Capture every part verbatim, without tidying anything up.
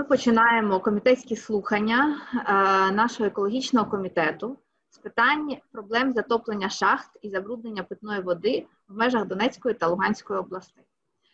Ми починаємо комітетські слухання нашого екологічного комітету з питань проблем затоплення шахт і забруднення питної води в межах Донецької та Луганської областей.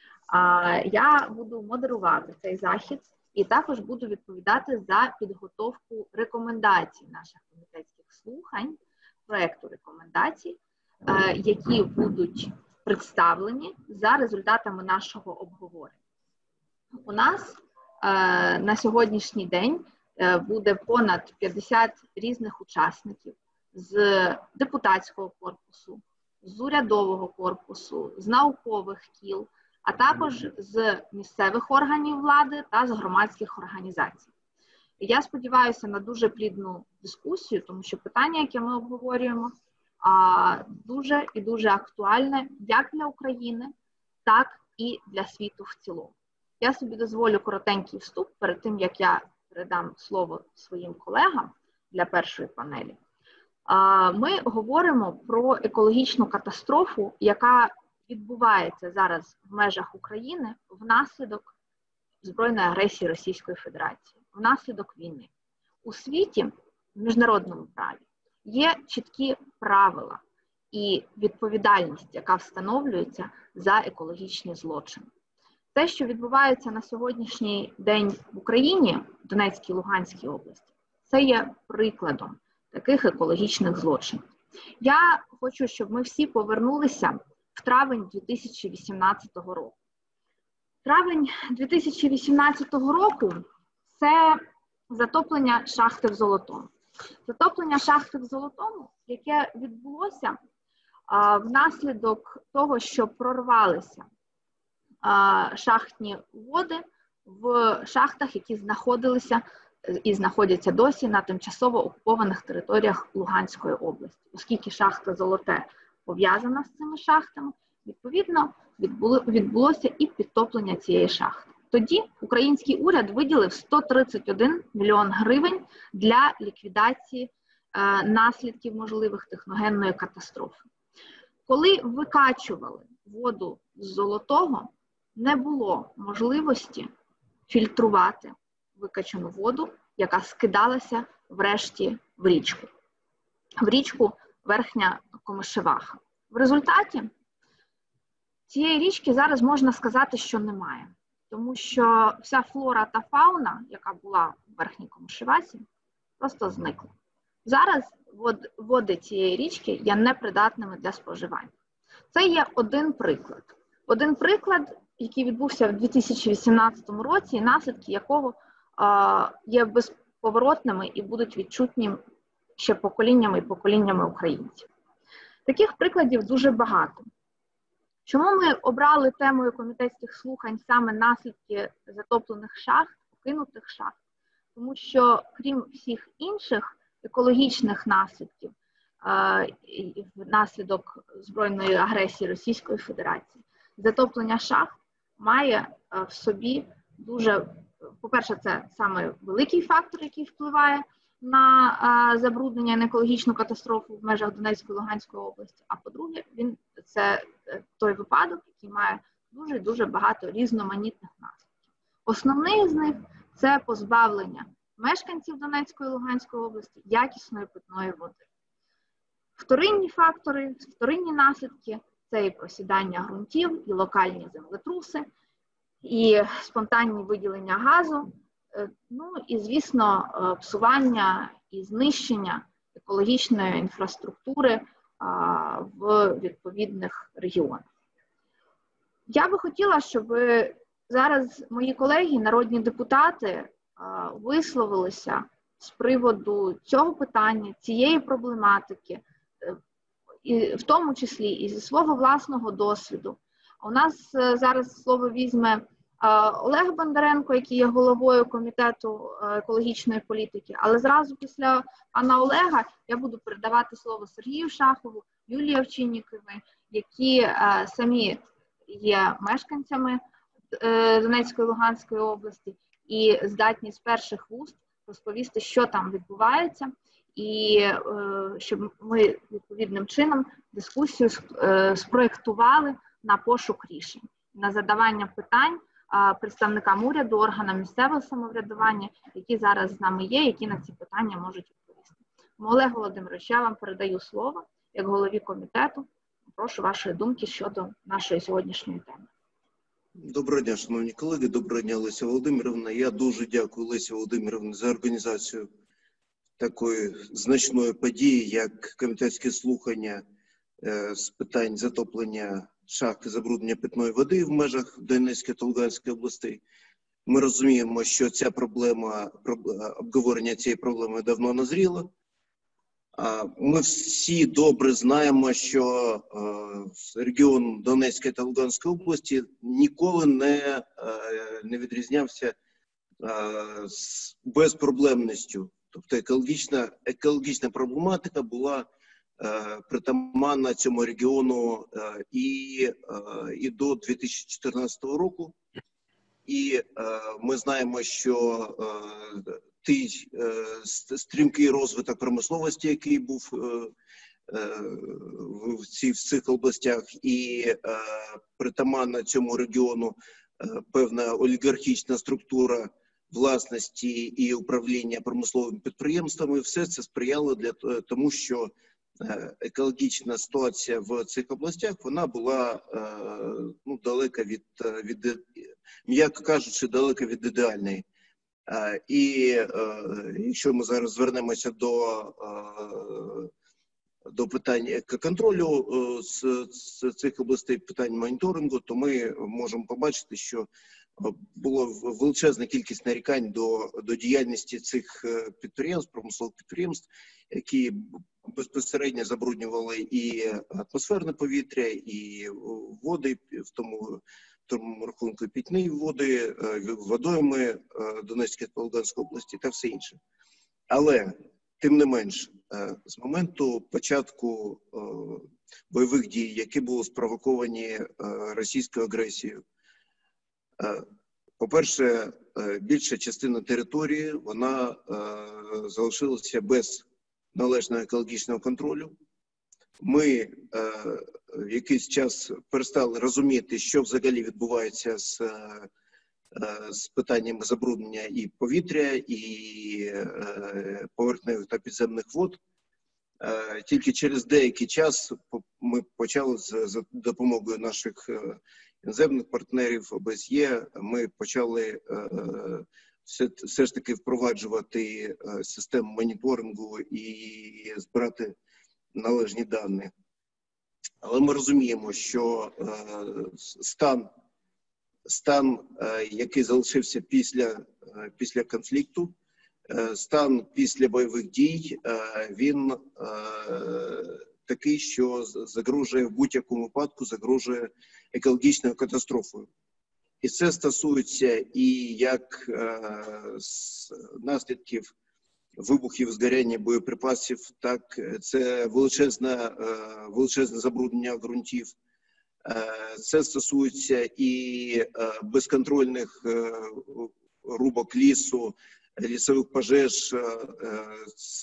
Я буду модерувати цей захід і також буду відповідати за підготовку рекомендацій наших комітетських слухань, проєкту рекомендацій, які будуть представлені за результатами нашого обговорення. У нас на сьогоднішній день буде понад п'ятдесят різних учасників з депутатського корпусу, з урядового корпусу, з наукових кіл, а також з місцевих органів влади та з громадських організацій. І я сподіваюся на дуже плідну дискусію, тому що питання, яке ми обговорюємо, дуже і дуже актуальне як для України, так і для світу в цілому. Я собі дозволю коротенький вступ перед тим, як я передам слово своїм колегам для першої панелі. Ми говоримо про екологічну катастрофу, яка відбувається зараз в межах України внаслідок збройної агресії Російської Федерації, внаслідок війни. У світі, в міжнародному праві, є чіткі правила і відповідальність, яка встановлюється за екологічні злочини. Те, що відбувається на сьогоднішній день в Україні, в Донецькій і Луганській області, це є прикладом таких екологічних злочинів. Я хочу, щоб ми всі повернулися в травень дві тисячі вісімнадцятого року. Травень дві тисячі вісімнадцятого року – це затоплення шахти в Золотому. Затоплення шахти в Золотому, яке відбулося а, внаслідок того, що прорвалися а, шахтні води в шахтах, які знаходилися і знаходяться досі на тимчасово окупованих територіях Луганської області. Оскільки шахта Золоте пов'язана з цими шахтами, відповідно, відбуло, відбулося і підтоплення цієї шахти. Тоді український уряд виділив сто тридцять один мільйон гривень для ліквідації е, наслідків можливих техногенної катастрофи. Коли викачували воду з Золотого, не було можливості фільтрувати викачану воду, яка скидалася врешті в річку. В річку Верхня Комишеваха. В результаті цієї річки зараз можна сказати, що немає. Тому що вся флора та фауна, яка була в Верхній Комишевасі, просто зникла. Зараз вод, води цієї річки є непридатними для споживання. Це є один приклад. Один приклад, який відбувся в дві тисячі вісімнадцятому році, і наслідки якого е, є безповоротними і будуть відчутні ще поколіннями і поколіннями українців. Таких прикладів дуже багато. Чому ми обрали темою комітетських слухань саме наслідки затоплених шахт, покинутих шахт? Тому що, крім всіх інших екологічних наслідків, е, внаслідок збройної агресії Російської Федерації, затоплення шахт має е, в собі дуже, по-перше, це саме великий фактор, який впливає на а, забруднення і екологічну катастрофу в межах Донецької і Луганської області, а по-друге, він це той випадок, який має дуже-дуже багато різноманітних наслідків. Основний з них – це позбавлення мешканців Донецької і Луганської області якісної питної води. Вторинні фактори, вторинні наслідки – це і просідання ґрунтів, і локальні землетруси, і спонтанні виділення газу, ну і, звісно, псування і знищення екологічної інфраструктури в відповідних регіонах. Я би хотіла, щоб зараз мої колеги, народні депутати, висловилися з приводу цього питання, цієї проблематики, і в тому числі і зі свого власного досвіду. У нас зараз слово візьме Олег Бондаренко, який є головою комітету екологічної політики, але зразу після пана Олега я буду передавати слово Сергію Шахову, Юлії Овчинніковій, які самі є мешканцями Донецької і Луганської області і здатні з перших вуст розповісти, що там відбувається, і щоб ми відповідним чином дискусію спроєктували на пошук рішень, на задавання питань, представникам уряду, органам місцевого самоврядування, які зараз з нами є, які на ці питання можуть відповісти. Олег Володимирович, я вам передаю слово як голові комітету. Прошу вашої думки щодо нашої сьогоднішньої теми. Доброго дня, шановні колеги, доброго дня, Леся Володимирівна. Я дуже дякую Лесі Володимирівні за організацію такої значної події, як комітетські слухання з питань затоплення шахт і забруднення питної води в межах Донецької та Луганської областей. Ми розуміємо, що ця проблема, обговорення цієї проблеми давно назріла. Ми всі добре знаємо, що регіон Донецької та Луганської області ніколи не, не відрізнявся безпроблемністю. Тобто екологічна, екологічна проблематика була притаманна цьому регіону і, і до дві тисячі чотирнадцятого року. І ми знаємо, що той стрімкий розвиток промисловості, який був в цих, в цих областях, і притаманна цьому регіону певна олігархічна структура власності і управління промисловими підприємствами, все це сприяло для тому, що екологічна ситуація в цих областях, вона була ну, далека від, від, м'яко кажучи, далека від ідеальної. І якщо ми зараз звернемося до, до питань екоконтролю з, з цих областей, питань моніторингу, то ми можемо побачити, що було величезна кількість нарікань до, до діяльності цих підприємств, промислових підприємств, які безпосередньо забруднювали і атмосферне повітря, і води, в тому, в тому рахунку питні води, водойми Донецької та Луганської області та все інше. Але, тим не менш, з моменту початку бойових дій, які були спровоковані російською агресією, по-перше, більша частина території, вона залишилася без належного екологічного контролю. Ми в якийсь час перестали розуміти, що взагалі відбувається з, з питаннями забруднення і повітря, і поверхневих та підземних вод. Тільки через деякий час ми почали з допомогою наших іноземних партнерів О Б С Є, ми почали все, все ж таки впроваджувати систему моніторингу і збирати належні дані. Але ми розуміємо, що стан, стан який залишився після, після конфлікту, стан після бойових дій, він такий, що загрожує в будь-якому випадку, загрожує екологічною катастрофою. І це стосується і як е, наслідків вибухів, згоряння боєприпасів, так це величезне, е, величезне забруднення ґрунтів. Е, це стосується і е, безконтрольних е, рубок лісу, лісових пожеж, е, з,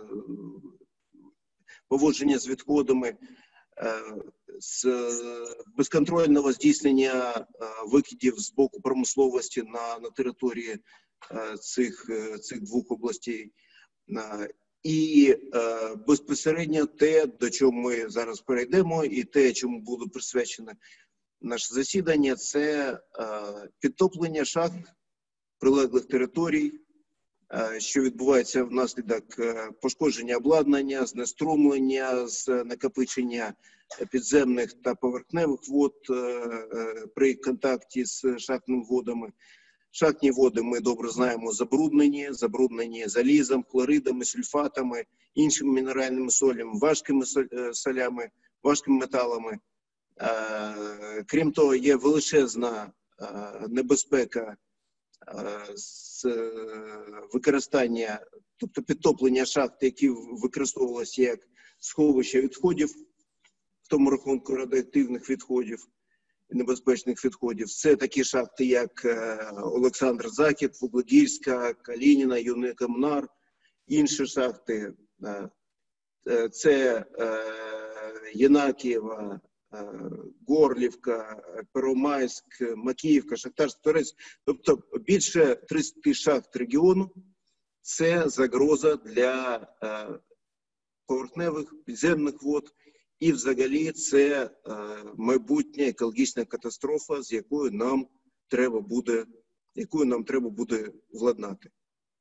поводження з відходами, з безконтрольного здійснення викидів з боку промисловості на, на території цих, цих двох областей. І безпосередньо те, до чого ми зараз перейдемо, і те, чому буде присвячене наше засідання, це підтоплення шахт прилеглих територій, що відбувається внаслідок пошкодження обладнання, знеструмлення, з накопичення підземних та поверхневих вод при контакті з шахтними водами. Шахтні води, ми добре знаємо, забруднені, забруднені залізом, хлоридами, сульфатами, іншими мінеральними солями, важкими солями, важкими металами. Крім того, є величезна небезпека з використання, тобто підтоплення шахт, які використовувалися як сховище відходів, в тому рахунку радіоактивних відходів і небезпечних відходів. Це такі шахти, як Олександр Захід, Вугледільська, Калініна, Юний Комунар, інші шахти. Це Єнакієва, Горлівка, Первомайськ, Макіївка, Шахтарськ, Торецьк. Тобто більше тридцяти шахт регіону – це загроза для поверхневих, підземних вод. І взагалі це майбутня екологічна катастрофа, з якою нам треба буде, якою нам треба буде владнати.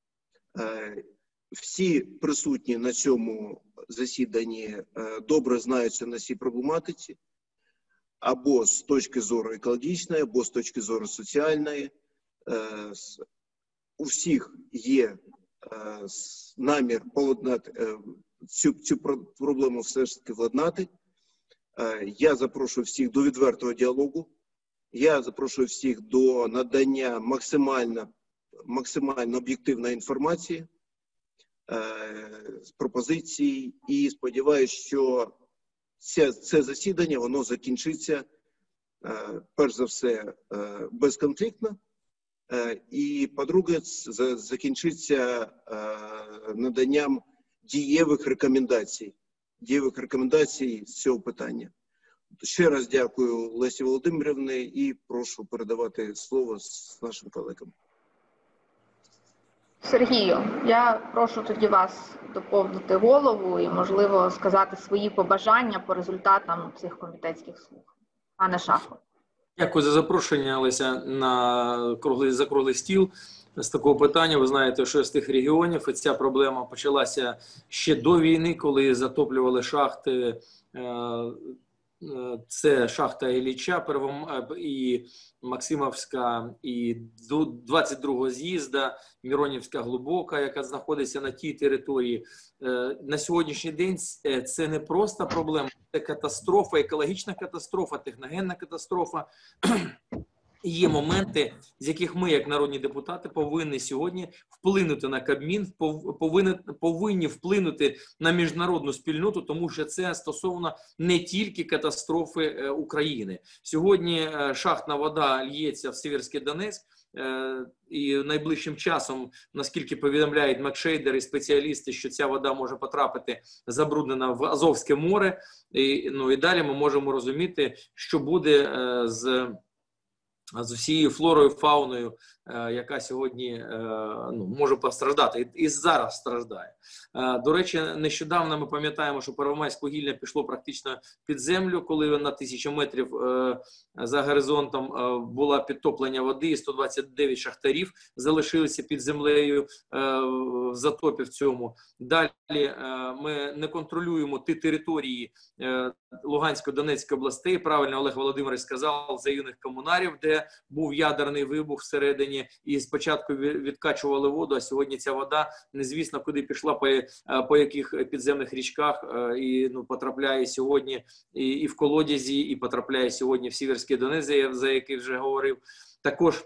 Всі присутні на цьому засіданні добре знаються на цій проблематиці, або з точки зору екологічної, або з точки зору соціальної. У всіх є намір поладнати, цю, цю проблему все ж таки владнати. Я запрошую всіх до відвертого діалогу. Я запрошую всіх до надання максимально, максимально об'єктивної інформації, пропозицій, і сподіваюся, що це, це засідання, воно закінчиться, перш за все, безконфліктно, і, по-друге, закінчиться наданням дієвих рекомендацій, дієвих рекомендацій з цього питання. Ще раз дякую Лесі Володимирівні і прошу передавати слово з нашим колегам. Сергію, я прошу тоді вас доповнити голову і, можливо, сказати свої побажання по результатам цих комітетських слухань. Пане Шахов. Дякую за запрошення, Леся, на круглий, за круглий стіл з такого питання. Ви знаєте, що з тих регіонів і ця проблема почалася ще до війни, коли затоплювали шахти. Це шахта Ілліча і Максимовська, і двадцять другого з'їзда, Міронівська глибока, яка знаходиться на тій території. На сьогоднішній день це не просто проблема, це катастрофа, екологічна катастрофа, техногенна катастрофа. Є моменти, з яких ми, як народні депутати, повинні сьогодні вплинути на Кабмін, повинні, повинні вплинути на міжнародну спільноту, тому що це стосовно не тільки катастрофи України. Сьогодні шахтна вода лється в Сіверський Донецьк, і найближчим часом, наскільки повідомляють Макшейдер і спеціалісти, що ця вода може потрапити забруднена в Азовське море, і, ну, і далі ми можемо розуміти, що буде з... з усією флорою, фауною, е, яка сьогодні е, ну, може постраждати, і, і зараз страждає. Е, до речі, нещодавно ми пам'ятаємо, що Первомайське вугілля пішло практично під землю, коли на тисячу метрів е, за горизонтом е, було підтоплення води, і сто двадцять дев'ять шахтарів залишилися під землею е, в затопі в цьому. Далі е, ми не контролюємо ті території е, Луганської, Донецької областей, правильно Олег Володимирович сказав, за юних комунарів, де був ядерний вибух всередині, і спочатку відкачували воду, а сьогодні ця вода незвісно куди пішла, по, по яких підземних річках, і ну, потрапляє сьогодні і, і в колодязі, і потрапляє сьогодні в Сіверський Донець, за який вже говорив. Також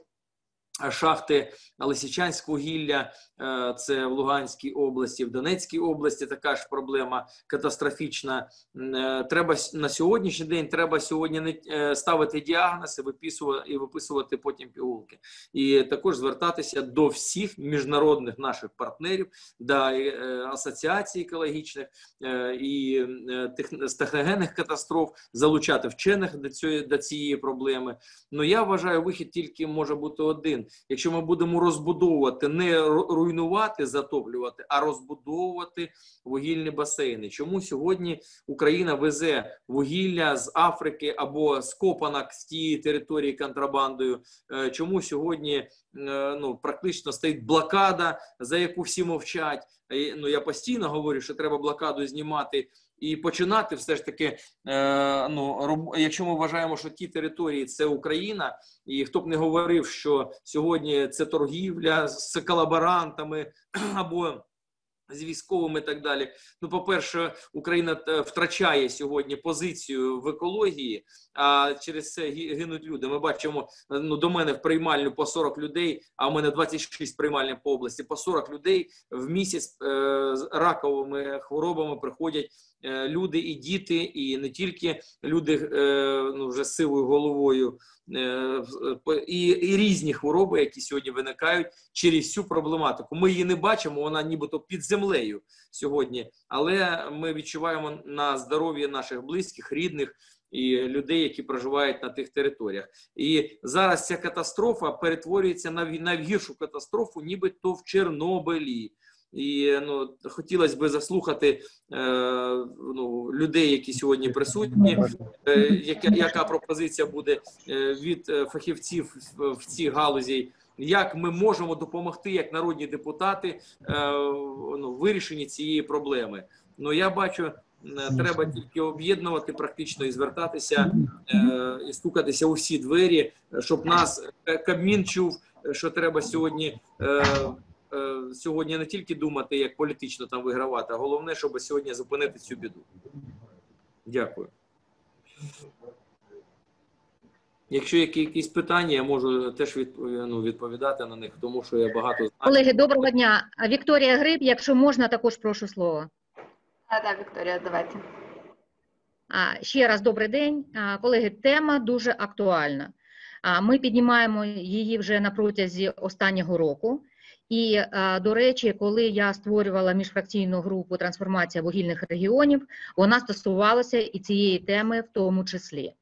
шахти Лисичанськвугілля, це в Луганській області, в Донецькій області така ж проблема катастрофічна. Треба на сьогоднішній день, треба сьогодні не ставити діагнози, виписувати і виписувати потім пігулки. І також звертатися до всіх міжнародних наших партнерів, до асоціацій екологічних і з техногенних катастроф, залучати вчених до цієї, до цієї проблеми. Ну, я вважаю, вихід тільки може бути один. Якщо ми будемо розбудовувати, не руйнувати, затоплювати, а розбудовувати вугільні басейни. Чому сьогодні Україна везе вугілля з Африки або з копанок з тієї території контрабандою? Чому сьогодні ну, практично стоїть блокада, за яку всі мовчать? Ну, я постійно говорю, що треба блокаду знімати і починати все ж таки, е, ну, роб... якщо ми вважаємо, що ті території – це Україна, і хто б не говорив, що сьогодні це торгівля з колаборантами або з військовими і так далі. Ну, по-перше, Україна втрачає сьогодні позицію в екології, а через це гинуть люди. Ми бачимо, ну, до мене в приймальню по сорок людей, а в мене двадцять шість приймальень по області, по сорок людей в місяць е, з раковими хворобами приходять е, люди і діти, і не тільки люди е, ну, вже з сивою головою, е, і, і різні хвороби, які сьогодні виникають через цю проблематику. Ми її не бачимо, вона нібито під землею сьогодні, але ми відчуваємо на здоров'ї наших близьких, рідних, і людей, які проживають на тих територіях. І зараз ця катастрофа перетворюється на найгіршу катастрофу, нібито в Чорнобилі. І ну, хотілося б заслухати е, ну, людей, які сьогодні присутні, е, яка, яка пропозиція буде е, від фахівців в цій галузі, як ми можемо допомогти, як народні депутати, е, ну, в вирішенні цієї проблеми. Ну, я бачу, треба тільки об'єднувати практично і звертатися, е, і стукатися у всі двері, щоб нас Кабмін чув, що треба сьогодні, е, е, сьогодні не тільки думати, як політично там вигравати, а головне, щоб сьогодні зупинити цю біду. Дякую. Якщо є якісь питання, я можу теж відповідати на них, тому що я багато знаю. Колеги, доброго дня. Вікторія Гриб, якщо можна, також прошу слово. Так, так, Вікторія, давайте. Ще раз добрий день. Колеги, тема дуже актуальна. Ми піднімаємо її вже на протязі останнього року. І, до речі, коли я створювала міжфракційну групу «Трансформація вугільних регіонів», вона стосувалася і цієї теми в тому числі.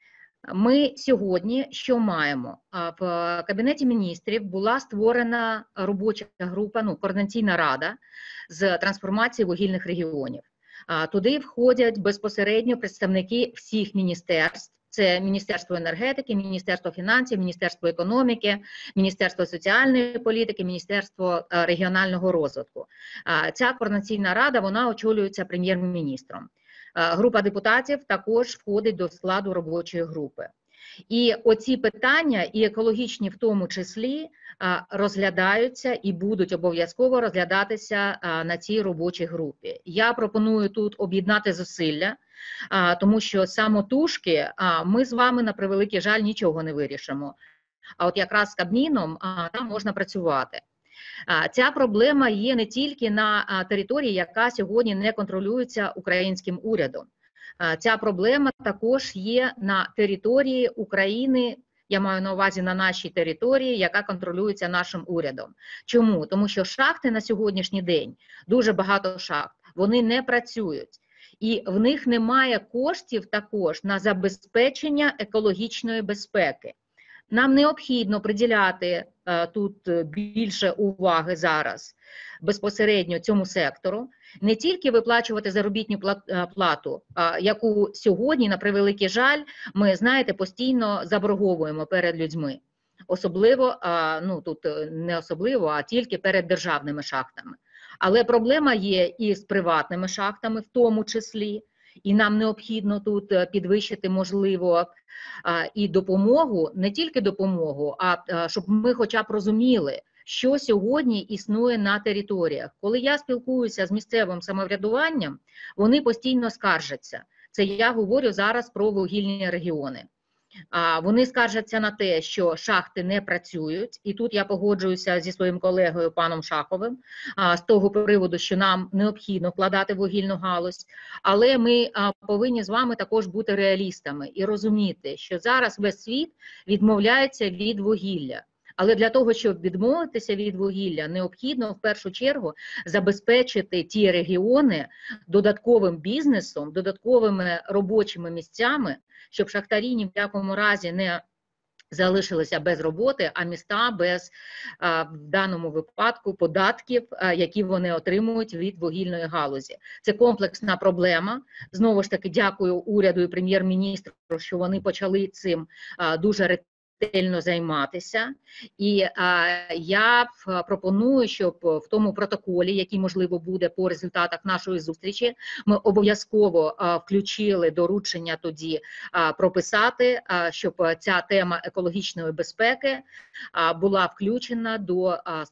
Ми сьогодні що маємо? В Кабінеті міністрів була створена робоча група, ну, координаційна рада з трансформації вугільних регіонів. Туди входять безпосередньо представники всіх міністерств. Це Міністерство енергетики, Міністерство фінансів, Міністерство економіки, Міністерство соціальної політики, Міністерство регіонального розвитку. Ця координаційна рада, вона очолюється прем'єр-міністром. Група депутатів також входить до складу робочої групи. І оці питання, і екологічні в тому числі, розглядаються і будуть обов'язково розглядатися на цій робочій групі. Я пропоную тут об'єднати зусилля, тому що самотужки ми з вами, на превеликий жаль, нічого не вирішимо. А от якраз з Кабміном там можна працювати. Ця проблема є не тільки на території, яка сьогодні не контролюється українським урядом. Ця проблема також є на території України, я маю на увазі на нашій території, яка контролюється нашим урядом. Чому? Тому що шахти на сьогоднішній день, дуже багато шахт, вони не працюють. І в них немає коштів також на забезпечення екологічної безпеки. Нам необхідно приділяти а, тут більше уваги зараз безпосередньо цьому сектору, не тільки виплачувати заробітну плату, а, яку сьогодні, на превеликий жаль, ми, знаєте, постійно заборговуємо перед людьми. Особливо, а, ну тут не особливо, а тільки перед державними шахтами. Але проблема є і з приватними шахтами в тому числі. І нам необхідно тут підвищити, можливо, і допомогу, не тільки допомогу, а щоб ми хоча б розуміли, що сьогодні існує на територіях. Коли я спілкуюся з місцевим самоврядуванням, вони постійно скаржаться. Це я говорю зараз про вугільні регіони. Вони скаржаться на те, що шахти не працюють, і тут я погоджуюся зі своїм колегою паном Шаховим з того приводу, що нам необхідно вкладати в вугільну галузь, але ми повинні з вами також бути реалістами і розуміти, що зараз весь світ відмовляється від вугілля. Але для того, щоб відмовитися від вугілля, необхідно в першу чергу забезпечити ті регіони додатковим бізнесом, додатковими робочими місцями, щоб шахтарі ні в якому разі не залишилися без роботи, а міста без, в даному випадку, податків, які вони отримують від вугільної галузі. Це комплексна проблема. Знову ж таки, дякую уряду і прем'єр-міністру, що вони почали цим дуже ретельно займатися. І а, я пропоную, щоб в тому протоколі, який, можливо, буде по результатах нашої зустрічі, ми обов'язково включили доручення тоді а, прописати, а, щоб ця тема екологічної безпеки а, була включена до а,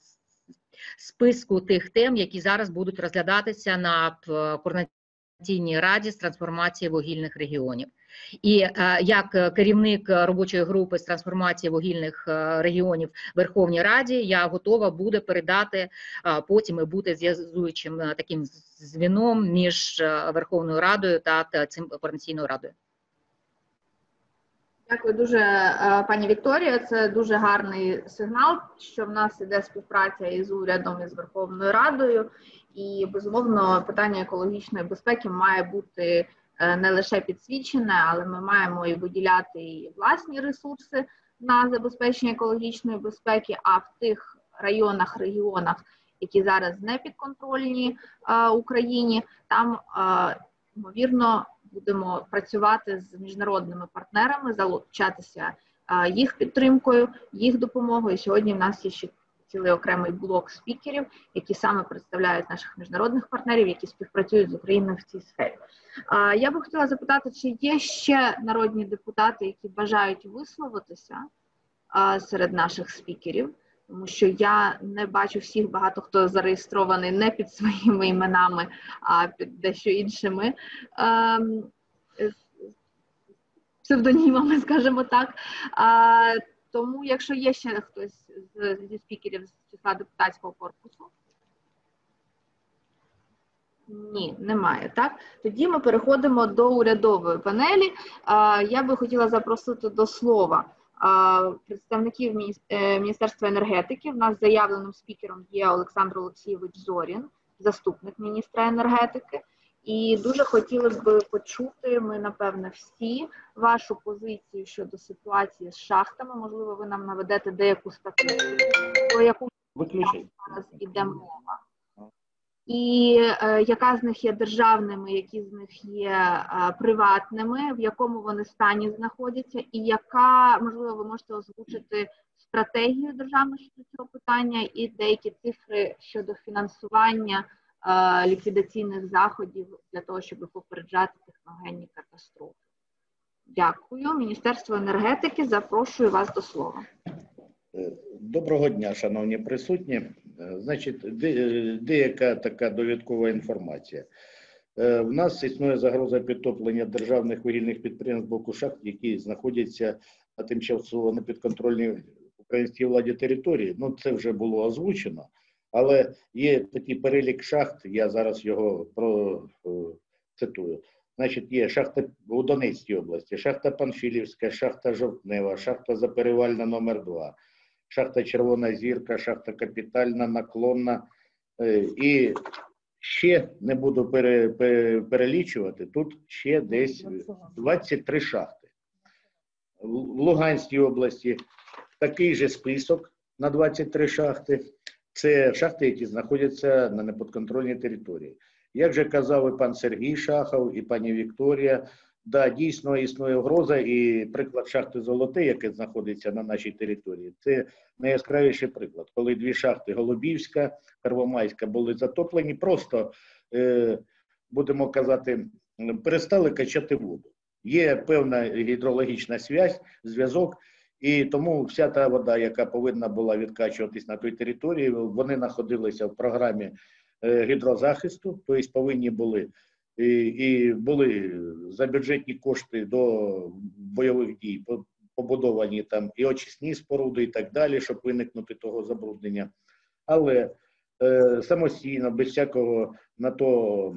списку тих тем, які зараз будуть розглядатися на координаційній раді з трансформації вугільних регіонів. І е, як керівник робочої групи з трансформації вугільних е, регіонів в Верховній Раді, я готова буде передати е, потім і бути зв'язуючим е, таким звіном між е, Верховною Радою та, та цим координаційною радою. Дякую дуже, е, пані Вікторія. Це дуже гарний сигнал, що в нас іде співпраця із урядом, і з Верховною Радою. І, безумовно, питання екологічної безпеки має бути не лише підсвічене, але ми маємо і виділяти і власні ресурси на забезпечення екологічної безпеки, а в тих районах, регіонах, які зараз не підконтрольні е, Україні, там, е, ймовірно, будемо працювати з міжнародними партнерами, залучатися е, їх підтримкою, їх допомогою. Сьогодні в нас є ще цілий окремий блок спікерів, які саме представляють наших міжнародних партнерів, які співпрацюють з Україною в цій сфері. Е, я би хотіла запитати, чи є ще народні депутати, які бажають висловитися е, серед наших спікерів? Тому що я не бачу всіх, багато хто зареєстрований не під своїми іменами, а під дещо іншими е, псевдонімами, скажімо так. А, тому, якщо є ще хтось з, зі спікерів з числа депутатського корпусу. Ні, немає, так? Тоді ми переходимо до урядової панелі. А, я би хотіла запросити до слова представників Міністерства енергетики. В нас заявленим спікером є Олександр Олексійович Зорін, заступник міністра енергетики. І дуже хотіли б почути, ми, напевне, всі, вашу позицію щодо ситуації з шахтами. Можливо, ви нам наведете деяку статистику, про яку зараз іде мова. І е, яка з них є державними, які з них є е, приватними, в якому вони стані знаходяться, і яка, можливо, ви можете озвучити стратегію державну щодо цього питання і деякі цифри щодо фінансування е, ліквідаційних заходів для того, щоб попереджати техногенні катастрофи. Дякую. Міністерство енергетики, запрошую вас до слова. Доброго дня, шановні присутні. Значить, деяка така довідкова інформація. В нас існує загроза підтоплення державних вугільних підприємств з боку шахт, які знаходяться на тимчасово непідконтрольній українській владі території. Ну, це вже було озвучено, але є такий перелік шахт, я зараз його процитую. Значить, є шахта у Донецькій області, шахта Панфілівська, шахта Жовтнева, шахта Заперевальна номер два, шахта Червона Зірка, шахта Капітальна, Наклонна. І ще не буду пере, пере, перелічувати, тут ще десь двадцять три шахти. В Луганській області такий же список на двадцять три шахти. Це шахти, які знаходяться на непідконтрольній території. Як же казав і пан Сергій Шахов, і пані Вікторія, да, дійсно існує угроза, і приклад шахти «Золоте», яке знаходиться на нашій території, це найяскравіший приклад. Коли дві шахти, Голубівська, Первомайська, були затоплені, просто, е, будемо казати, перестали качати воду. Є певна гідрологічна зв'язь, зв'язок, і тому вся та вода, яка повинна була відкачуватись на той території, вони знаходилися в програмі гідрозахисту, тобто повинні були і, і були за бюджетні кошти до бойових дій побудовані там і очисні споруди і так далі, щоб виникнути того забруднення. Але е, самостійно, без всякого на то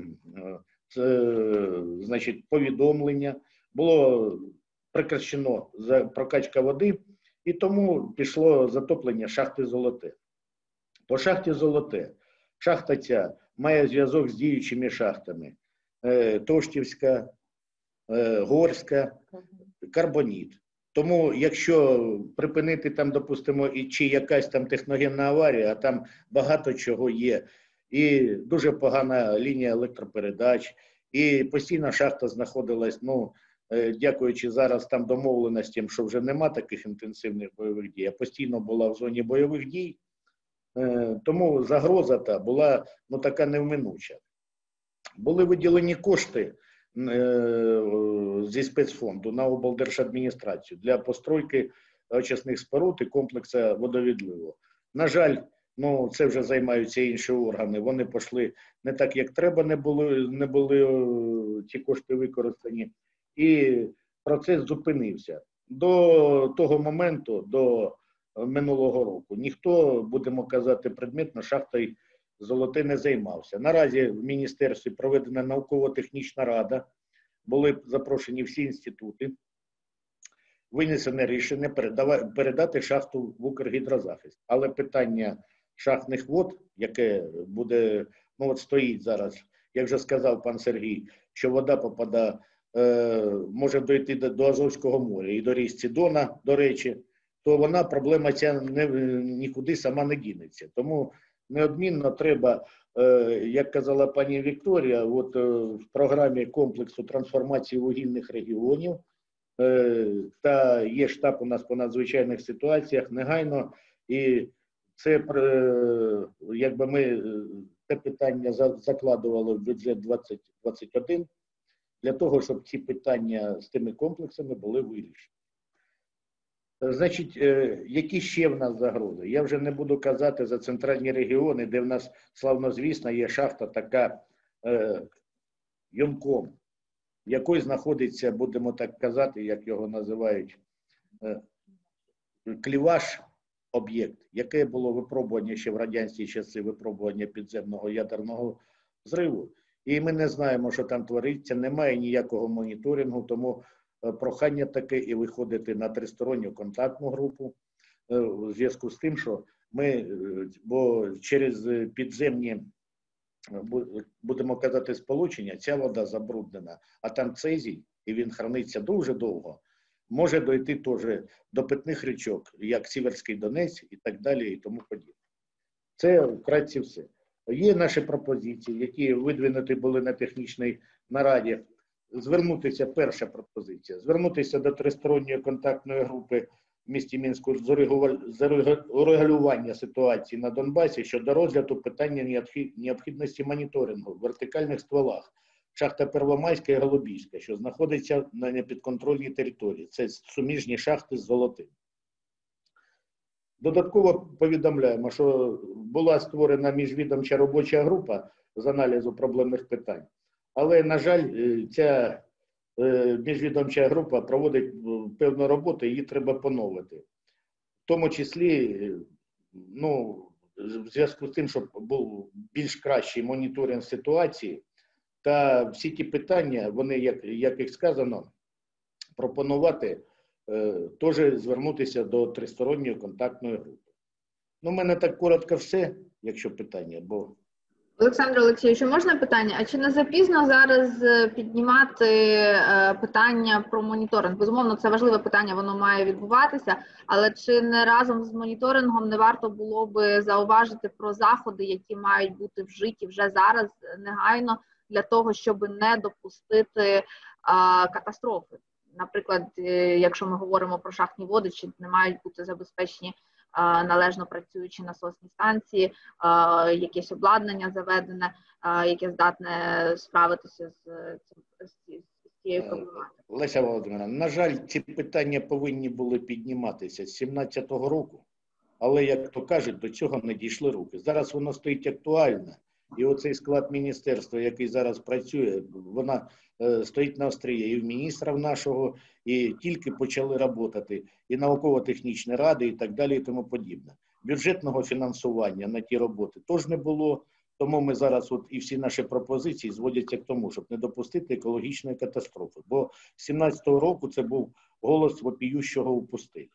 е, значить, повідомлення, було прекращено за прокачка води, і тому пішло затоплення шахти «Золоте». По шахті «Золоте» шахта ця має зв'язок з діючими шахтами е, Тоштівська, е, Горська, Карбоніт. Тому якщо припинити там, допустимо, і чи якась там техногенна аварія, а там багато чого є, і дуже погана лінія електропередач, і постійно шахта знаходилась, ну, е, дякуючи зараз там домовленостям, що вже нема таких інтенсивних бойових дій, а постійно була в зоні бойових дій, тому загроза та була, ну, така невминуча. Були виділені кошти е, зі спецфонду на облдержадміністрацію для постройки очисних споруд і комплексу водовідливу. На жаль, ну, це вже займаються інші органи, вони пішли не так, як треба, не були, не були ці кошти використані, і процес зупинився. До того моменту, до минулого року, ніхто, будемо казати, предметно шахтою «Золоте» не займався. Наразі в міністерстві проведена науково-технічна рада, були запрошені всі інститути, винесене рішення передати шахту в Укргідрозахист. Але питання шахтних вод, яке буде, ну от стоїть зараз, як вже сказав пан Сергій, що вода попадає е, може дойти до, до Азовського моря і до річці Дона, до речі, то вона, проблема ця не, нікуди сама не дінеться. Тому неодмінно треба, е, як казала пані Вікторія, от, е, в програмі комплексу трансформації вугільних регіонів, е, та є штаб у нас по надзвичайних ситуаціях, негайно, і це, е, якби ми це питання закладували в бюджет двадцять двадцять один, для того, щоб ці питання з тими комплексами були вирішені. Значить, які ще в нас загрози? Я вже не буду казати за центральні регіони, де в нас, славнозвісна, є шахта така е, Юнком, в якій знаходиться, будемо так казати, як його називають, е, кліваш об'єкт, яке було випробування ще в радянські часи, випробування підземного ядерного взриву. І ми не знаємо, що там твориться, немає ніякого моніторингу, тому прохання таке і виходити на тристоронню контактну групу в зв'язку з тим, що ми, бо через підземні, будемо казати, сполучення, ця вода забруднена, а там цезій, і він храниться дуже довго, може дойти теж до питних річок, як Сіверський Донець і так далі, і тому подібне. Це вкратце все. Є наші пропозиції, які видвинуті були на технічній нараді. Звернутися, перша пропозиція, звернутися до тристоронньої контактної групи в місті Мінську з урегулювання ситуації на Донбасі щодо розгляду питання необхідності моніторингу в вертикальних стволах шахта Первомайська і Голубівська, що знаходиться на непідконтрольній території. Це суміжні шахти з золотим. Додатково повідомляємо, що була створена міжвідомча робоча група з аналізу проблемних питань. Але, на жаль, ця міжвідомча група проводить певну роботу, її треба поновити. В тому числі, ну, в зв'язку з тим, щоб був більш кращий моніторинг ситуації, та всі ті питання, вони, як, як їх сказано, пропонувати, е, теж звернутися до тристоронньої контактної групи. Ну, в мене так коротко все, якщо питання, бо... Олександр Олексійович, можна питання? А чи не запізно зараз піднімати е, питання про моніторинг? Безумовно, це важливе питання, воно має відбуватися, але чи не разом з моніторингом не варто було би зауважити про заходи, які мають бути вжиті вже зараз негайно для того, щоб не допустити е, катастрофи? Наприклад, е, якщо ми говоримо про шахтні води, чи не мають бути забезпечені належно працюючі насосні станції, якесь обладнання заведене, яке здатне справитися з, з, з цією проблематикою. Леся Володимирівна, на жаль, ці питання повинні були підніматися з сімнадцятого року, але, як то кажуть, до цього не дійшли руки. Зараз воно стоїть актуально, і оцей склад міністерства, який зараз працює, вона е, стоїть на острії і в міністра нашого, і тільки почали працювати, і науково-технічні ради, і так далі, і тому подібне. Бюджетного фінансування на ті роботи теж не було, тому ми зараз от і всі наші пропозиції зводяться к тому, щоб не допустити екологічної катастрофи. Бо з сімнадцятого року це був голос вопіющого у пустелі.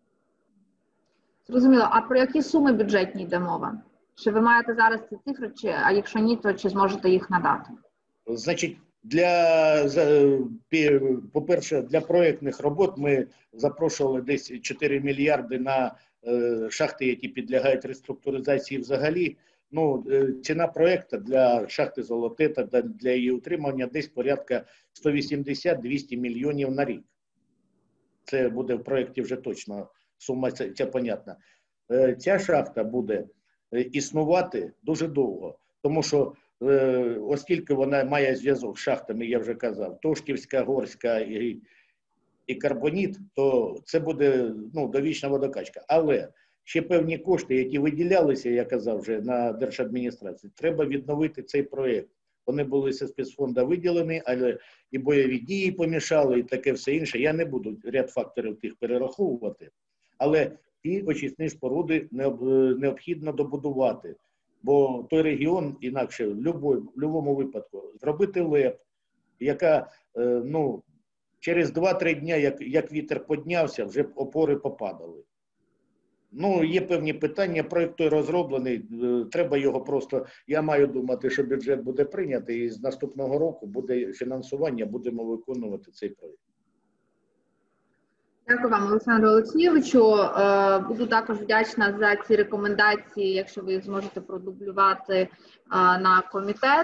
Зрозуміло. А про які суми бюджетні йде мова? Чи ви маєте зараз ці цифри, чи, а якщо ні, то чи зможете їх надати? Значить, для, по-перше, для проєктних робот ми запрошували десь чотири мільярди на е, шахти, які підлягають реструктуризації взагалі. Ну, е, ціна проєкту для шахти Золоте та для її утримання десь порядка сто вісімдесят - двісті мільйонів на рік. Це буде в проєкті вже точно, сума ця, ця понятна. Е, ця шахта буде існувати дуже довго, тому що е, оскільки вона має зв'язок з шахтами, я вже казав, Тошківська, Горська і, і Карбоніт, то це буде, ну, довічна водокачка. Але ще певні кошти, які виділялися, я казав вже, на держадміністрації, треба відновити цей проєкт. Вони були зі спецфонду виділені, але і бойові дії помішали, і таке все інше. Я не буду ряд факторів тих перераховувати, але ті очисні споруди необхідно добудувати, бо той регіон інакше в будь-якому випадку зробити ЛЕП, яка, ну, через два-три дня, як, як вітер піднявся, вже опори попадали. Ну, є певні питання, проєкт той розроблений, треба його просто, я маю думати, що бюджет буде прийнятий і з наступного року буде фінансування, будемо виконувати цей проєкт. Дякую вам, Олександру Олексійовичу. Буду також вдячна за ці рекомендації, якщо ви їх зможете продублювати на комітет.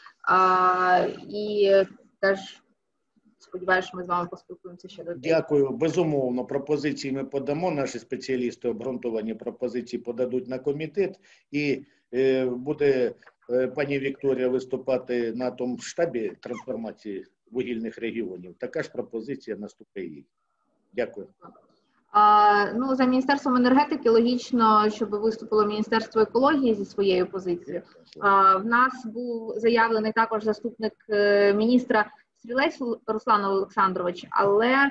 І теж сподіваюся, що ми з вами поспілкуємося ще до того. Дякую. Безумовно, пропозиції ми подамо, наші спеціалісти обґрунтовані пропозиції подадуть на комітет. І е, буде е, пані Вікторія виступати на тому штабі трансформації вугільних регіонів. Така ж пропозиція наступає їй. Дякую. А, ну, за Міністерством енергетики логічно, щоб виступило Міністерство екології зі своєю позицією. А, в нас був заявлений також заступник е, міністра Стрілець Руслан Олександрович, але, е,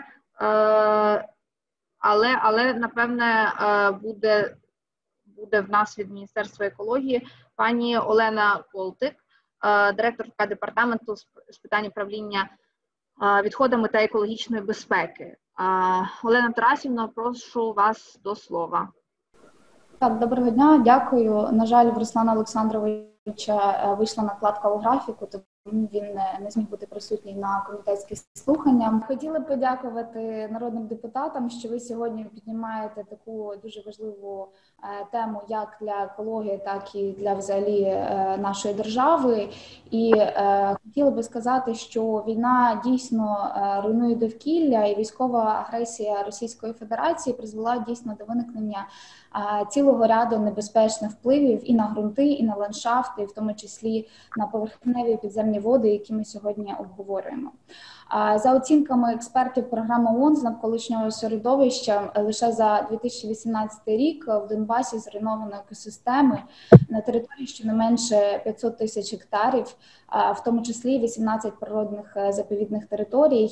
але, але напевне, е, буде, буде в нас від Міністерства екології пані Олена Колтик, е, директорка департаменту з, з питань управління е, відходами та екологічної безпеки. Е, Олена Тарасівна, прошу вас до слова. Так, доброго дня, дякую. На жаль, в Руслана Олександровича вийшла накладка у графіку, тому він не зміг бути присутній на комітетських слуханнях. Хотіла б подякувати народним депутатам, що ви сьогодні піднімаєте таку дуже важливу тему як для екології, так і для взагалі нашої держави. І е, хотіла би сказати, що війна дійсно руйнує довкілля, і військова агресія Російської Федерації призвела дійсно до виникнення цілого ряду небезпечних впливів і на ґрунти, і на ландшафти, в тому числі на поверхневі підземні води, які ми сьогодні обговорюємо. За оцінками експертів програми ООН з навколишнього середовища, лише за дві тисячі вісімнадцятий рік в Донбасі зруйновано екосистеми на території щонайменше п'ятсот тисяч гектарів, в тому числі вісімнадцять природних заповідних територій,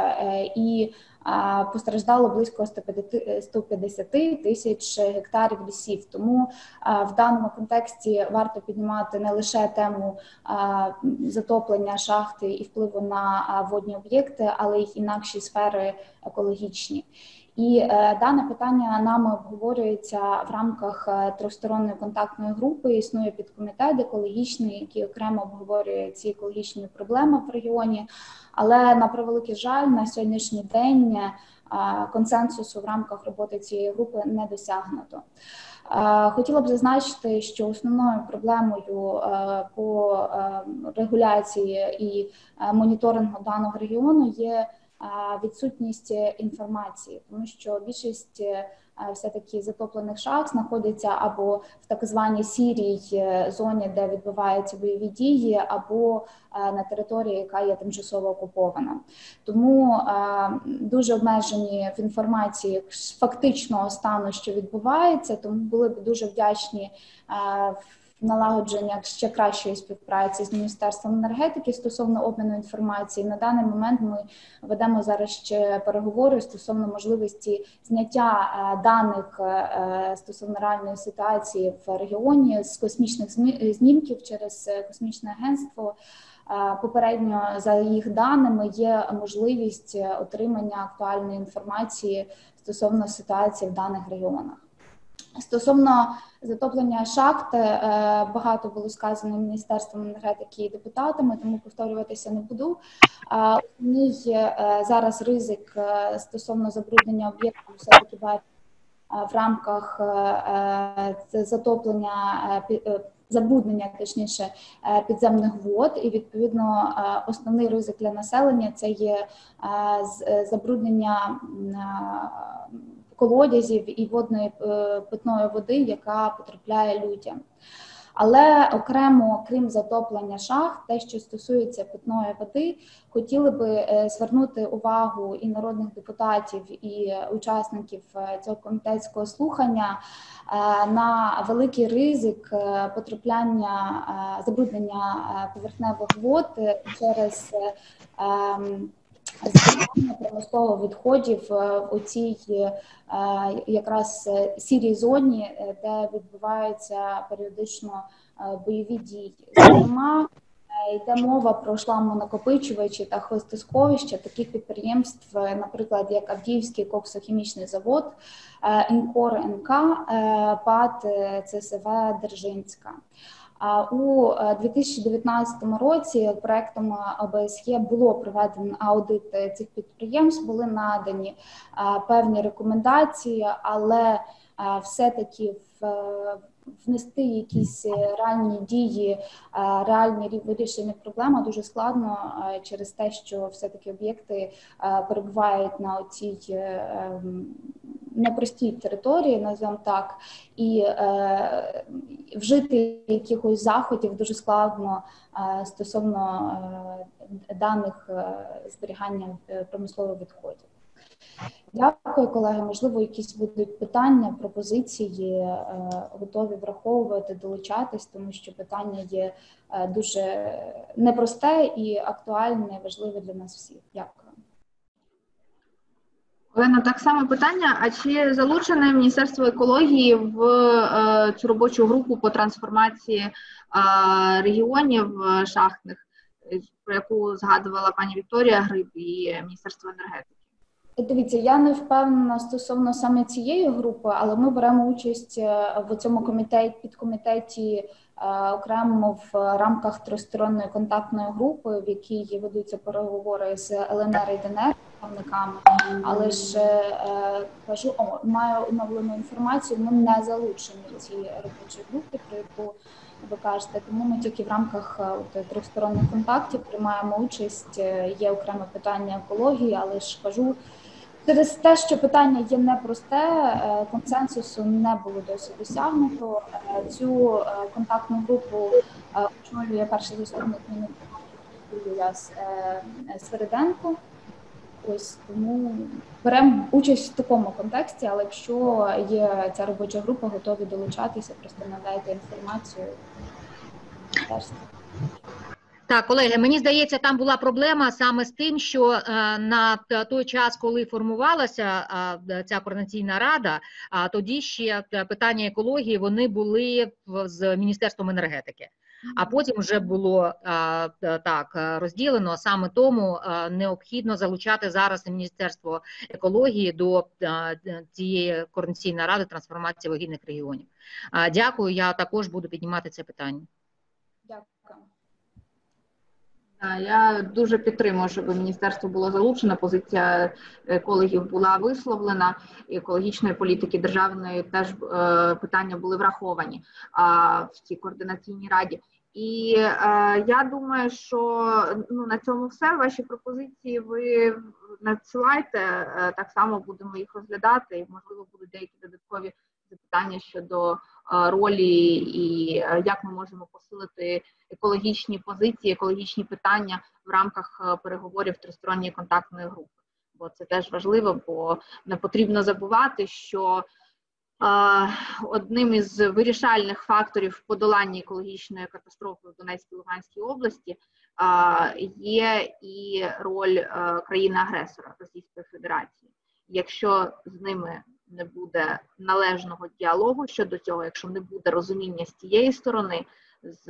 і постраждало близько ста п'ятдесяти тисяч гектарів лісів. Тому в даному контексті варто піднімати не лише тему затоплення шахти і впливу на водні об'єкти, але й інакші сфери екологічні. І е, дане питання нами обговорюється в рамках тристоронньої контактної групи. Існує підкомітет екологічний, який окремо обговорює ці екологічні проблеми в регіоні. Але, на превеликий жаль, на сьогоднішній день е, консенсусу в рамках роботи цієї групи не досягнуто. Е, хотіла б зазначити, що основною проблемою е, по е, регуляції і е, моніторингу даного регіону є відсутність інформації, тому що більшість все-таки затоплених шахт знаходяться або в так званій сірій зоні, де відбуваються бойові дії, або на території, яка є тимчасово окупована. Тому дуже обмежені в інформації фактичного стану, що відбувається, тому були б дуже вдячні налагодження ще кращої співпраці з Міністерством енергетики стосовно обміну інформації. На даний момент ми ведемо зараз ще переговори стосовно можливості зняття даних стосовно реальної ситуації в регіоні з космічних знімків через космічне агентство. Попередньо, за їх даними, є можливість отримання актуальної інформації стосовно ситуації в даних регіонах. Стосовно затоплення шахт, багато було сказано Міністерством енергетики і депутатами, тому повторюватися не буду. Основний зараз ризик стосовно забруднення об'єктів все-таки в рамках затоплення, забруднення, точніше, підземних вод, і, відповідно, основний ризик для населення – це є забруднення колодязів і водної питної води, яка потрапляє людям. Але окремо, крім затоплення шахт, те, що стосується питної води, хотіли би звернути увагу і народних депутатів, і учасників цього комітетського слухання на великий ризик потрапляння, забруднення поверхневих вод через зберігання промислових відходів у цій якраз сірій зоні, де відбуваються періодично бойові дії. Зокрема, Йде мова про шламонакопичувачі та хвостосховища таких підприємств, наприклад, як Авдіївський коксохімічний завод, Інкор ен ка, ПАТ це ес ве Держинська. У дві тисячі дев'ятнадцятому році проектом о бе ес є було проведено аудит цих підприємств, були надані певні рекомендації, але все-таки внести якісь реальні дії, реальні вирішення проблеми дуже складно через те, що все-таки об'єкти перебувають на цій непростій території, назвемо так, і е, вжити якихось заходів дуже складно е, стосовно е, даних е, зберігання промислових відходів. Дякую, колеги. Можливо, якісь будуть питання, пропозиції, е, готові враховувати, долучатись, тому що питання є е, дуже непросте і актуальне, важливе для нас всіх. Дякую. Олена, так само питання, а чи залучене Міністерство екології в е, цю робочу групу по трансформації е, регіонів шахтних, про яку згадувала пані Вікторія Гриб і Міністерство енергетики? Дивіться, я не впевнена стосовно саме цієї групи, але ми беремо участь в цьому комітеті, підкомітеті окремо в рамках тристоронньої контактної групи, в якій ведуться переговори з ел ен ер і де ен ер представниками. Але ж кажу, о, маю оновлену інформацію, ми не залучені в цій робочій групі, про яку ви кажете, тому ми тільки в рамках от, тристоронніх контактів приймаємо участь. Є окреме питання екології, але ж кажу, через те, що питання є непросте, консенсусу не було досі досягнуто. Цю контактну групу очолює перший заступник міністра Юлія Свириденко. Ось тому беремо участь в такому контексті, але якщо є ця робоча група, готові долучатися, просто надайте інформацію. Так, колеги, мені здається, там була проблема саме з тим, що е, на той час, коли формувалася е, ця координаційна рада, а тоді ще питання екології, вони були в, з Міністерством енергетики. А потім вже було е, так розділено, саме тому е, необхідно залучати зараз Міністерство екології до е, цієї координаційної ради трансформації вугільних регіонів. Е, дякую, я також буду піднімати це питання. Дякую. Я дуже підтримую, щоб міністерство було залучено, позиція екологів була висловлена, і екологічної політики державної теж е, питання були враховані е, в цій координаційній раді. І е, я думаю, що ну, на цьому все. Ваші пропозиції ви надсилайте, е, так само будемо їх розглядати, і, можливо, будуть деякі додаткові запитання щодо ролі і як ми можемо посилити екологічні позиції, екологічні питання в рамках переговорів тристоронньої контактної групи. Бо це теж важливо, бо не потрібно забувати, що е, одним із вирішальних факторів в подоланні екологічної катастрофи в Донецькій і Луганській області е, є і роль е, країни-агресора Російської Федерації. Якщо з ними не буде належного діалогу щодо цього, якщо не буде розуміння з тієї сторони, з,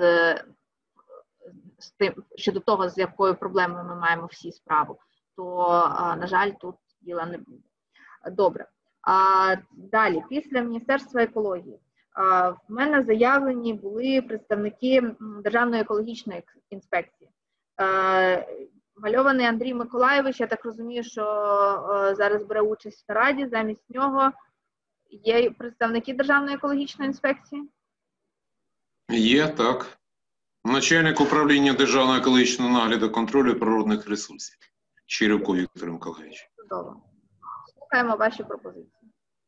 з тим, щодо того, з якою проблемою ми маємо всі справу, то, на жаль, тут діла не буде. Добре. А, далі, після Міністерства екології. А, в мене заявлені були представники Державної екологічної інспекції. А, Мальований Андрій Миколайович, я так розумію, що е, зараз бере участь в нараді, замість нього є представники Державної екологічної інспекції? Є, так. Начальник управління Державного екологічного нагляду контролю природних ресурсів. Щирівко Віктор Миколаївич. Чудово. Слухаємо ваші пропозиції.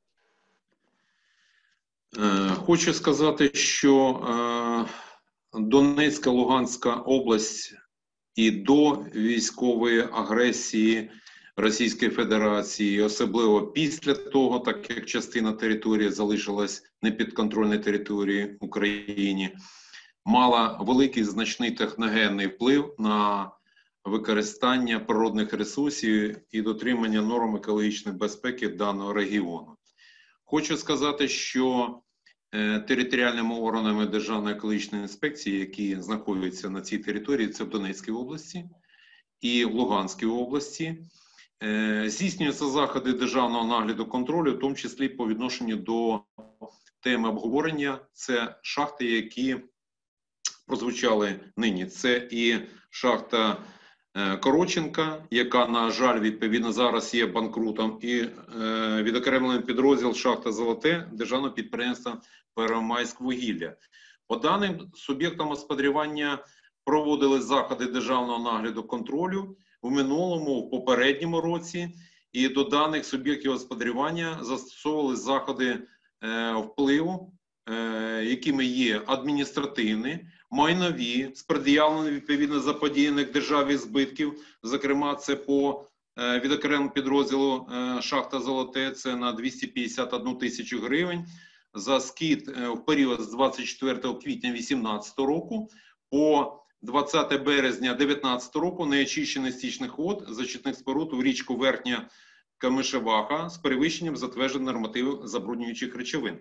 Е, хочу сказати, що е, Донецька, Луганська область і до військової агресії Російської Федерації, особливо після того, так як частина території залишилась непідконтрольній території України, мала великий значний техногенний вплив на використання природних ресурсів і дотримання норм екологічної безпеки даного регіону. Хочу сказати, що територіальними органами Державної екологічної інспекції, які знаходяться на цій території, це в Донецькій області і в Луганській області. Здійснюються заходи державного нагляду контролю, в тому числі по відношенню до теми обговорення. Це шахти, які прозвучали нині. Це і шахта Короченка, яка, на жаль, відповідно зараз є банкрутом, і е, відокремлений підрозділ шахта Золоте державного підприємства Первомайськвугілля. По даним суб'єктам господарювання проводили заходи державного нагляду контролю у минулому, в попередньому році, і до даних суб'єктів господарювання застосовували заходи е, впливу, е, якими є адміністративні, майнові, з пред'явленням відповідно заподіяних державі збитків, зокрема це по е, відокремленому підрозділу е, шахта Золоте, це на двісті п'ятдесят одну тисячу гривень, за скид е, в період з двадцять четвертого квітня дві тисячі вісімнадцятого року по двадцяте березня дві тисячі дев'ятнадцятого року неочищених стічних вод зачитних споруд у річку Верхня Камишеваха з перевищенням затверджених нормативів забруднюючих речовин.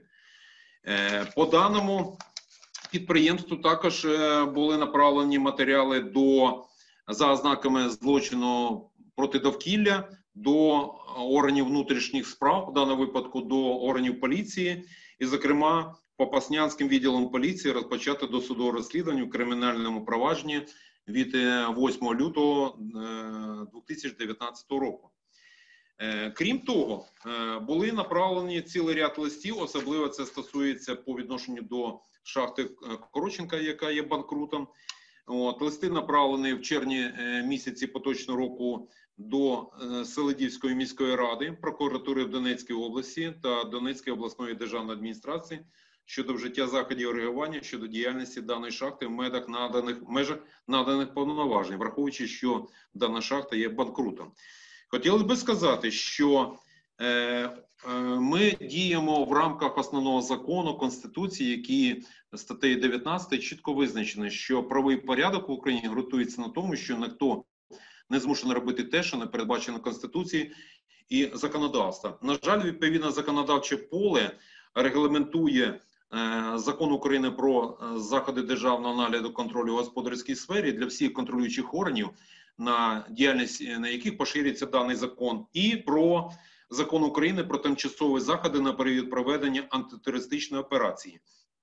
Е, по даному підприємству також були направлені матеріали до, за ознаками злочину проти довкілля, до органів внутрішніх справ, в даному випадку до органів поліції, і, зокрема, Попаснянським відділом поліції розпочато досудове розслідування у кримінальному провадженні від восьмого лютого дві тисячі дев'ятнадцятого року. Крім того, були направлені цілий ряд листів, особливо це стосується по відношенню до шахти Короченка, яка є банкрутом. От, листи направлені в червні місяці поточного року до Селидівської міської ради, прокуратури в Донецькій області та Донецької обласної державної адміністрації щодо вжиття заходів реагування щодо діяльності даної шахти в межах наданих, межах наданих повноважень, враховуючи, що дана шахта є банкрутом. Хотілося б сказати, що е, е, ми діємо в рамках основного закону Конституції, які статтею дев'ятнадцятою чітко визначено, що правовий порядок в Україні ґрунтується на тому, що ніхто не змушений робити те, що не передбачено Конституцією і законодавством. На жаль, відповідно законодавче поле регламентує е, Закон України про заходи державного нагляду контролю у господарській сфері для всіх контролюючих органів, на діяльність на яких поширюється даний закон, і про Закон України про тимчасові заходи на період проведення антитерористичної операції,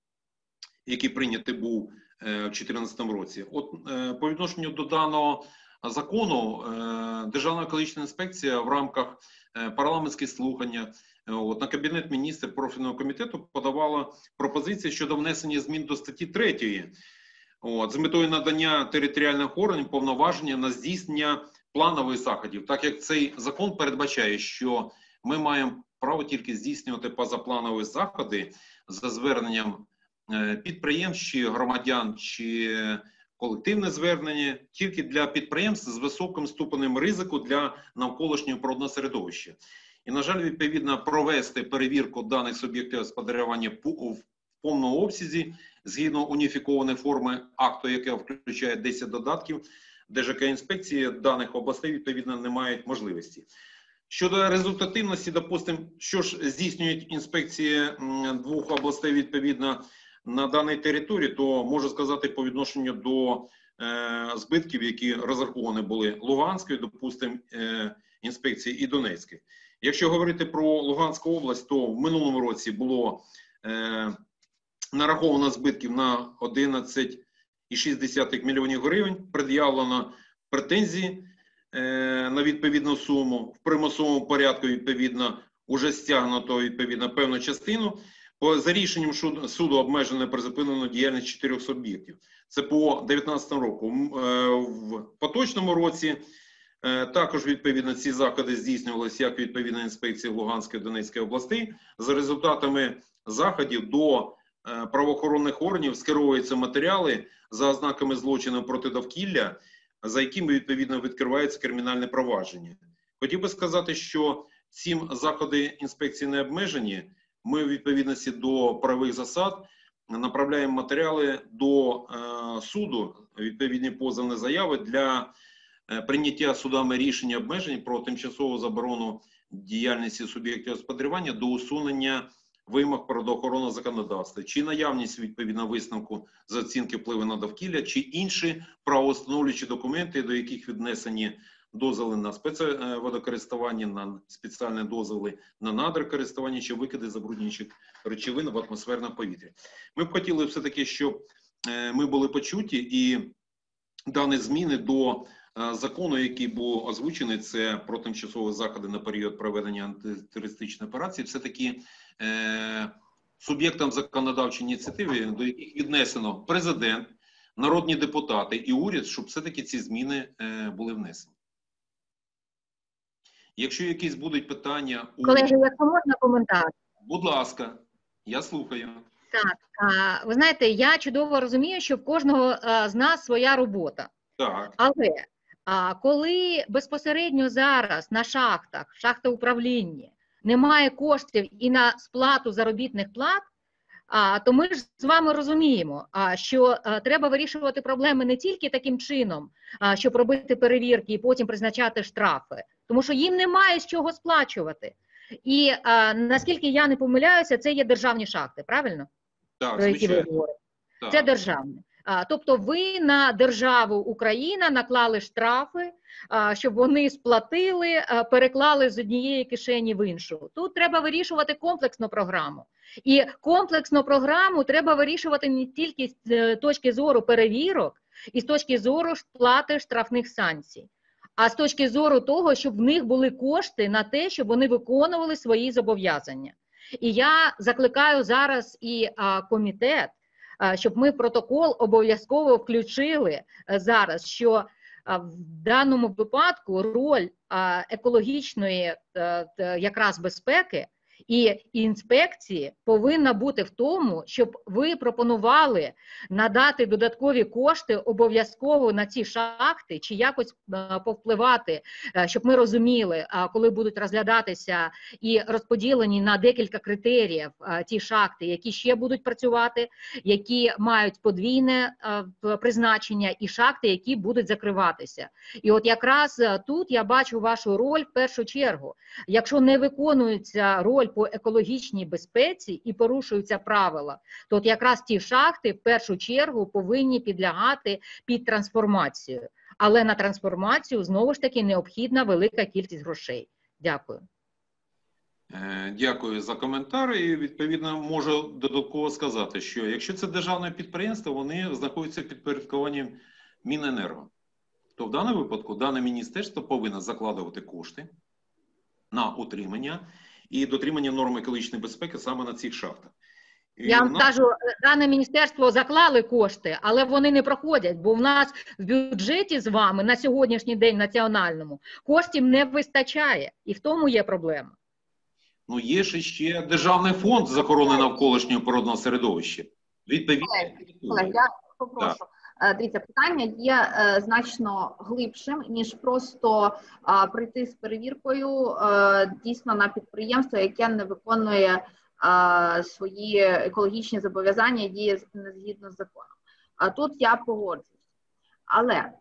який прийнятий був е, в дві тисячі чотирнадцятому році. От е, по відношенню до даного закону е, Державна екологічна інспекція в рамках е, парламентських слухання е, от, на Кабінет міністрів профільного комітету подавала пропозиції щодо внесення змін до статті третьої. От, з метою надання територіальних органів повноваження на здійснення планових заходів, так як цей закон передбачає, що ми маємо право тільки здійснювати позапланові заходи за зверненням підприємств чи громадян, чи колективне звернення, тільки для підприємств з високим ступенем ризику для навколишнього природного середовища. І, на жаль, відповідно, провести перевірку даних суб'єктів господарювання в повному обсязі, згідно уніфікованої форми акту, яке включає десять додатків, Держекоінспекції даних областей, відповідно, не мають можливості. Щодо результативності, допустимо, що ж здійснюють інспекції двох областей, відповідно, на даній території, то можу сказати по відношенню до е, збитків, які розраховані були Луганської, допустимо, е, інспекції і Донецької. Якщо говорити про Луганську область, то в минулому році було е, нараховано збитків на одинадцять цілих шість десятих мільйонів гривень, пред'явлено претензії е, на відповідну суму, в примусовому порядку, відповідно, уже стягнуто, відповідно, певну частину. По, за рішенням суду, суду обмежено призупинено діяльність чотирьох суб'єктів. Це по дві тисячі дев'ятнадцятому року. Е, в поточному році е, також, відповідно, ці заходи здійснювалися як відповідна інспекція Луганської і Донецької областей. За результатами заходів до е, правоохоронних органів скеровуються матеріали за ознаками злочину проти довкілля, за якими, відповідно, відкривається кримінальне провадження. Хотів би сказати, що цим заходи інспекції не обмежені. Ми, в відповідності до правових засад, направляємо матеріали до е, суду, відповідні позовні заяви для е, прийняття судами рішення обмежень про тимчасову заборону діяльності суб'єктів господарювання до усунення вимог природоохоронного законодавства, чи наявність відповідного висновку з оцінки впливу на довкілля, чи інші правовстановлюючі документи, до яких віднесені дозволи на спецводокористування, на спеціальні дозволи на надрокористування чи викиди забруднюючих речовин в атмосферне повітря. Ми б хотіли все-таки, щоб ми були почуті і дані зміни до закону, який був озвучений, це про тимчасові заходи на період проведення антитерористичної операції, все-таки е, суб'єктам законодавчої ініціативи, до яких віднесено президент, народні депутати і уряд, щоб все-таки ці зміни е, були внесені. Якщо якісь будуть питання... У... Колеги, якщо можна коментар? Будь ласка, я слухаю. Так, а, ви знаєте, я чудово розумію, що в кожного а, з нас своя робота. Так. Але а, коли безпосередньо зараз на шахтах, в шахтоуправлінні немає коштів і на сплату заробітних плат, а, то ми ж з вами розуміємо, а, що а, треба вирішувати проблеми не тільки таким чином, а, щоб робити перевірки і потім призначати штрафи, тому що їм немає з чого сплачувати. І а, наскільки я не помиляюся, це є державні шахти, правильно? Так, Про які ви говорите. Так. Це державне. А, тобто ви на державу Україна наклали штрафи, а, щоб вони сплатили, а, переклали з однієї кишені в іншу. Тут треба вирішувати комплексну програму. І комплексну програму треба вирішувати не тільки з точки зору перевірок і з точки зору сплати штрафних санкцій, а з точки зору того, щоб в них були кошти на те, щоб вони виконували свої зобов'язання. І я закликаю зараз і а, комітет, а, щоб ми в протокол обов'язково включили а, зараз, що а, в даному випадку роль а, екологічної а, якраз безпеки і інспекції повинна бути в тому, щоб ви пропонували надати додаткові кошти обов'язково на ці шахти, чи якось повпливати, щоб ми розуміли, коли будуть розглядатися і розподілені на декілька критеріїв ті шахти, які ще будуть працювати, які мають подвійне призначення, і шахти, які будуть закриватися. І от якраз тут я бачу вашу роль в першу чергу. Якщо не виконується роль по екологічній безпеці і порушуються правила, то от якраз ті шахти в першу чергу повинні підлягати під трансформацію. Але на трансформацію знову ж таки необхідна велика кількість грошей. Дякую. Дякую за коментар. І відповідно можу додатково сказати, що якщо це державне підприємство, вони знаходяться під підпорядкуванням Міненерго. То в даному випадку дане міністерство повинно закладувати кошти на утримання і дотримання норм екологічної безпеки саме на цих шахтах. І Я вам нас... кажу, дане міністерство заклали кошти, але вони не проходять, бо в нас в бюджеті з вами на сьогоднішній день національному коштів не вистачає, і в тому є проблема. Ну, є ж ще Державний фонд з охорони навколишнього природного середовища. Відповідно. Колеги, я попрошу. Так. Дивіться, питання є е, значно глибшим, ніж просто е, прийти з перевіркою е, дійсно на підприємство, яке не виконує е, свої екологічні зобов'язання і діє не згідно з законом. А тут я погоджуюсь. Але е,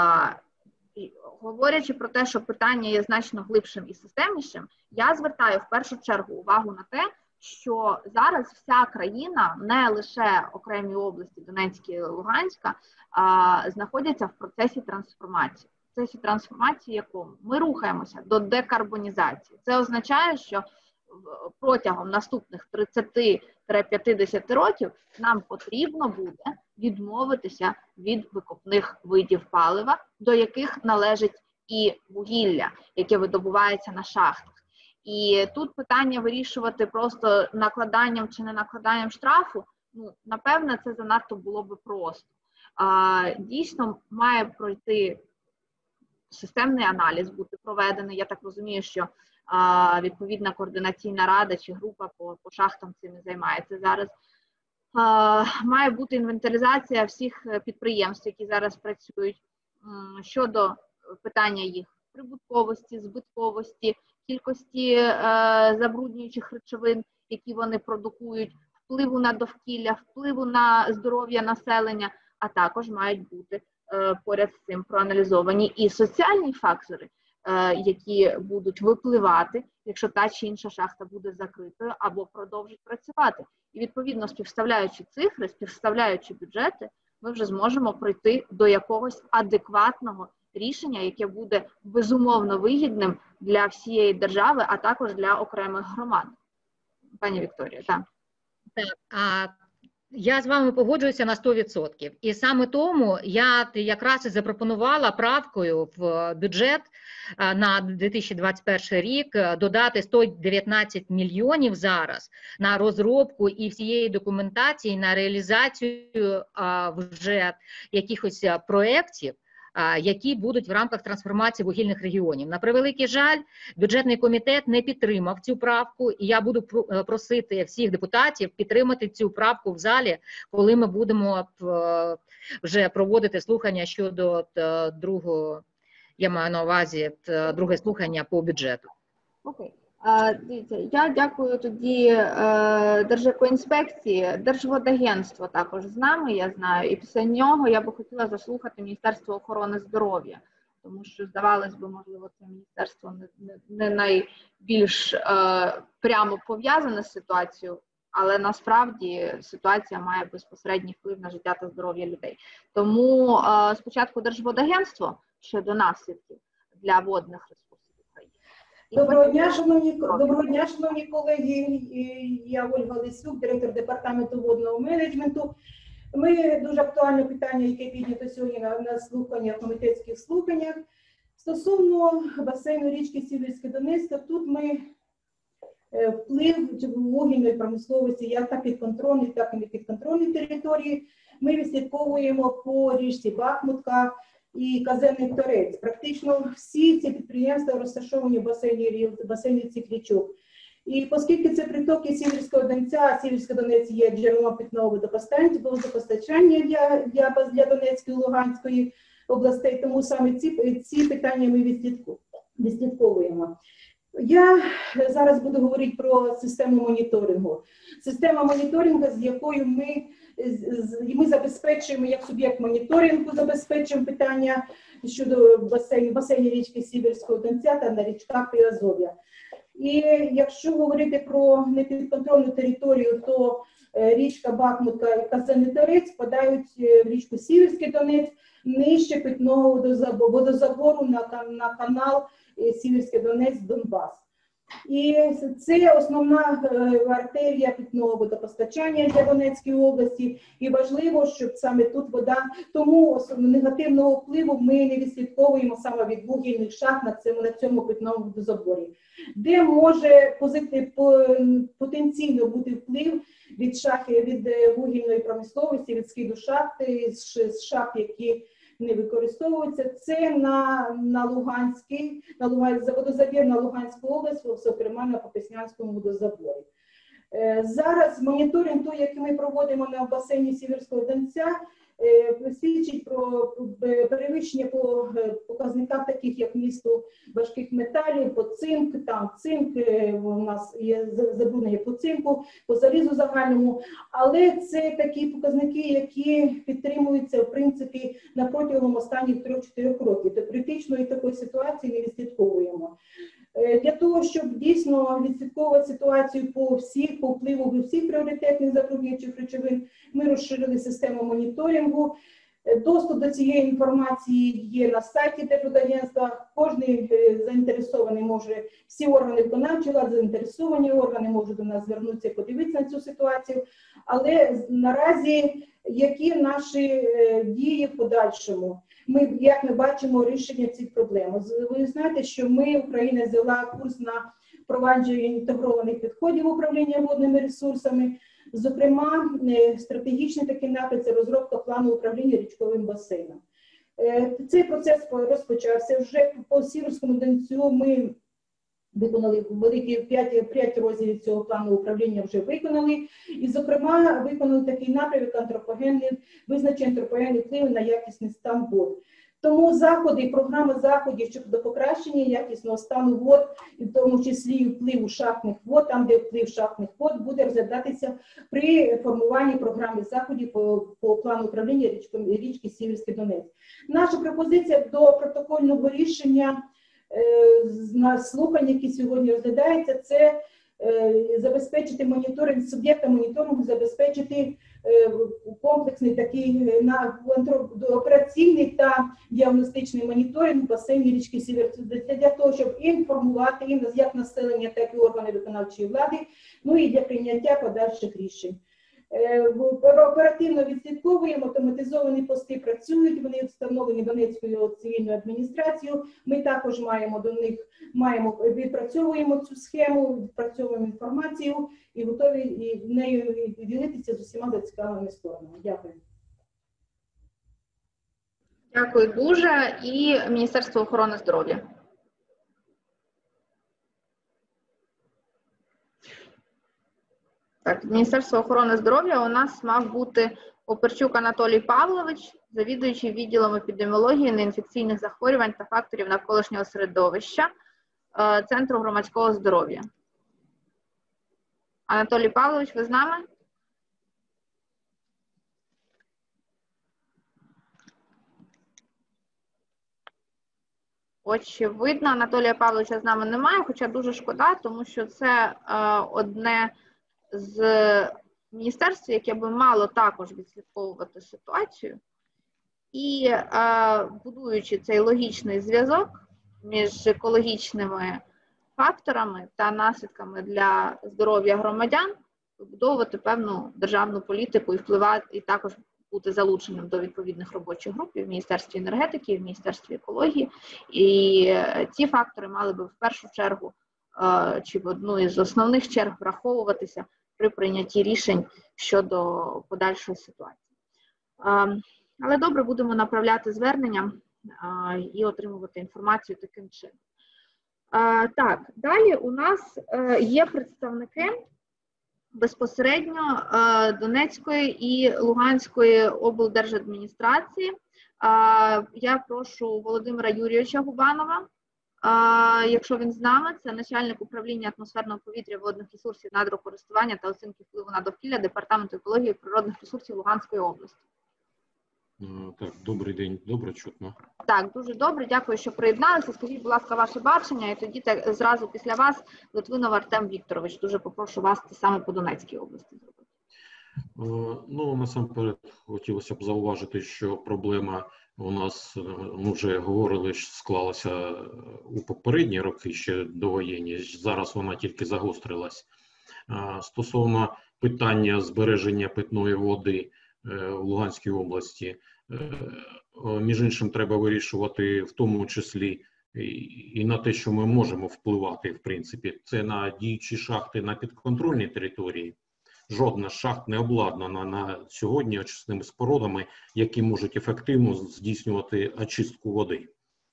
говорячи про те, що питання є значно глибшим і системнішим, я звертаю в першу чергу увагу на те, що зараз вся країна, не лише окремі області Донецька і Луганська, а, знаходяться в процесі трансформації. В процесі трансформації якому? Ми рухаємося до декарбонізації. Це означає, що протягом наступних тридцяти-п'ятдесят років нам потрібно буде відмовитися від викопних видів палива, до яких належить і вугілля, яке видобувається на шахтах. І тут питання вирішувати просто накладанням чи не накладанням штрафу, ну, напевно, це занадто було би просто. А, дійсно, має пройти системний аналіз, бути проведений. Я так розумію, що а, відповідна координаційна рада чи група по, по шахтам цим і займається зараз. А, має бути інвентаризація всіх підприємств, які зараз працюють, щодо питання їх прибутковості, збитковості, кількості е, забруднюючих речовин, які вони продукують, впливу на довкілля, впливу на здоров'я населення, а також мають бути е, поряд з цим проаналізовані і соціальні фактори, які будуть випливати, якщо та чи інша шахта буде закритою або продовжить працювати. І відповідно, співставляючи цифри, співставляючи бюджети, ми вже зможемо прийти до якогось адекватного рішення, яке буде безумовно вигідним для всієї держави, а також для окремих громад. Пані Вікторія, так. Так, а я з вами погоджуюся на сто відсотків. І саме тому я якраз і запропонувала правкою в бюджет на дві тисячі двадцять перший рік додати сто дев'ятнадцять мільйонів зараз на розробку і всієї документації, на реалізацію вже якихось проєктів, які будуть в рамках трансформації вугільних регіонів. На превеликий жаль, бюджетний комітет не підтримав цю правку, і я буду просити всіх депутатів підтримати цю правку в залі, коли ми будемо вже проводити слухання щодо другого, я маю на увазі, друге слухання по бюджету. Окей. Дивіться, я дякую тоді е, Держекоінспекції, Держводагентство також з нами, я знаю, і після нього я би хотіла заслухати Міністерство охорони здоров'я, тому що, здавалось би, можливо, це міністерство не, не, не найбільш е, прямо пов'язане з ситуацією, але насправді ситуація має безпосередній вплив на життя та здоров'я людей. Тому е, спочатку Держводагентство щодо наслідків для водних ресурсів. Доброго дня, шановні, доброго дня, шановні колеги. Я Ольга Лисюк, директор департаменту водного менеджменту. Ми дуже актуальне питання, яке піднято сьогодні на, на слуханнях, комітетських слуханнях. Стосовно басейну річки Сіверсько-Донецька, тут ми вплив вугільної промисловості, як та підконтрольні, так і не підконтрольні території, ми відслідковуємо по річці Бахмутка і Казенний Торець. Практично всі ці підприємства розташовані в басейні, в басейні цих річок. І оскільки це притоки Сіверського Донця, а Сіверський Донець є джерелом питного водопостачання для, для, для Донецької і Луганської областей, тому саме ці, ці питання ми відслідковуємо. Я зараз буду говорити про систему моніторингу. Система моніторингу, з якою ми, ми забезпечуємо, як суб'єкт моніторингу, забезпечуємо питання щодо басейну, басейну річки Сіверського Донця та на річках Приазов'я. І якщо говорити про непідконтрольну територію, то річка Бахмутка і Казенний Торець впадають в річку Сіверський Донець нижче питного водозабору на, на канал Сіверський Донець-Донбас. І це основна артерія питного водопостачання для Донецької області. І важливо, щоб саме тут вода, тому негативного впливу ми не відслідковуємо саме від вугільних шахт на цьому, на цьому питному водозаборі. Де може потенційно бути вплив від шахи, від вугільної промисловості, від скиду шахти, з шахт, які не використовуються, це на, на Луганський, на Луганський, водозабір на Луганську область, зокрема на Попаснянському водозаборі. Е, зараз моніторинг той, який ми проводимо на басейні Сіверського Донця, е, свідчить про перевищення по показниках таких, як місто важких металів, по цинк, там цинк, е, у нас є забруднення по цинку, по залізу загальному, але це такі показники, які підтримуються, в принципі, на протягом останніх трьох-чотирьох років. До критичної такої ситуації не відслідковуємо. Для того, щоб дійсно відслідковувати ситуацію по всіх, по впливу всіх пріоритетних забруднюючих речовин, ми розширили систему моніторингу. Доступ до цієї інформації є на сайті Держводагентства. Кожен заінтересований може, всі органи виконавчої влади, заінтересовані органи можуть до нас звернутися і подивитися на цю ситуацію. Але наразі які наші дії в подальшому? Ми, як ми бачимо, рішення цих проблем. Ви знаєте, що ми, Україна, взяла курс на впровадження інтегрованих підходів управління водними ресурсами. Зокрема, стратегічний такий напрям – це розробка плану управління річковим басейном. Цей процес розпочався. Вже по Сіверському Донцю ми виконали великі п'ять розділів цього плану управління, вже виконали. І, зокрема, виконали такий напрям, як антропогенний, визначення антропогенних впливів на якісний стан вод. Тому заходи, програма заходів щодо покращення якісного стану вод, і в тому числі і впливу шахтних вод, там, де вплив шахтних вод, буде розглядатися при формуванні програми заходів по, по плану управління річки, річки Сіверський Донець. Наша пропозиція до протокольного рішення на слухання, які сьогодні розглядаються, це забезпечити моніторинг, суб'єкта моніторингу, забезпечити комплексний такий операційний та діагностичний моніторинг басейні річки Сівер для того, щоб інформувати як населення, так і органи виконавчої влади, ну і для прийняття подальших рішень. Оперативно відслідковуємо, автоматизовані пости працюють, вони встановлені Донецькою цивільною адміністрацією. Ми також маємо до них, маємо, відпрацьовуємо цю схему, відпрацьовуємо інформацію і готові і нею ділитися з усіма зацікавленими сторонами. Дякую. Дякую дуже. І Міністерство охорони здоров'я. Так, Міністерство охорони здоров'я у нас мав бути Оперчук Анатолій Павлович, завідуючий відділом епідеміології, неінфекційних захворювань та факторів навколишнього середовища Центру громадського здоров'я. Анатолій Павлович, ви з нами? Очевидно, Анатолія Павловича з нами немає, хоча дуже шкода, тому що це е, одне з міністерств, яке би мало також відслідковувати ситуацію. І е, будуючи цей логічний зв'язок між екологічними факторами та наслідками для здоров'я громадян, вибудовувати певну державну політику і впливати, і також бути залученим до відповідних робочих груп і в Міністерстві енергетики, і в Міністерстві екології. І ці фактори мали би в першу чергу, е, чи в одну із основних черг враховуватися при прийнятті рішень щодо подальшої ситуації. Але добре, будемо направляти звернення і отримувати інформацію таким чином. Так, далі у нас є представники безпосередньо Донецької і Луганської облдержадміністрації. Я прошу Володимира Юрійовича Губанова, якщо він з нами, це начальник управління атмосферного повітря, водних ресурсів, надрокористування та оцінки впливу на довкілля Департаменту екології і природних ресурсів Луганської області. Так, добрий день, добре чутно. Так, дуже добре, дякую, що приєдналися. Скажіть, будь ласка, ваше бачення, і тоді так, зразу після вас Литвинов Артем Вікторович. Дуже попрошу вас те саме по Донецькій області зробити. Ну, насамперед, хотілося б зауважити, що проблема у нас, ми вже говорили, що склалася у попередні роки, ще довоєнні, зараз вона тільки загострилась. Стосовно питання збереження питної води в Луганській області, між іншим, треба вирішувати в тому числі і на те, що ми можемо впливати, в принципі, це на діючі шахти на підконтрольній території. Жодна з шахт не обладнана на сьогодні очисними спорудами, які можуть ефективно здійснювати очистку води.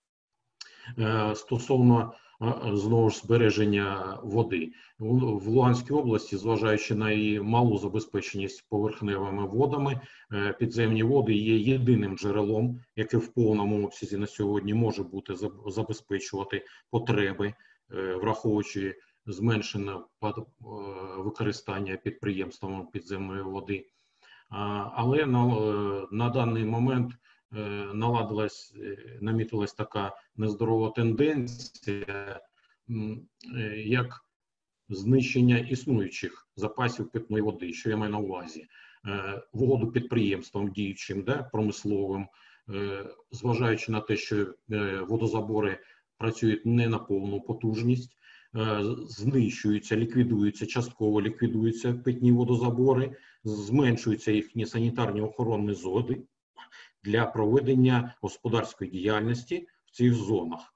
Стосовно, знову ж, збереження води. В Луганській області, зважаючи на її малу забезпеченість поверхневими водами, підземні води є єдиним джерелом, яке в повному обсязі на сьогодні може бути забезпечувати потреби, враховуючи зменшене використання підприємствами підземної води. Але на, на даний момент наладилась, намітилась така нездорова тенденція, як знищення існуючих запасів питної води. Що я маю на увазі? В угоду підприємствам діючим, да, промисловим, зважаючи на те, що водозабори працюють не на повну потужність, знищуються, ліквідуються, частково ліквідуються питні водозабори, зменшуються їхні санітарні охоронні зони для проведення господарської діяльності в цих зонах.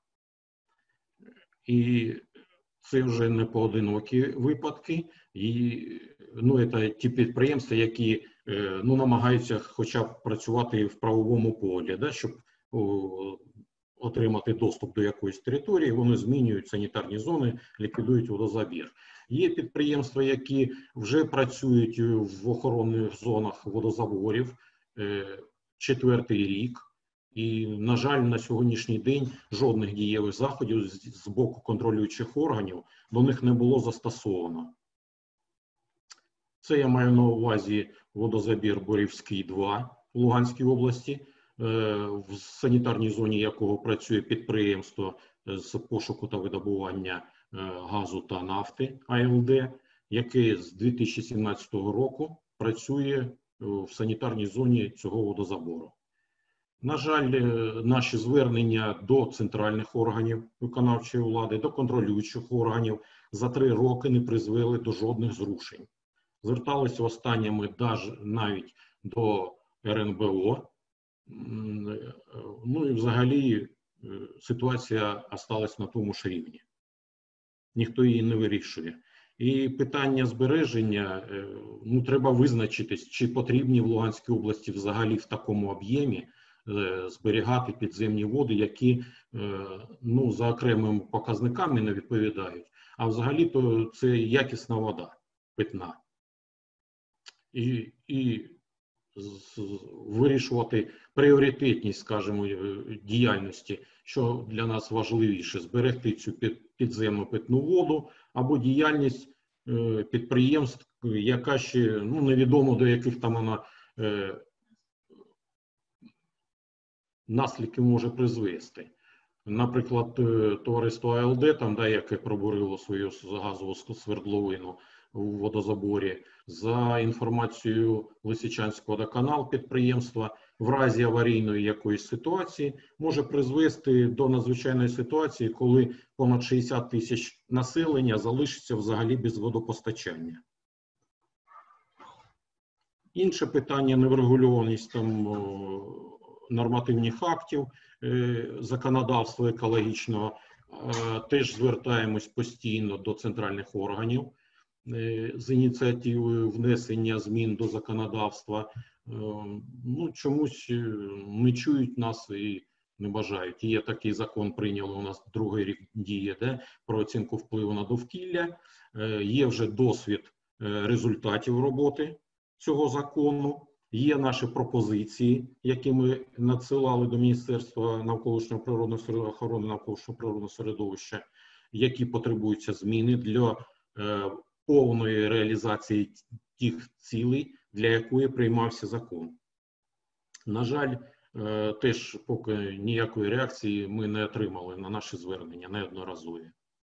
І це вже не поодинокі випадки. І, ну, це ті підприємства, які ну, намагаються хоча б працювати в правовому полі, да, щоб о, отримати доступ до якоїсь території, вони змінюють санітарні зони, ліквідують водозабір. Є підприємства, які вже працюють в охоронних зонах водозаборів четвертий рік, і, на жаль, на сьогоднішній день жодних дієвих заходів з боку контролюючих органів до них не було застосовано. Це я маю на увазі водозабір Борівський два в Луганській області, в санітарній зоні якого працює підприємство з пошуку та видобування газу та нафти А Л Д, яке з дві тисячі сімнадцятого року працює в санітарній зоні цього водозабору. На жаль, наші звернення до центральних органів виконавчої влади, до контролюючих органів за три роки не призвели до жодних зрушень. Зверталися останніми навіть до Ер Ен Бе О. Ну і взагалі ситуація залишилась на тому ж рівні. Ніхто її не вирішує. І питання збереження, ну, треба визначитись, чи потрібні в Луганській області взагалі в такому об'ємі зберігати підземні води, які, ну, за окремими показниками не відповідають. А взагалі то це якісна вода, питна. І, і вирішувати пріоритетність, скажімо, діяльності, що для нас важливіше, зберегти цю підземну питну воду або діяльність підприємств, яка ще, ну, невідомо до яких там вона е, наслідків може призвести. Наприклад, товариство А Л Д, там, да, яке пробурило свою газову свердловину у водозаборі, за інформацією Лисичанського водоканалу підприємства, в разі аварійної якоїсь ситуації може призвести до надзвичайної ситуації, коли понад шістдесят тисяч населення залишиться взагалі без водопостачання. Інше питання – неврегульованість там нормативних актів законодавства екологічного. Теж звертаємось постійно до центральних органів з ініціативою внесення змін до законодавства. Ну, чомусь не чують нас і не бажають. Є такий закон, прийняли у нас другий рік діє, де, про оцінку впливу на довкілля. Є вже досвід результатів роботи цього закону. Є наші пропозиції, які ми надсилали до Міністерства навколишнього природного охорони навколишнього природного середовища, які потребуються зміни для е, повної реалізації тих цілей, для якої приймався закон. На жаль, е, теж поки ніякої реакції ми не отримали на наші звернення неодноразові.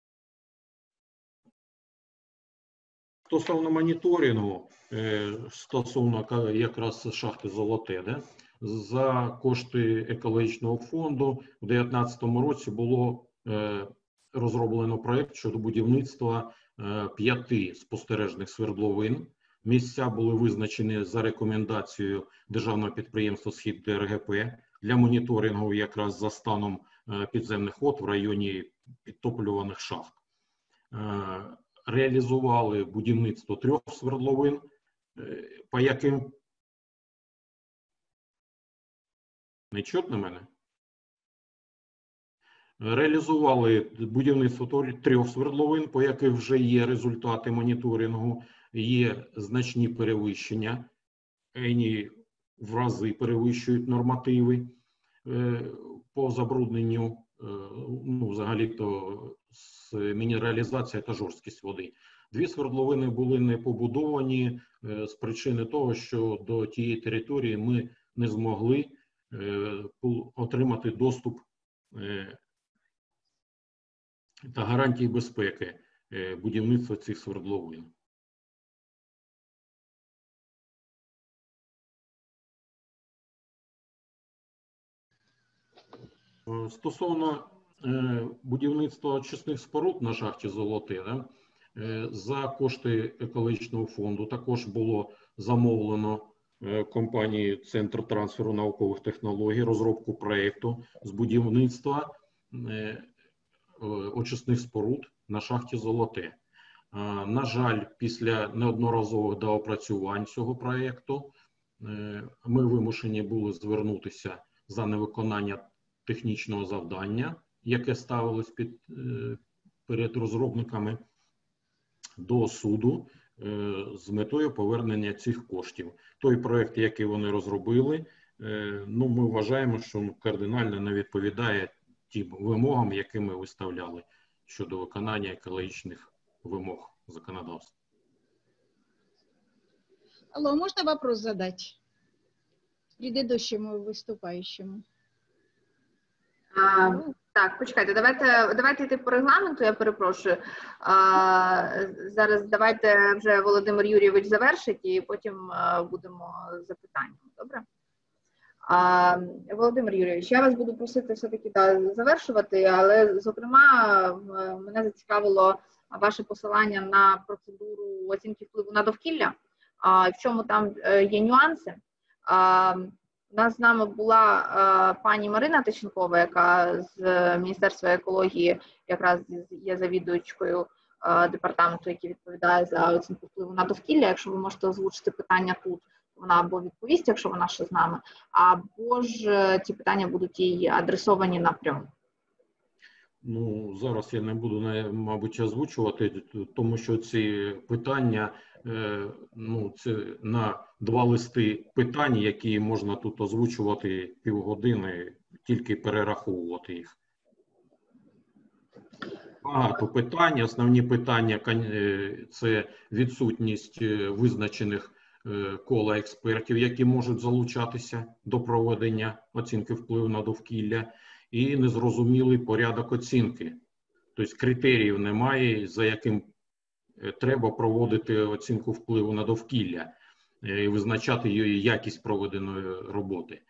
Стосовно моніторингу, стосовно якраз шахти Золоте, да? За кошти екологічного фонду в дві тисячі дев'ятнадцятому році було розроблено проєкт щодо будівництва п'яти спостережних свердловин. Місця були визначені за рекомендацією державного підприємства «Схід Д Р Г П» для моніторингу якраз за станом підземних вод в районі підтоплюваних шахт. Реалізували будівництво трьох свердловин, по яким... Не чутно мене? Реалізували будівництво трьох свердловин, по яких вже є результати моніторингу, є значні перевищення, вони в рази перевищують нормативи по забрудненню, ну, взагалі-то, з мінералізація та жорсткість води. Дві свердловини були не побудовані з причини того, що до тієї території ми не змогли отримати доступ та гарантії безпеки будівництва цих свердловин. Стосовно будівництва очисних споруд на шахті Золоте, да, за кошти екологічного фонду також було замовлено компанією Центр трансферу наукових технологій розробку проєкту з будівництва очисних споруд на шахті Золоте. На жаль, після неодноразових доопрацювань цього проєкту ми вимушені були звернутися за невиконання технічного завдання, яке ставилось під, перед розробниками, до суду з метою повернення цих коштів. Той проєкт, який вони розробили, ну, ми вважаємо, що кардинально не відповідає тим вимогам, які ми виставляли щодо виконання екологічних вимог законодавства. Алло, можно вопрос задать предыдущему выступающему? А, Так, почекайте, давайте, давайте йти по регламенту, я перепрошую. А, зараз давайте вже Володимир Юрійович завершить і потім а, будемо запитання. Добре? А, Володимир Юрійович, я вас буду просити все-таки да, завершувати, але, зокрема, мене зацікавило ваше посилання на процедуру оцінки впливу на довкілля, а, в чому там є нюанси. А, У нас з нами була е, пані Марина Тищенкова, яка з Міністерства екології якраз є завідувачкою е, департаменту, який відповідає за оцінку впливу на довкілля. Якщо ви можете озвучити питання тут, вона або відповість, якщо вона ще з нами, або ж е, ці питання будуть їй адресовані напряму. Ну, зараз я не буду, мабуть, озвучувати, тому що ці питання, ну, це на два листи питань, які можна тут озвучувати півгодини, тільки перераховувати їх. Багато питань. Основні питання – це відсутність визначених кола експертів, які можуть залучатися до проведення оцінки впливу на довкілля, і незрозумілий порядок оцінки. Тобто критеріїв немає, за яким треба проводити оцінку впливу на довкілля і визначати її якість проведеної роботи.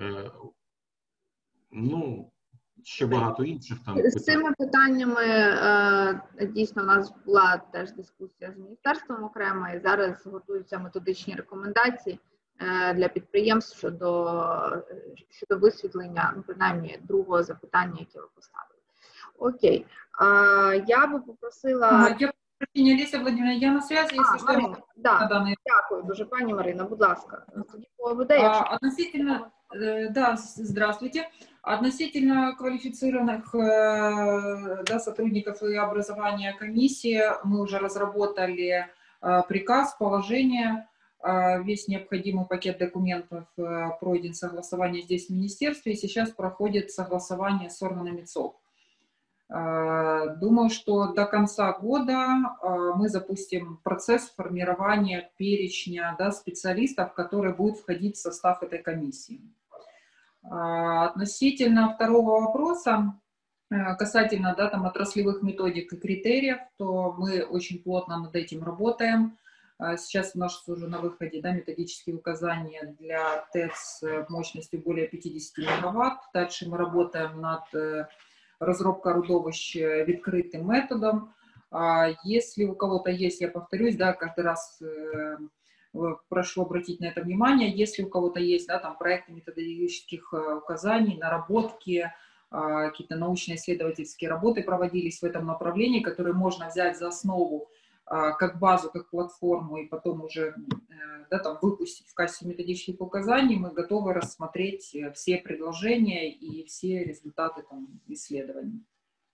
Ну, ще багато інших там питань. З цими питаннями дійсно в нас була теж дискусія з міністерством окремо, і зараз готуються методичні рекомендації для підприємств щодо, щодо висвітлення, ну, принаймні, другого запитання, яке ви поставили. Окей. А, я би попросила... А, я прощення, Леся Владимировна, я на связи, а, якщо що... Да. Данные... Дякую дуже, пані Марина, будь ласка. Тоді по ОВД, якщо... а, относительно, да, здравствуйте. Относительно квалифицированных да, сотрудников и образования комиссии мы уже разработали приказ, положение. Весь необходимый пакет документов пройден согласование здесь в министерстве, и сейчас проходит согласование с органами ЦОП. Думаю, что до конца года мы запустим процесс формирования перечня, да, специалистов, которые будут входить в состав этой комиссии. Относительно второго вопроса, касательно, да, там, отраслевых методик и критериев, то мы очень плотно над этим работаем. Сейчас у нас уже на выходе, да, методические указания для ТЭЦ мощностью более пятидесяти мегаватт. Дальше мы работаем над разработкой родовищ открытым методом. Если у кого-то есть, я повторюсь, да, каждый раз прошу обратить на это внимание, если у кого-то есть, да, там, проекты методологических указаний, наработки, какие-то научно-исследовательские работы проводились в этом направлении, которые можно взять за основу как базу, как платформу, и потом уже, да, там, выпустить в качестве методических указаний, мы готовы рассмотреть все предложения и все результаты там, исследований.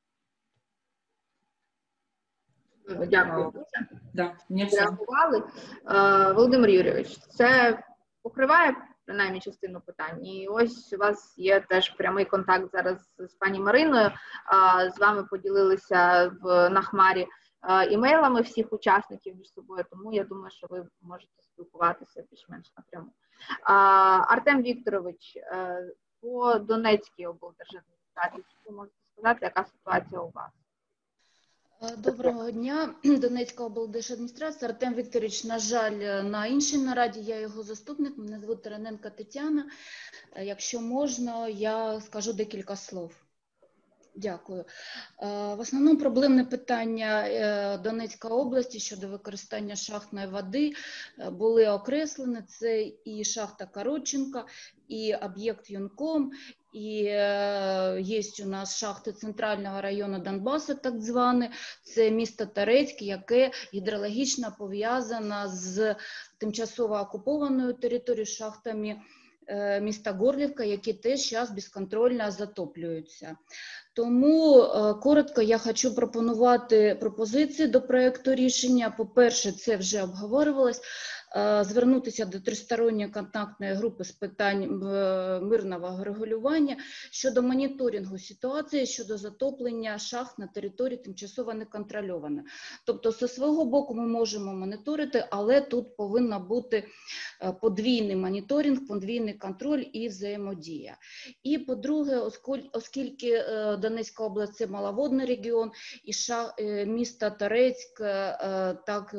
Дякую. Да, мені все. Володимир Юрійович, це покриває принаймні частину питань. І ось у вас є теж прямий контакт зараз з пані Мариною. З вами поділилися в, на Хмарі імейлами всіх учасників між собою, тому я думаю, що ви можете спілкуватися більш-менш напряму. Артем Вікторович, по Донецькій облдержадміністрації, ви можете сказати, яка ситуація у вас? Доброго дня. Донецька облдержадміністрація. Артем Вікторович, на жаль, на іншій нараді, я його заступник, мене звуть Тараненко Тетяна. Якщо можна, я скажу декілька слов. Дякую. В основному проблемне питання Донецької області щодо використання шахтної води були окреслені. Це і шахта Коротченка, і об'єкт Юнком, і є у нас шахти Центрального району Донбасу, так звані, це місто Торецьк, яке гідрологічно пов'язано з тимчасово окупованою територією, шахтами міста Горлівка, які теж зараз безконтрольно затоплюються. Тому коротко я хочу пропонувати пропозиції до проєкту рішення. По-перше, це вже обговорювалось, звернутися до тристоронньої контактної групи з питань мирного регулювання щодо моніторингу ситуації щодо затоплення шахт на території тимчасово неконтрольованої. Тобто, зі свого боку ми можемо моніторити, але тут повинна бути подвійний моніторинг, подвійний контроль і взаємодія. І, по-друге, оскільки Донецька область – це маловодний регіон, і шах, місто Торецьк, так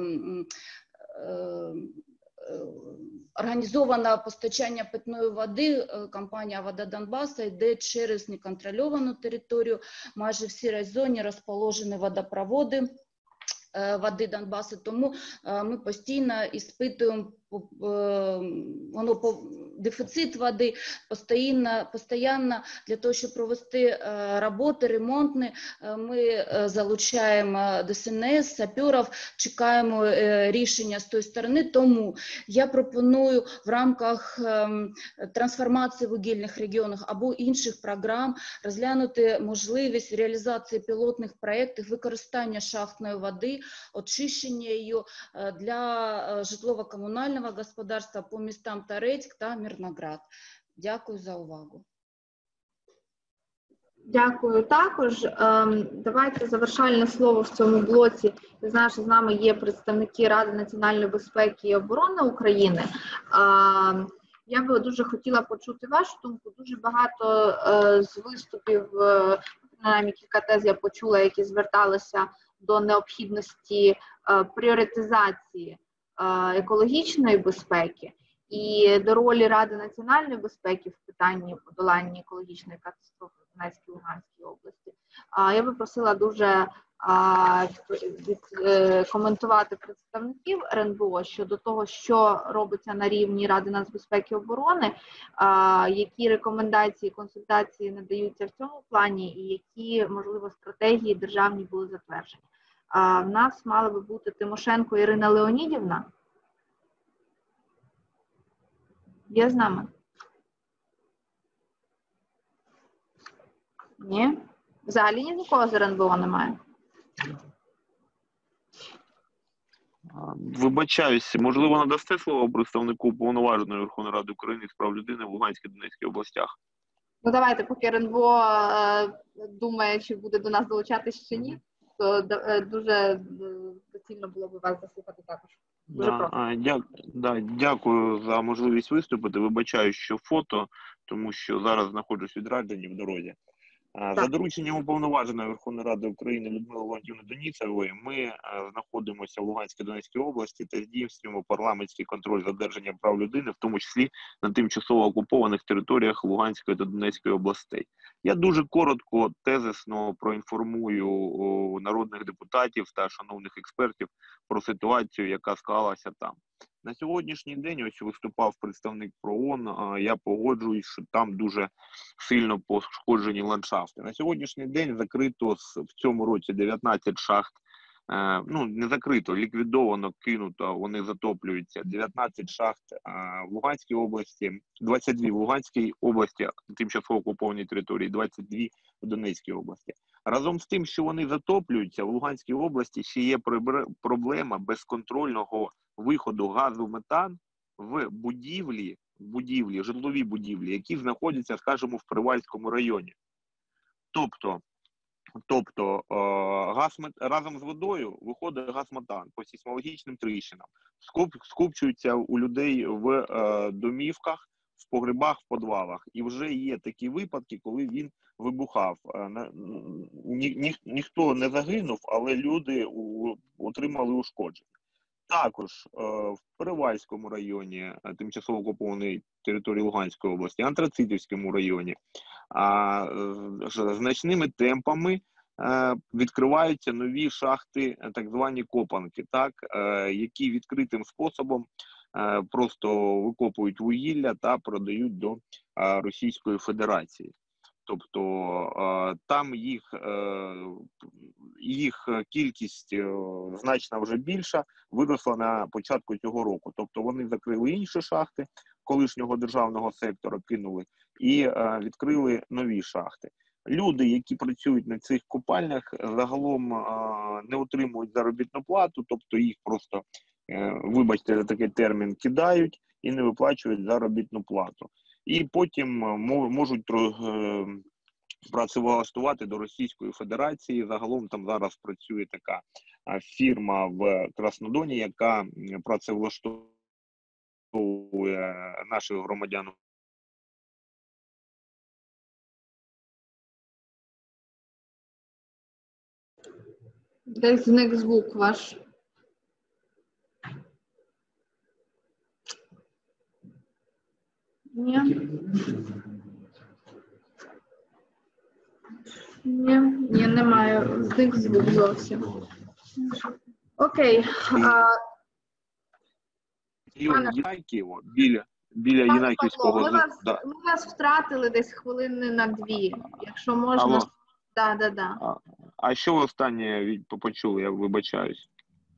організоване постачання питної води, компанія «Вода Донбасу» йде через неконтрольовану територію, майже в сірій зоні розположені водопроводи води Донбасу, тому ми постійно іспитуємо воно дефіцит води, постійно, постійно для того, щоб провести роботи ремонтні, ми залучаємо Д С Н С, саперів, чекаємо рішення з тої сторони, тому я пропоную в рамках трансформації вугільних регіонів або інших програм розглянути можливість реалізації пілотних проєктів використання шахтної води, очищення її для житлово-комунального господарства по містам Торецьк та Мирноград. Дякую за увагу. Дякую також. Давайте завершальне слово в цьому блоці. Я знаю, що з нами є представники Ради національної безпеки і оборони України. Я би дуже хотіла почути вашу думку. Дуже багато з виступів, принаймні кілька тез я почула, які зверталися до необхідності пріоритизації екологічної безпеки і до ролі Ради національної безпеки в питанні подолання екологічної катастрофи в Донецькій, Луганській області. Я би просила дуже коментувати представників Ер Ен Бе О щодо того, що робиться на рівні Ради нацбезпеки і оборони, які рекомендації, консультації надаються в цьому плані і які, можливо, стратегії державні були затверджені. В нас мала би бути Тимошенко Ірина Леонідівна. Є з нами? Ні? Взагалі ні з кого з Ер Ен Бе О немає? Вибачаюсь, можливо, надасте слово представнику Уповноваженої Верховної Ради України з прав людини в Луганській, Донецькій областях? Ну, давайте, поки Ер Ен Бе О е, думає, чи буде до нас долучатись чи ні, то е, дуже доцільно було б вас заслухати також. Дуже да, а, дя, да, дякую за можливість виступити. Вибачаю, що фото, тому що зараз знаходжусь у відрядженні в дорозі. Так. За дорученням Уповноваженої Верховної Ради України Людмили Леонтіївни Деніцевої ми знаходимося в Луганській, Донецькій області та здійснюємо парламентський контроль за додержання прав людини, в тому числі на тимчасово окупованих територіях Луганської та Донецької областей. Я дуже коротко, тезисно проінформую народних депутатів та шановних експертів про ситуацію, яка склалася там. На сьогоднішній день, ось виступав представник Про О О Н, я погоджуюсь, що там дуже сильно пошкоджені ландшафти. На сьогоднішній день закрито в цьому році дев'ятнадцять шахт, ну не закрито, ліквідовано, кинуто, вони затоплюються. дев'ятнадцять шахт в Луганській області, двадцять дві в Луганській області, тимчасово окупованій території, двадцять дві в Донецькій області. Разом з тим, що вони затоплюються, в Луганській області ще є проблема безконтрольного виходу газу метан в будівлі, будівлі, житлові будівлі, які знаходяться, скажімо, в Привальському районі. Тобто, тобто газ, разом з водою виходить газметан по сейсмологічним тріщинам, скуп, скупчуються у людей в е, домівках, в погребах, в підвалах. І вже є такі випадки, коли він вибухав. Ні, ні, ніхто не загинув, але люди у, отримали ушкодження. Також е, в Перевальському районі, тимчасово окупованій території Луганської області, Антрацитівському районі, а, е, значними темпами е, відкриваються нові шахти, так звані копанки, так, е, які відкритим способом е, просто викопують вугілля та продають до е, Російської Федерації. Тобто там їх, їх кількість значно вже більша, виросла на початку цього року. Тобто вони закрили інші шахти колишнього державного сектора, кинули і відкрили нові шахти. Люди, які працюють на цих копальнях, загалом не отримують заробітну плату, тобто їх просто вибачте за такий термін, кидають і не виплачують заробітну плату. І потім можуть працевлаштувати до Російської Федерації. Загалом там зараз працює така фірма в Краснодоні, яка працевлаштовує наших громадян. Десь зник звук ваш. Ні. Ні, ні, немає. Зник звук зовсім. Окей. А... Єнакієво, біля, біля Єнаківського... Ми вас, да. ми вас втратили десь хвилини на дві, якщо можна. Алло. Да, да, да. А, а що ви останнє від, почули, я вибачаюсь?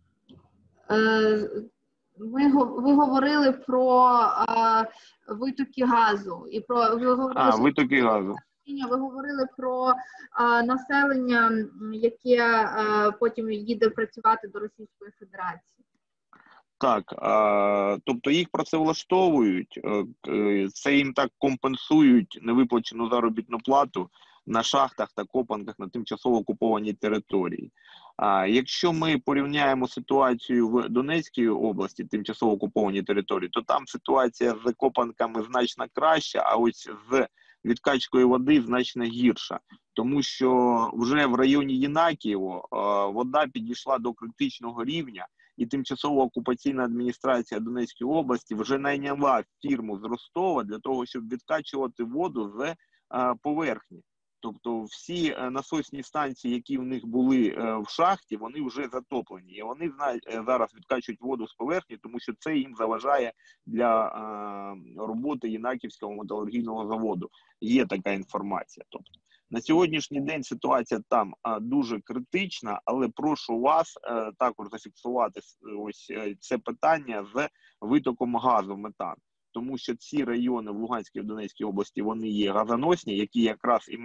Е, ми, ви говорили про а, витоки газу. І про, ви говорили, а, витоки газу. Ви говорили про а, населення, яке а, потім їде працювати до Російської Федерації. Так, а, тобто їх працевлаштовують, це їм так компенсують невиплачену заробітну плату на шахтах та копанках на тимчасово окупованій території. А якщо ми порівняємо ситуацію в Донецькій області, тимчасово окупованій території, то там ситуація з копанками значно краща, а ось з відкачкою води значно гірша. Тому що вже в районі Єнакієво вода підійшла до критичного рівня, і тимчасова окупаційна адміністрація Донецької області вже найняла фірму з Ростова для того, щоб відкачувати воду з поверхні. Тобто всі насосні станції, які в них були в шахті, вони вже затоплені. І вони зараз відкачують воду з поверхні, тому що це їм заважає для роботи Єнаківського металургійного заводу. Є така інформація. Тобто на сьогоднішній день ситуація там а, дуже критична, але прошу вас а, також зафіксувати ось це питання з витоком газу, метан. Тому що ці райони в Луганській і в Донецькій області, вони є газоносні, які якраз і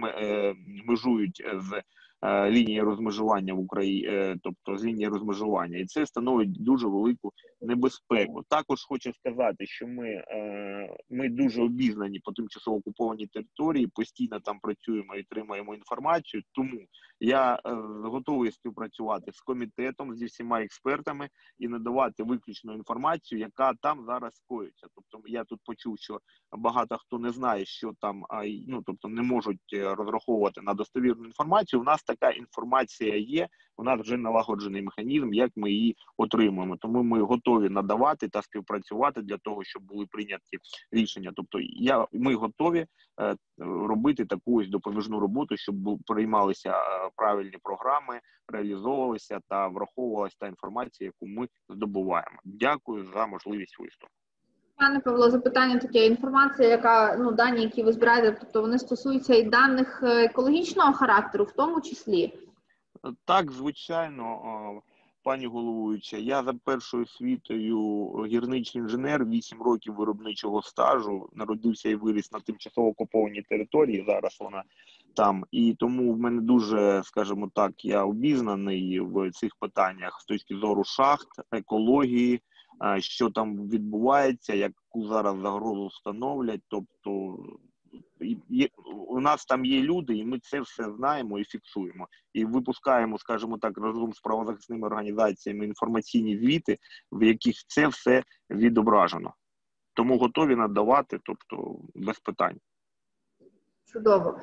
межують з е, лінії розмежування в Україні, е, тобто з лінії розмежування. І це становить дуже велику небезпеку. Також хочу сказати, що ми, е, ми дуже обізнані по тимчасово окупованій території, постійно там працюємо і отримуємо інформацію, тому я е, готовий співпрацювати з комітетом, зі всіма експертами і надавати виключну інформацію, яка там зараз скоїться. Тобто я тут почув, що багато хто не знає, що там, ну, тобто не можуть розраховувати на достовірну інформацію. У нас така інформація є, у нас вже налагоджений механізм, як ми її отримуємо. Тому ми готові надавати та співпрацювати для того, щоб були прийняті рішення. Тобто я, ми готові е, робити таку ось допоміжну роботу, щоб приймалися правильні програми, реалізовувалися та враховувалася та інформація, яку ми здобуваємо. Дякую за можливість виступу. Пане Павло, запитання таке. Інформація, яка, ну, дані, які ви збираєте, тобто вони стосуються і даних екологічного характеру в тому числі? Так, звичайно, пані головуюча. Я за першою освітою гірничий інженер, вісім років виробничого стажу, народився і виріс на тимчасово окупованій території, зараз вона там. І тому в мене дуже, скажімо так, я обізнаний в цих питаннях з точки зору шахт, екології, що там відбувається, яку зараз загрозу становлять. Тобто є, у нас там є люди, і ми це все знаємо і фіксуємо. І випускаємо, скажімо так, разом з правозахисними організаціями інформаційні звіти, в яких це все відображено. Тому готові надавати, тобто без питань. Чудово.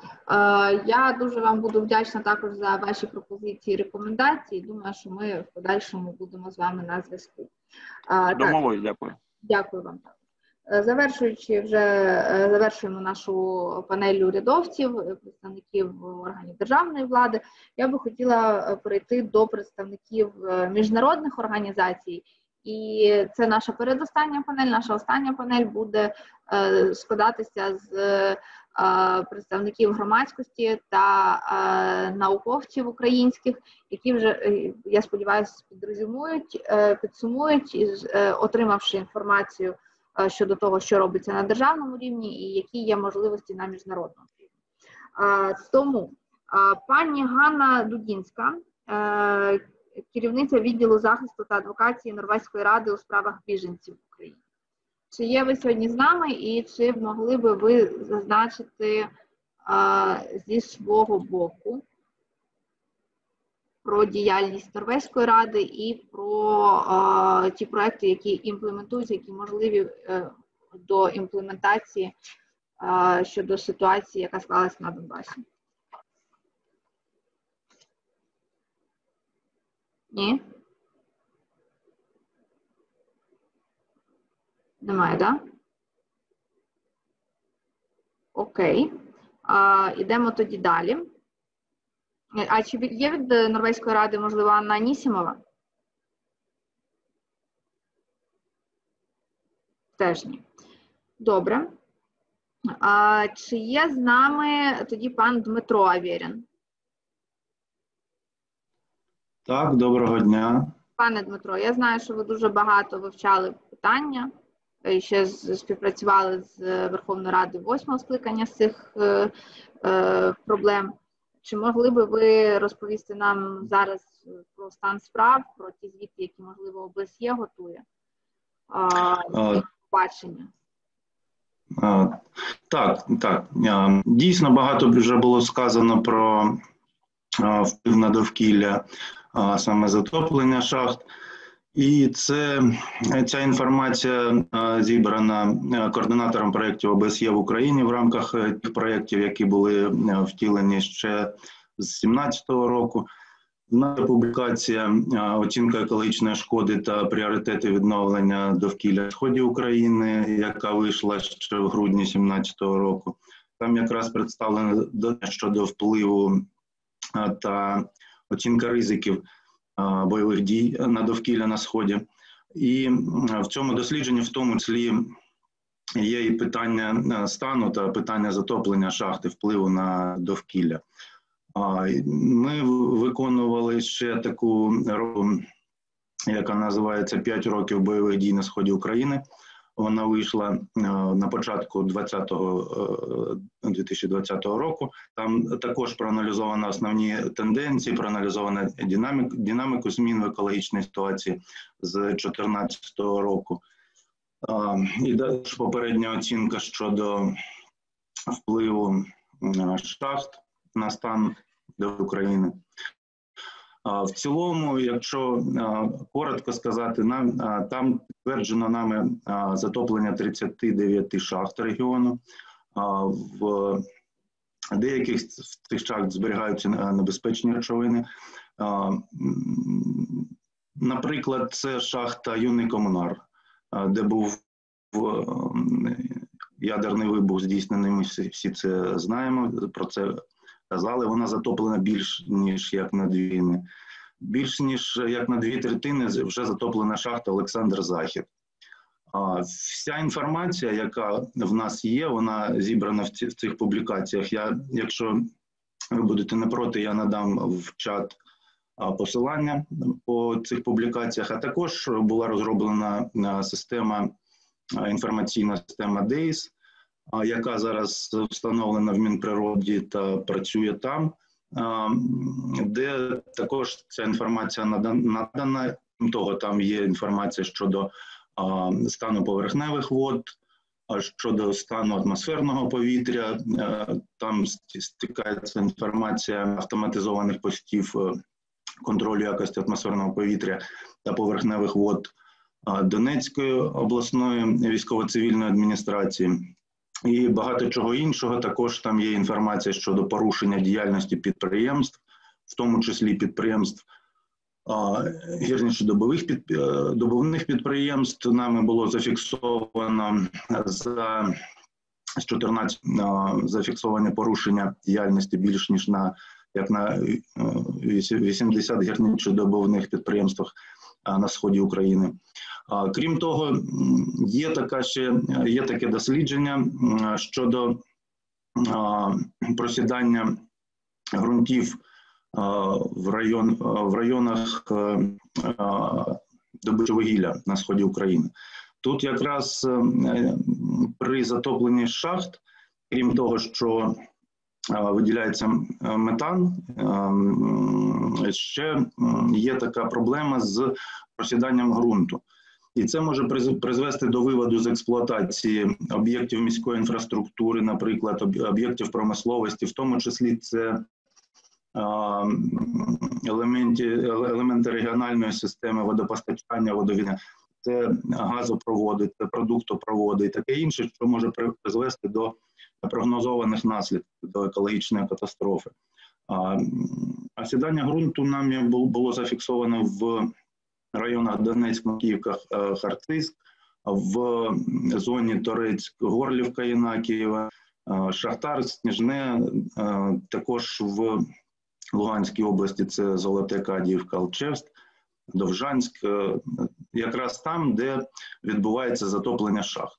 Я дуже вам буду вдячна також за ваші пропозиції і рекомендації. Думаю, що ми в подальшому будемо з вами на зв'язку. Домовились, дякую. Дякую вам. Завершуючи, вже завершуємо нашу панель урядовців, представників органів державної влади. Я би хотіла перейти до представників міжнародних організацій. І це наша передостання панель. Наша остання панель буде е, складатися з е, представників громадськості та е, науковців українських, які вже, е, я сподіваюся, підрезюмують, е, підсумують, із, е, отримавши інформацію е, щодо того, що робиться на державному рівні і які є можливості на міжнародному рівні. Е, тому е, пані Ганна Дудінська, е, керівниця відділу захисту та адвокації Норвезької ради у справах біженців в Україні. Чи є ви сьогодні з нами і чи могли би ви зазначити а, зі свого боку про діяльність Норвезької ради і про а, ті проекти, які імплементуються, які можливі а, до імплементації а, щодо ситуації, яка склалась на Донбасі? Ні? Немає, так? Да? Окей. А, ідемо тоді далі. А чи є від Норвезької ради, можливо, Анна Анісімова? Теж ні. Добре. А, чи є з нами тоді пан Дмитро Авєрін? Так, доброго дня. Пане Дмитро, я знаю, що ви дуже багато вивчали питання, і ще співпрацювали з Верховною Радою восьмого скликання з цих е, е, проблем. Чи могли би ви розповісти нам зараз про стан справ, про ті звіти, які, можливо, ОБСЄ готує, а, і бачення? А, так, так. Дійсно, багато вже було сказано про а, вплив на довкілля, а, саме затоплення шахт. І це, ця інформація а, зібрана координатором проєктів ОБСЄ в Україні в рамках тих проєктів, які були втілені ще з сімнадцятого року. Наша публікація «Оцінка екологічної шкоди та пріоритети відновлення довкілля на сході України», яка вийшла ще в грудні сімнадцятого року. Там якраз представлено щодо впливу та оцінка ризиків бойових дій на довкілля на сході. І в цьому дослідженні в тому числі є і питання стану та питання затоплення шахти, впливу на довкілля. Ми виконували ще таку роботу, яка називається «п'ять років бойових дій на сході України». Вона вийшла на початку дві тисячі двадцятого року. Там також проаналізовано основні тенденції, проаналізована динаміку, динаміку змін в екологічній ситуації з дві тисячі чотирнадцятого року. І далі попередня оцінка щодо впливу шахт на стан України. В цілому, якщо коротко сказати, нам там підтверджено нами затоплення тридцяти дев'яти шахт регіону. В деяких з цих шахт зберігаються небезпечні речовини. Наприклад, це шахта Юний Комунар, де був ядерний вибух здійснений, ми всі, всі це знаємо, про це казали. Вона затоплена більш ніж як на дві. Більш ніж як на дві третини вже затоплена шахта Олександр Захід. Вся інформація, яка в нас є, вона зібрана в, ці, в цих публікаціях. Я, якщо ви будете не проти, я надам в чат посилання по цих публікаціях. А також була розроблена система, інформаційна система ДЕЙС, яка зараз встановлена в Мінприроді та працює там, де також ця інформація надана. Крім того, там є інформація щодо стану поверхневих вод, щодо стану атмосферного повітря. Там стикається інформація автоматизованих постів контролю якості атмосферного повітря та поверхневих вод Донецької обласної військово-цивільної адміністрації. І багато чого іншого. Також там є інформація щодо порушення діяльності підприємств, в тому числі підприємств гірничодобових під, добувних підприємств. Нами було зафіксовано за чотирнадцять зафіксовані порушення діяльності більш ніж на як на вісімдесят гірничодобувних підприємствах на сході України. Крім того, є така ще є таке дослідження щодо просідання ґрунтів в район в районах добичі вугілля на сході України. Тут якраз при затопленні шахт, крім того, що виділяється метан ще є така проблема з просіданням ґрунту. І це може призвести до виводу з експлуатації об'єктів міської інфраструктури, наприклад, об'єктів промисловості, в тому числі це елементи, елементи регіональної системи водопостачання, водовідання, це газопроводи, це продуктопроводи і таке інше, що може призвести до прогнозованих наслідків, до екологічної катастрофи. Осідання ґрунту нами було зафіксовано в районах Донецьк, Макіївка, Харцизьк, в зоні Торецьк, Горлівка, Єнакієва, Шахтар, Сніжне, також в Луганській області це Золоте, Кадіївка, Алчевськ, Довжанськ, якраз там, де відбувається затоплення шахт.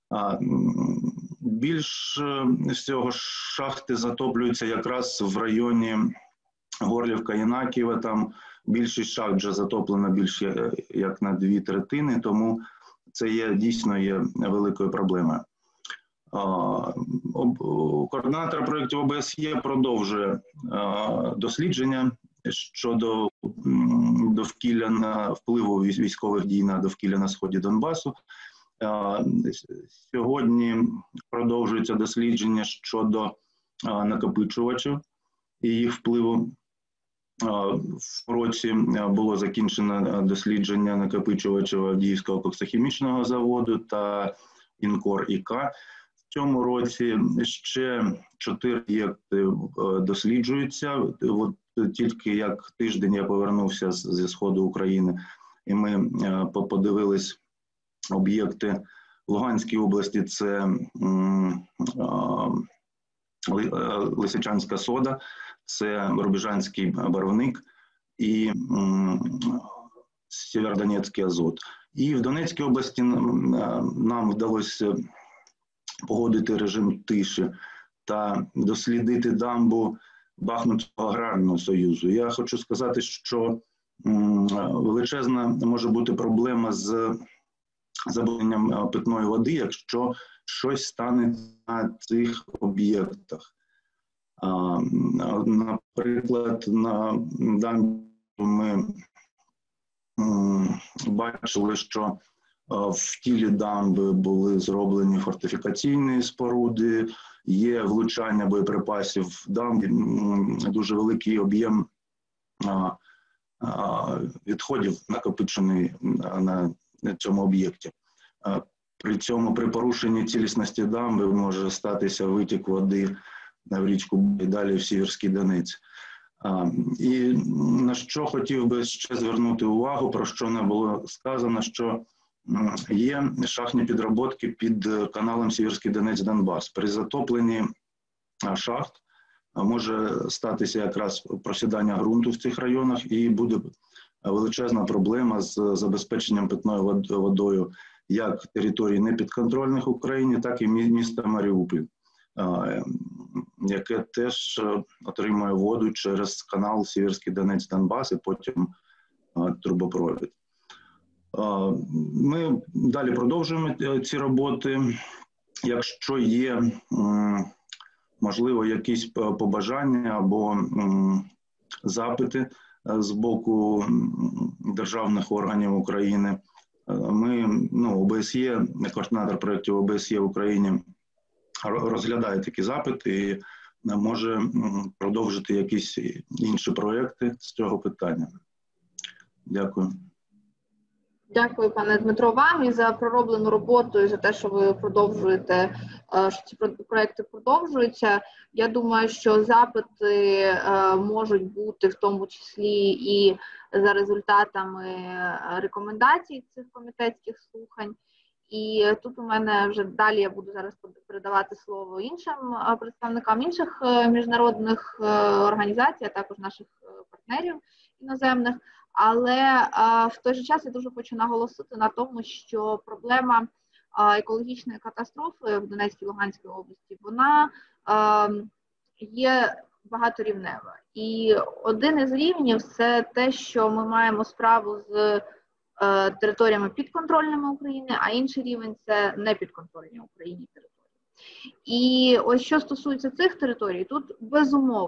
Більш всього шахти затоплюються якраз в районі Горлівка, Єнакієва, там більшість шахт вже затоплено більше як на дві третини, тому це є, дійсно є великою проблемою. Координатор проєктів О Б С Є продовжує дослідження щодо довкілля на впливу військових дій на довкілля на сході Донбасу. Сьогодні продовжується дослідження щодо накопичувачів і їх впливу. В році було закінчено дослідження накопичувачів Авдіївського коксохімічного заводу та Інкор І К. В цьому році ще чотири об'єкти досліджуються. От тільки як тиждень я повернувся зі сходу України, і ми подивились об'єкти в Луганській області. Це Лисичанська сода, це Рубіжанський барвник і Сєвєродонецький азот. І в Донецькій області нам вдалося погодити режим тиші та дослідити дамбу Бахмутського аграрного союзу. Я хочу сказати, що величезна може бути проблема з забрудненням питної води, якщо щось стане на цих об'єктах. Наприклад, на дамбі ми бачили, що в тілі дамби були зроблені фортифікаційні споруди, є влучання боєприпасів в дамбі, дуже великий об'єм відходів накопичений на цьому об'єкті. При цьому, при порушенні цілісності дамби може статися витік води в річку і далі в Сіверський Донець. І на що хотів би ще звернути увагу, про що не було сказано, що є шахтні підроботки під каналом Сіверський Донець-Донбас. При затопленні шахт може статися якраз просідання ґрунту в цих районах і буде величезна проблема з забезпеченням питною водою як території непідконтрольних Україні, так і міста Маріуполь, яке теж отримує воду через канал Сіверський Донець-Донбас і потім трубопровід. Ми далі продовжуємо ці роботи. Якщо є, можливо, якісь побажання або запити з боку державних органів України, ми, ну, О Б С Є, координатор проєктів О Б С Є в Україні, розглядає такі запити і може продовжити якісь інші проєкти з цього питання. Дякую. Дякую, пане Дмитро, вам і за пророблену роботу, і за те, що ви продовжуєте, що ці проекти продовжуються. Я думаю, що запити можуть бути в тому числі і за результатами рекомендацій цих комітетських слухань. І тут у мене вже далі я буду зараз передавати слово іншим представникам інших міжнародних організацій, а також наших партнерів іноземних. Але а, в той же час я дуже хочу наголосити на тому, що проблема а, екологічної катастрофи в Донецькій, Луганській області, вона а, є багаторівнева. І один із рівнів – це те, що ми маємо справу з а, територіями підконтрольними України, а інший рівень – це непідконтрольні Україні території. І ось що стосується цих територій, тут безумовно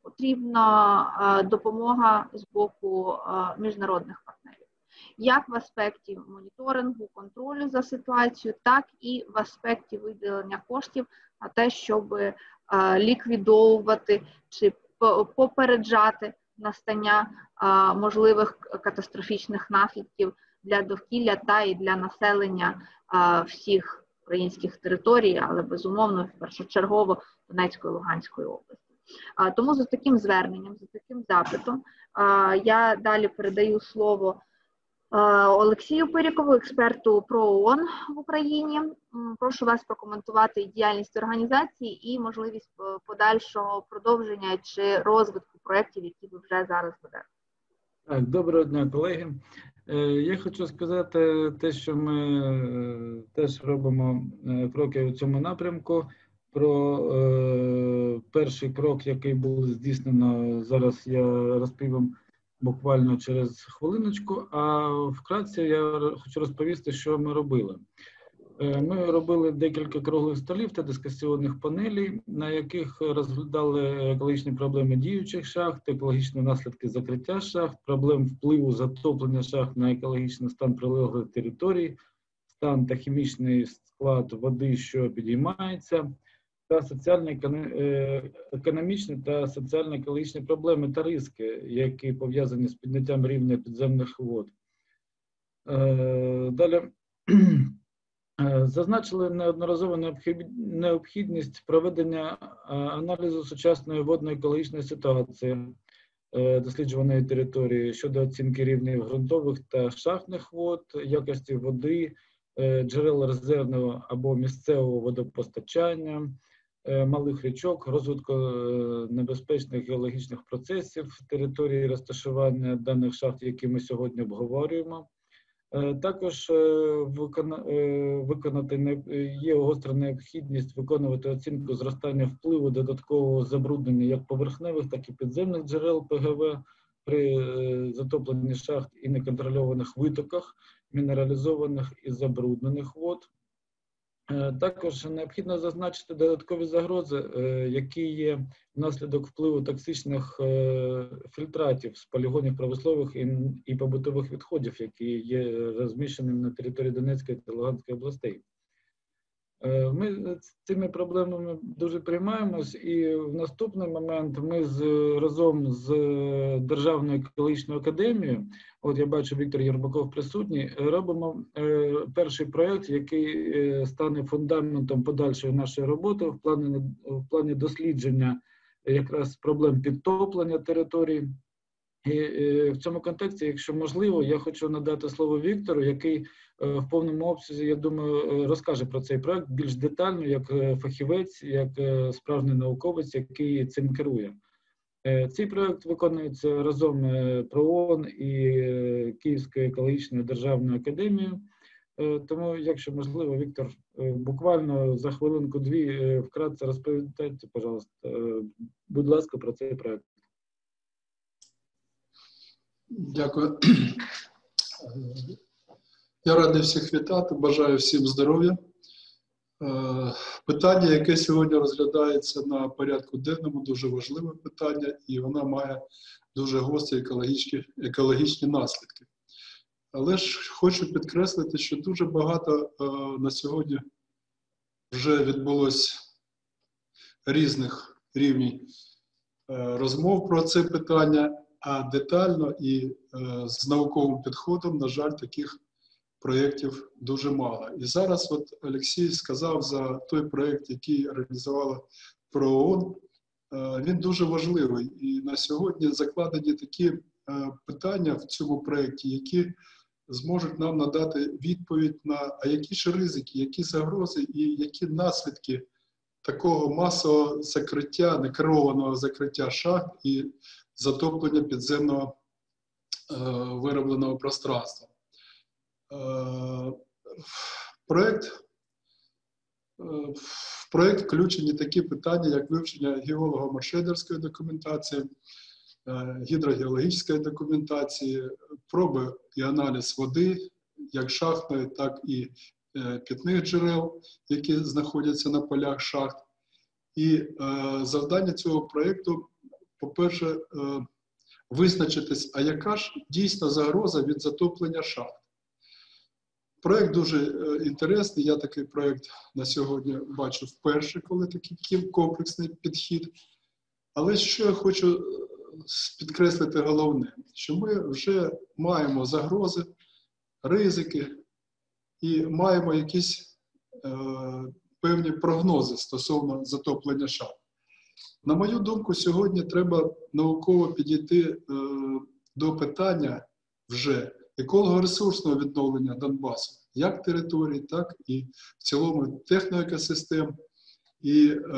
потрібна допомога з боку міжнародних партнерів. Як в аспекті моніторингу, контролю за ситуацією, так і в аспекті виділення коштів на те, щоб ліквідовувати чи попереджати настання можливих катастрофічних наслідків для довкілля та і для населення всіх українських територій, але безумовно першочергово Донецької і Луганської області. Тому за таким зверненням, за таким запитом я далі передаю слово Олексію Пирікову, експерту про ООН в Україні. Прошу вас прокоментувати діяльність організації і можливість подальшого продовження чи розвитку проєктів, які ви вже зараз ведете. Так, доброго дня, колеги. Я хочу сказати те, що ми теж робимо кроки у цьому напрямку. Про е, перший крок, який був здійснено, зараз я розповім буквально через хвилиночку, а вкратце я хочу розповісти, що ми робили. Ми робили декілька круглих столів та дискусійних панелей, на яких розглядали екологічні проблеми діючих шахт, екологічні наслідки закриття шахт, проблем впливу затоплення шахт на екологічний стан прилеглих територій, стан та хімічний склад води, що підіймається, та соціально-економічні та соціально-екологічні проблеми та ризики, які пов'язані з підняттям рівня підземних вод. Далі зазначили неодноразово необхідність проведення аналізу сучасної водно-екологічної ситуації досліджуваної території щодо оцінки рівнів ґрунтових та шахтних вод, якості води, джерел резервного або місцевого водопостачання, малих річок, розвитку небезпечних геологічних процесів території розташування даних шахт, які ми сьогодні обговорюємо. Також виконати є гостра необхідність виконувати оцінку зростання впливу додаткового забруднення як поверхневих, так і підземних джерел ПГВ при затопленні шахт і неконтрольованих витоках мінералізованих і забруднених вод. Також необхідно зазначити додаткові загрози, які є внаслідок впливу токсичних фільтратів з полігонів промислових і побутових відходів, які є розміщеними на території Донецької та Луганської областей. Ми цими проблемами дуже приймаємось, і в наступний момент ми з, разом з Державною екологічною академією, от я бачу, Віктор Єрбаков присутній, робимо е, перший проєкт, який е, стане фундаментом подальшої нашої роботи в плані, в плані дослідження якраз проблем підтоплення територій. І е, в цьому контексті, якщо можливо, я хочу надати слово Віктору, який в повному обсязі, я думаю, розкаже про цей проект більш детально, як фахівець, як справжній науковець, який цим керує. Цей проект виконується разом про ООН і Київською екологічною державною академією. Тому, якщо можливо, Віктор, буквально за хвилинку-дві вкратце розповідайте, пожалуйста, будь ласка, про цей проект. Дякую. Я радий всіх вітати, бажаю всім здоров'я. Питання, яке сьогодні розглядається на порядку денному, дуже важливе питання, і воно має дуже гострі екологічні, екологічні наслідки. Але ж хочу підкреслити, що дуже багато на сьогодні вже відбулось різних рівнів розмов про це питання, а детально і з науковим підходом, на жаль, таких проєктів дуже мало. І зараз от Олексій сказав за той проєкт, який реалізувала про ООН, він дуже важливий. І на сьогодні закладені такі питання в цьому проєкті, які зможуть нам надати відповідь на, а які ж ризики, які загрози і які наслідки такого масового закриття, некерованого закриття шахт і затоплення підземного виробленого пространства. В проєкт, в проєкт включені такі питання, як вивчення геолого-маршрутної документації, гідрогеологічної документації, проби і аналіз води, як шахтної, так і питних джерел, які знаходяться на полях шахт. І завдання цього проєкту по-перше, визначитись, а яка ж дійсна загроза від затоплення шахт. Проєкт дуже інтересний, я такий проєкт на сьогодні бачу вперше, коли такий комплексний підхід. Але що я хочу підкреслити головне, що ми вже маємо загрози, ризики і маємо якісь е, певні прогнози стосовно затоплення шахт. На мою думку, сьогодні треба науково підійти е, до питання вже еколого-ресурсного відновлення Донбасу, як території, так і в цілому техноекосистем, і е,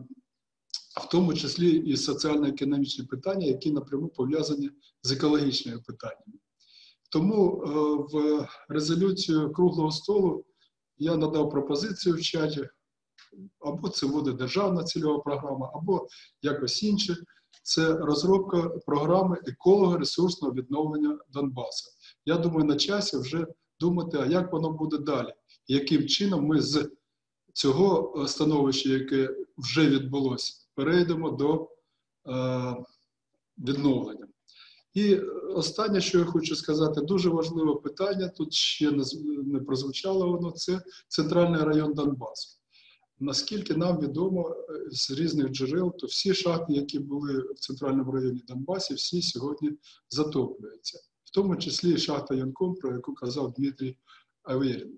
в тому числі і соціально-економічні питання, які напряму пов'язані з екологічними питаннями. Тому е, в резолюцію круглого столу я надав пропозицію в чаті, або це буде державна цільова програма, або якось інше. Це розробка програми еколого-ресурсного відновлення Донбасу. Я думаю, на часі вже думати, а як воно буде далі. І яким чином ми з цього становища, яке вже відбулося, перейдемо до е, відновлення. І останнє, що я хочу сказати, дуже важливе питання, тут ще не, не прозвучало воно, це центральний район Донбасу. Наскільки нам відомо з різних джерел, то всі шахти, які були в центральному районі Донбасу, всі сьогодні затоплюються. В тому числі і шахта Янком, про яку казав Дмитрій Аверін.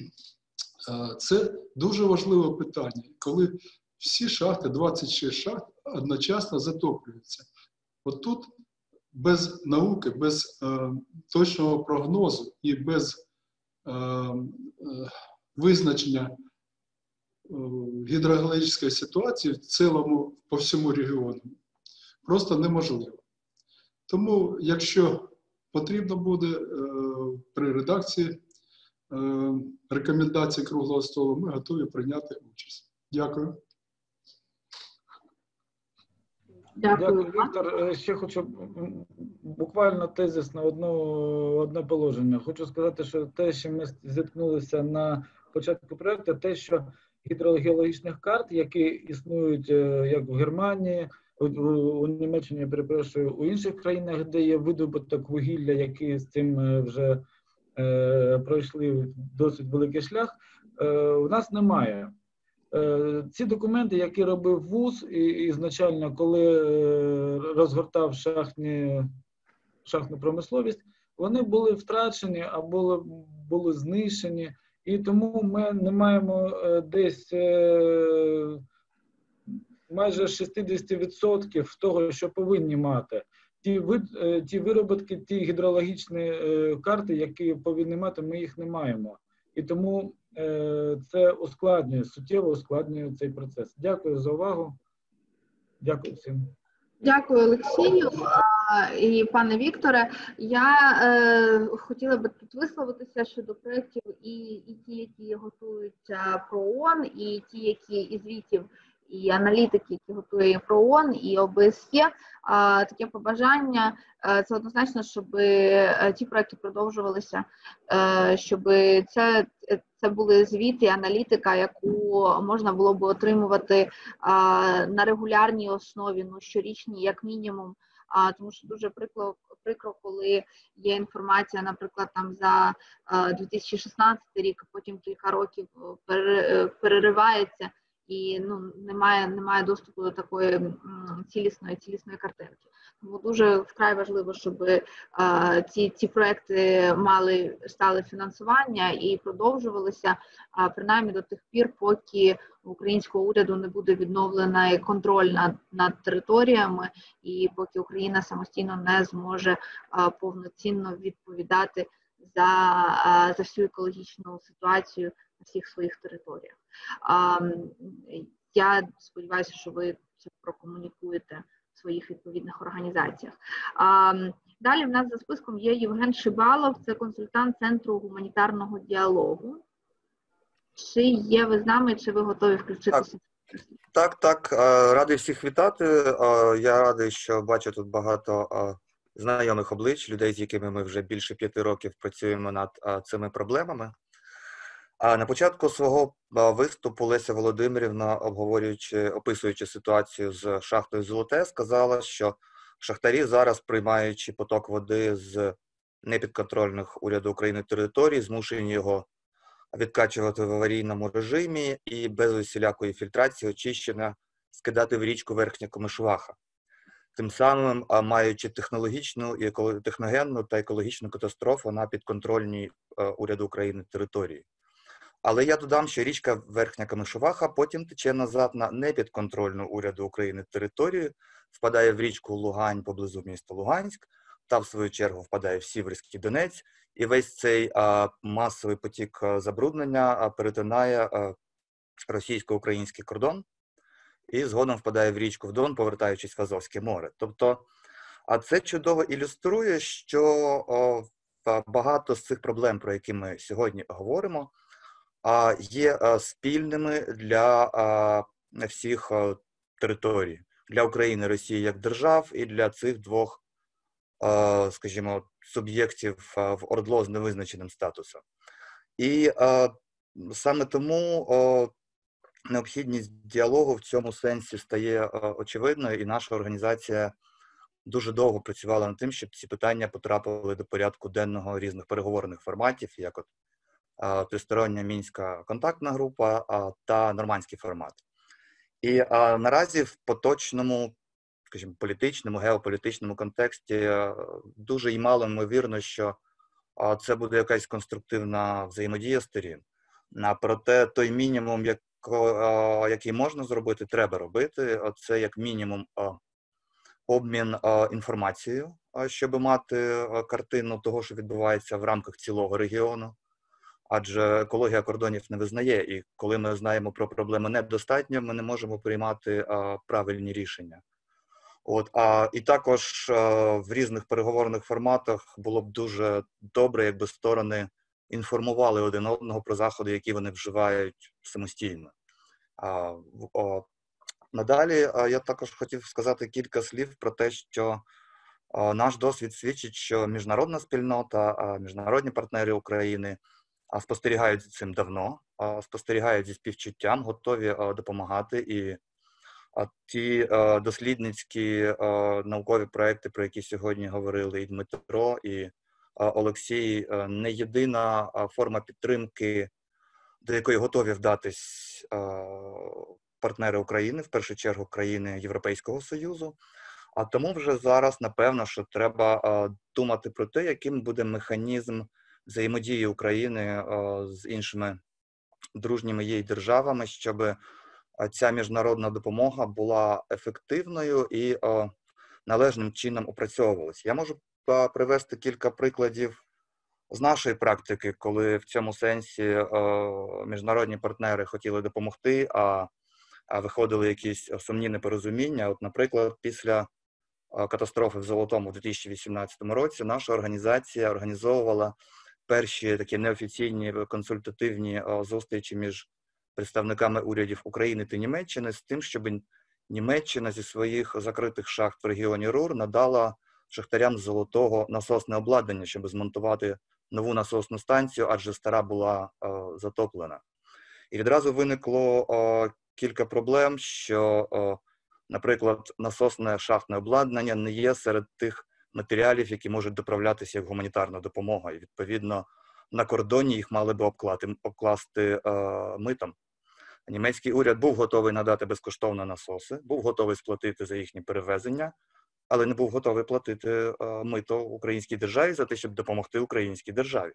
Це дуже важливе питання, коли всі шахти, двадцять шість шахт, одночасно затоплюються. От тут без науки, без е, точного прогнозу і без е, е, визначення е, гідрогеологічної ситуації в цілому по всьому регіону просто неможливо. Тому, якщо потрібно буде е, при редакції е, рекомендацій круглого столу, ми готові прийняти участь. Дякую. Дякую, Дякую, Віктор. Ще хочу буквально тезисно одну, одне положення. Хочу сказати, що те, що ми зіткнулися на початку проєкту, те, що гідрогеологічних карт, які існують як в Германії, у, у Німеччині, я перепрошую, у інших країнах, де є видобуток вугілля, які з цим вже е, пройшли досить великий шлях, е, у нас немає. Ці документи, які робив ВУЗ і, ізначально, коли розгортав шахтні, шахтну промисловість, вони були втрачені або були знищені. І тому ми не маємо десь майже шістдесят відсотків того, що повинні мати. Ті, вид, ті виробітки, ті гідрологічні карти, які повинні мати, ми їх не маємо. І тому це ускладнює, суттєво ускладнює цей процес. Дякую за увагу. Дякую всім. Дякую, Олексію і пане Вікторе. Я е, хотіла би тут висловитися щодо проєктів і, і ті, які готуються ПРООН, і ті, які із звітів і аналітики, які готує ПРООН і О Б С Є. А, таке побажання, це однозначно, щоб ті проекти продовжувалися, щоб це, це були звіти, аналітика, яку можна було б отримувати а, на регулярній основі, ну, щорічній, як мінімум. А, тому що дуже прикро, прикро, коли є інформація, наприклад, там за а, дві тисячі шістнадцятий рік, а потім кілька років переривається, і ну, немає, немає доступу до такої м, цілісної, цілісної картинки. Тому дуже вкрай важливо, щоб а, ці, ці проекти мали стали фінансування і продовжувалися, а, принаймні до тих пір, поки у українського уряду не буде відновлена контроль над, над територіями, і поки Україна самостійно не зможе а, повноцінно відповідати за, а, за всю екологічну ситуацію на всіх своїх територіях. А, я сподіваюся, що ви це прокомунікуєте в своїх відповідних організаціях. А, далі в нас за списком є Євген Шибалов, це консультант Центру гуманітарного діалогу. Чи є ви з нами, чи ви готові включитися? Так, так, так. Радий всіх вітати. Я радий, що бачу тут багато знайомих облич, людей, з якими ми вже більше п'яти років працюємо над цими проблемами. А на початку свого виступу Леся Володимирівна, обговорюючи, описуючи ситуацію з шахтою Золоте, сказала, що шахтарі зараз, приймаючи поток води з непідконтрольних уряду України територій, змушені його відкачувати в аварійному режимі і без усілякої фільтрації, очищення, скидати в річку Верхня Комишуваха. Тим самим, маючи технологічну, і техногенну та екологічну катастрофу на підконтрольній уряду України території. Але я додам, що річка Верхня Комишуваха потім тече назад на непідконтрольну уряду України територію, впадає в річку Лугань поблизу міста Луганськ, та в свою чергу впадає в Сіверський Донець, і весь цей а, масовий потік забруднення а, перетинає а, російсько-український кордон і згодом впадає в річку в Дон, повертаючись в Азовське море. Тобто, а це чудово ілюструє, що о, багато з цих проблем, про які ми сьогодні говоримо, а, є а, спільними для а, всіх а, територій, для України, Росії як держав і для цих двох, а, скажімо, суб'єктів а, в ОРДЛО з невизначеним статусом. І а, саме тому а, необхідність діалогу в цьому сенсі стає очевидною, і наша організація дуже довго працювала над тим, щоб ці питання потрапили до порядку денного різних переговорних форматів, як от тристороння мінська контактна група та нормандський формат. І а, наразі в поточному, скажімо, політичному, геополітичному контексті дуже і мало ймовірно, що а, це буде якась конструктивна взаємодія сторін. А, проте той мінімум, як який можна зробити, треба робити. Це як мінімум обмін інформацією, щоб мати картину того, що відбувається в рамках цілого регіону. Адже екологія кордонів не визнає, і коли ми знаємо про проблеми недостатньо, ми не можемо приймати правильні рішення. От, а, і також в різних переговорних форматах було б дуже добре, якби сторони інформували один одного про заходи, які вони вживають самостійно. А, о, надалі а, я також хотів сказати кілька слів про те, що а, наш досвід свідчить, що міжнародна спільнота, а, міжнародні партнери України а, спостерігають за цим давно, а, спостерігають зі співчуттям, готові а, допомагати. І а, ті а, дослідницькі а, наукові проекти, про які сьогодні говорили і Дмитро, і Олексій, не єдина форма підтримки, до якої готові вдатись партнери України, в першу чергу країни Європейського Союзу. А тому вже зараз, напевно, що треба думати про те, яким буде механізм взаємодії України з іншими дружніми їй державами, щоб ця міжнародна допомога була ефективною і належним чином опрацьовувалась. Я можу привести кілька прикладів з нашої практики, коли в цьому сенсі е, міжнародні партнери хотіли допомогти, а, а виходили якісь сумні непорозуміння. От, наприклад, після е, катастрофи в Золотому у дві тисячі вісімнадцятому році наша організація організовувала перші такі неофіційні консультативні е, зустрічі між представниками урядів України та Німеччини з тим, щоб Німеччина зі своїх закритих шахт в регіоні РУР надала шахтарям з Золотого насосне обладнання, щоб змонтувати нову насосну станцію, адже стара була е, затоплена. І відразу виникло е, кілька проблем, що, е, наприклад, насосне шахтне обладнання не є серед тих матеріалів, які можуть доправлятися як гуманітарна допомога. І, відповідно, на кордоні їх мали би обкласти, обкласти е, митом. Німецький уряд був готовий надати безкоштовно насоси, був готовий сплатити за їхнє перевезення, але не був готовий платити е, мито українській державі за те, щоб допомогти українській державі.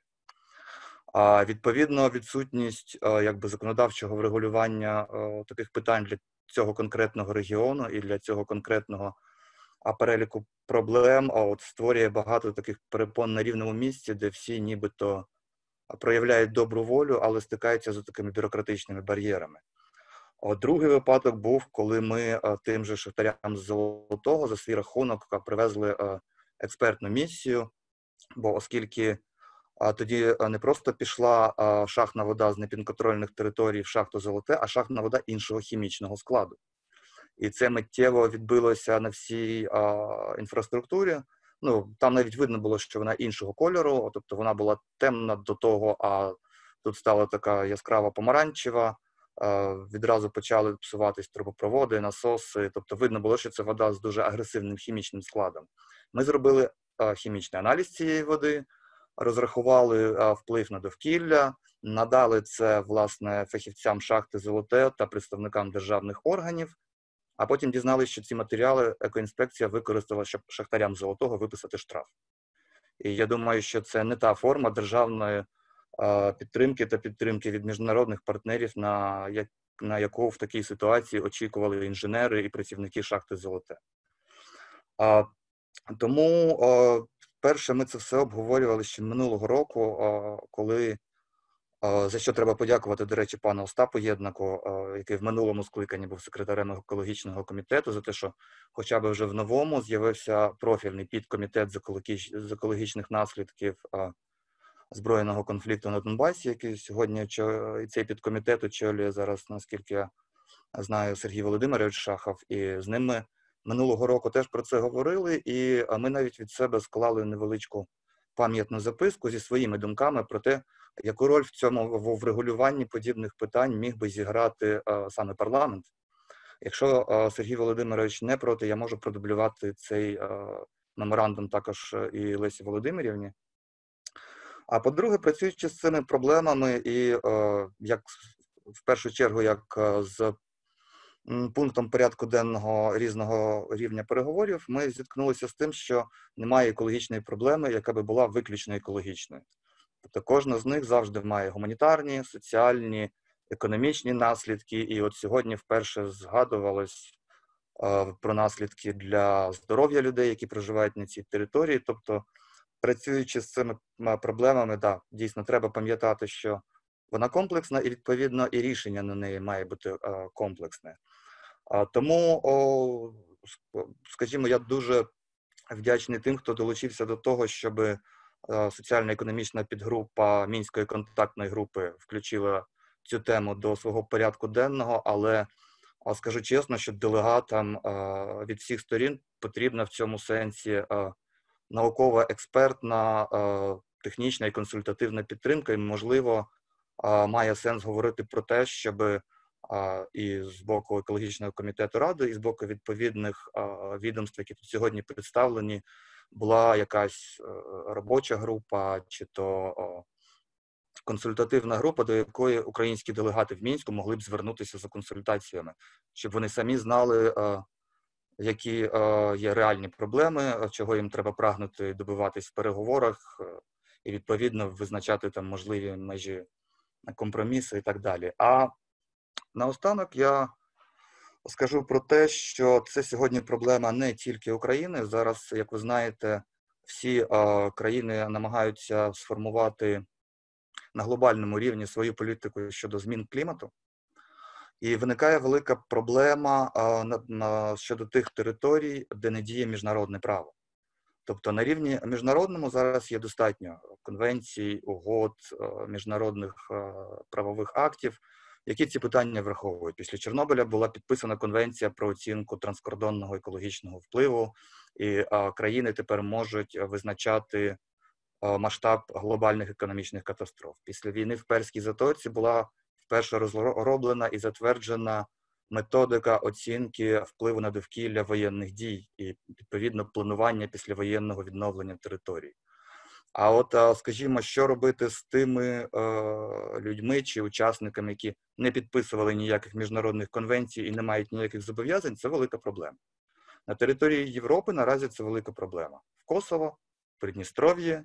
А відповідно, відсутність е, якби законодавчого врегулювання е, таких питань для цього конкретного регіону і для цього конкретного а, переліку проблем а, от, створює багато таких перепон на рівному місці, де всі нібито проявляють добру волю, але стикаються з такими бюрократичними бар'єрами. Другий випадок був, коли ми тим же шахтарям з Золотого за свій рахунок привезли експертну місію, бо оскільки тоді не просто пішла шахтна вода з непідконтрольних територій в шахту Золоте, а шахтна вода іншого хімічного складу. І це миттєво відбилося на всій інфраструктурі. Ну, там навіть видно було, що вона іншого кольору, тобто вона була темна до того, а тут стала така яскрава помаранчева, відразу почали псуватись трубопроводи, насоси, тобто видно було, що це вода з дуже агресивним хімічним складом. Ми зробили хімічний аналіз цієї води, розрахували вплив на довкілля, надали це, власне, фахівцям шахти «Золоте» та представникам державних органів, а потім дізналися, що ці матеріали екоінспекція використала, щоб шахтарям «Золотого» виписати штраф. І я думаю, що це не та форма державної підтримки та підтримки від міжнародних партнерів, на, як, на яку в такій ситуації очікували інженери і працівники шахти «Золоте». А, тому а, перше ми це все обговорювали ще минулого року, а, коли, а, за що треба подякувати, до речі, пану Остапу Єднаку, а, який в минулому скликанні був секретарем екологічного комітету, за те, що хоча б вже в новому з'явився профільний підкомітет з, екологіч... з екологічних наслідків а, збройного конфлікту на Донбасі, який сьогодні і цей підкомітет очолює зараз, наскільки я знаю, Сергій Володимирович Шахов, і з ним ми минулого року теж про це говорили, і ми навіть від себе склали невеличку пам'ятну записку зі своїми думками про те, яку роль в цьому в врегулюванні подібних питань міг би зіграти а, саме парламент. Якщо а, Сергій Володимирович не проти, я можу продублювати цей а, меморандум також і Лесі Володимирівні. А по-друге, працюючи з цими проблемами і е, як в першу чергу як з пунктом порядку денного різного рівня переговорів, ми зіткнулися з тим, що немає екологічної проблеми, яка би була виключно екологічною. Тобто кожна з них завжди має гуманітарні, соціальні, економічні наслідки. І от сьогодні вперше згадувалось е, про наслідки для здоров'я людей, які проживають на цій території. Тобто, працюючи з цими проблемами, да, дійсно треба пам'ятати, що вона комплексна і, відповідно, і рішення на неї має бути а, комплексне. А, тому, о, скажімо, я дуже вдячний тим, хто долучився до того, щоб соціально-економічна підгрупа Мінської контактної групи включила цю тему до свого порядку денного, але а, скажу чесно, що делегатам а, від всіх сторін потрібна в цьому сенсі а, наукова, експертна, технічна і консультативна підтримка, і, можливо, має сенс говорити про те, щоб і з боку екологічного комітету Ради, і з боку відповідних відомств, які тут сьогодні представлені, була якась робоча група, чи то консультативна група, до якої українські делегати в Мінську могли б звернутися за консультаціями, щоб вони самі знали, які е, є реальні проблеми, чого їм треба прагнути добиватись в переговорах, е, і, відповідно, визначати там можливі межі компроміси і так далі. А наостанок я скажу про те, що це сьогодні проблема не тільки України. Зараз, як ви знаєте, всі е, країни намагаються сформувати на глобальному рівні свою політику щодо змін клімату. І виникає велика проблема а, на, на, щодо тих територій, де не діє міжнародне право. Тобто на рівні міжнародному зараз є достатньо конвенцій, угод, а, міжнародних а, правових актів, які ці питання враховують. Після Чорнобиля була підписана конвенція про оцінку транскордонного екологічного впливу, і а, країни тепер можуть визначати а, масштаб глобальних економічних катастроф. Після війни в Перській затоці була вперше розроблена і затверджена методика оцінки впливу на довкілля воєнних дій і, відповідно, планування післявоєнного відновлення територій. А от, скажімо, що робити з тими е, людьми чи учасниками, які не підписували ніяких міжнародних конвенцій і не мають ніяких зобов'язань, це велика проблема. На території Європи наразі це велика проблема. В Косово, Придністров'ї,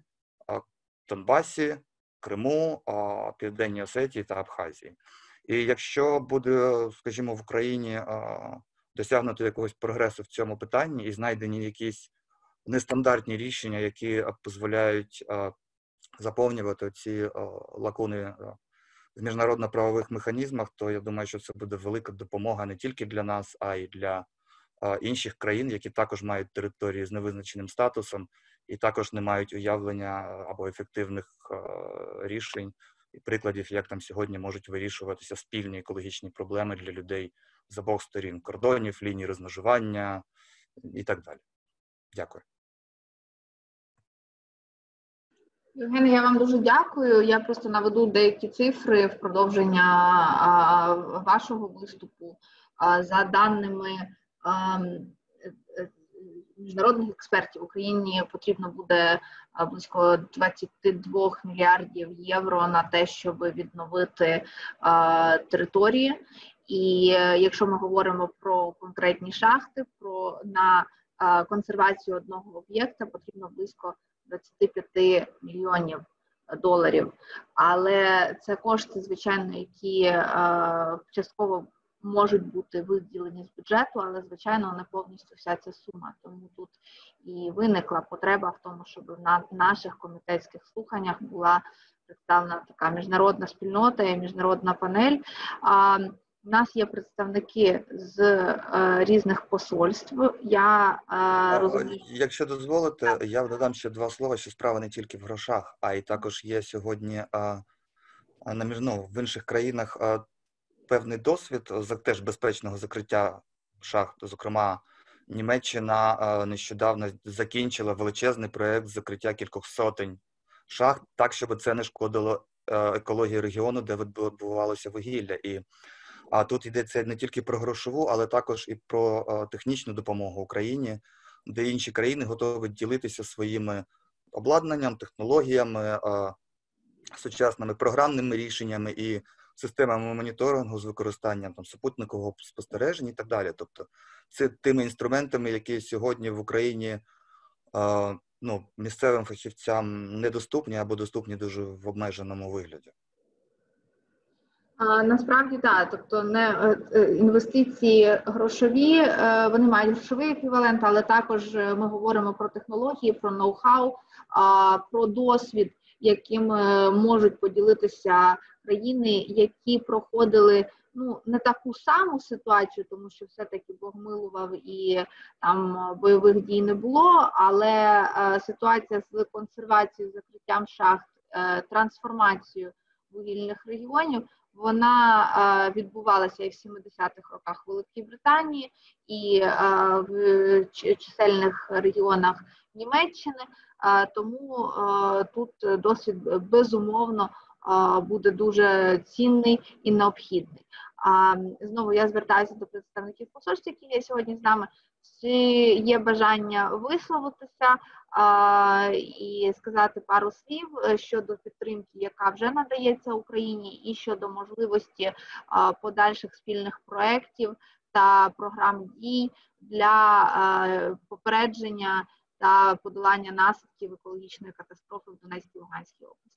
Донбасі, Криму, Південній Осетії та Абхазії. І якщо буде, скажімо, в Україні досягнуто якогось прогресу в цьому питанні і знайдені якісь нестандартні рішення, які дозволяють заповнювати ці лакуни в міжнародно-правових механізмах, то я думаю, що це буде велика допомога не тільки для нас, а й для інших країн, які також мають території з невизначеним статусом і також не мають уявлення або ефективних рішень і прикладів, як там сьогодні можуть вирішуватися спільні екологічні проблеми для людей з обох сторін кордонів, ліній розмежування і так далі. Дякую. Євгене, я вам дуже дякую. Я просто наведу деякі цифри в продовження а, вашого виступу. А, за даними а, міжнародних експертів, Україні потрібно буде близько двадцять два мільярдів євро на те, щоб відновити а, території. І якщо ми говоримо про конкретні шахти, про на а, консервацію одного об'єкта потрібно близько двадцять п'ять мільйонів доларів. Але це кошти, звичайно, які е, частково можуть бути виділені з бюджету, але, звичайно, не повністю вся ця сума. Тому тут і виникла потреба в тому, щоб на наших комітетських слуханнях була представлена така міжнародна спільнота і міжнародна панель. А, У нас є представники з е, різних посольств. Я е, розумію... Якщо дозволите, я додам ще два слова, що справа не тільки в грошах, а й також є сьогодні а, на ну, в інших країнах а, певний досвід теж безпечного закриття шахт. Зокрема, Німеччина а, нещодавно закінчила величезний проєкт закриття кількох сотень шахт, так, щоб це не шкодило а, екології регіону, де відбувалося вугілля. І А тут йдеться не тільки про грошову, але також і про а, технічну допомогу Україні, де інші країни готові ділитися своїми обладнанням, технологіями, а, сучасними програмними рішеннями і системами моніторингу з використанням там, супутникового спостереження і так далі. Тобто це тими інструментами, які сьогодні в Україні а, ну, місцевим фахівцям недоступні або доступні дуже в обмеженому вигляді. Насправді так, тобто не інвестиції грошові, вони мають грошовий еквівалент, але також ми говоримо про технології, про ноу-хау, про досвід, яким можуть поділитися країни, які проходили ну не таку саму ситуацію, тому що все-таки Бог милував і там бойових дій не було, але ситуація з консервацією, закриттям шахт, трансформацією вугільних регіонів, вона е, відбувалася і в сімдесятих роках в Великій Британії, і е, в чисельних регіонах Німеччини, е, тому е, тут досвід безумовно е, буде дуже цінний і необхідний. А знову я звертаюся до представників посольств, які є сьогодні з нами. Чи є бажання висловитися а, і сказати пару слів щодо підтримки, яка вже надається Україні, і щодо можливості а, подальших спільних проєктів та програм дій для а, попередження та подолання наслідків екологічної катастрофи в Донецькій і Луганській області?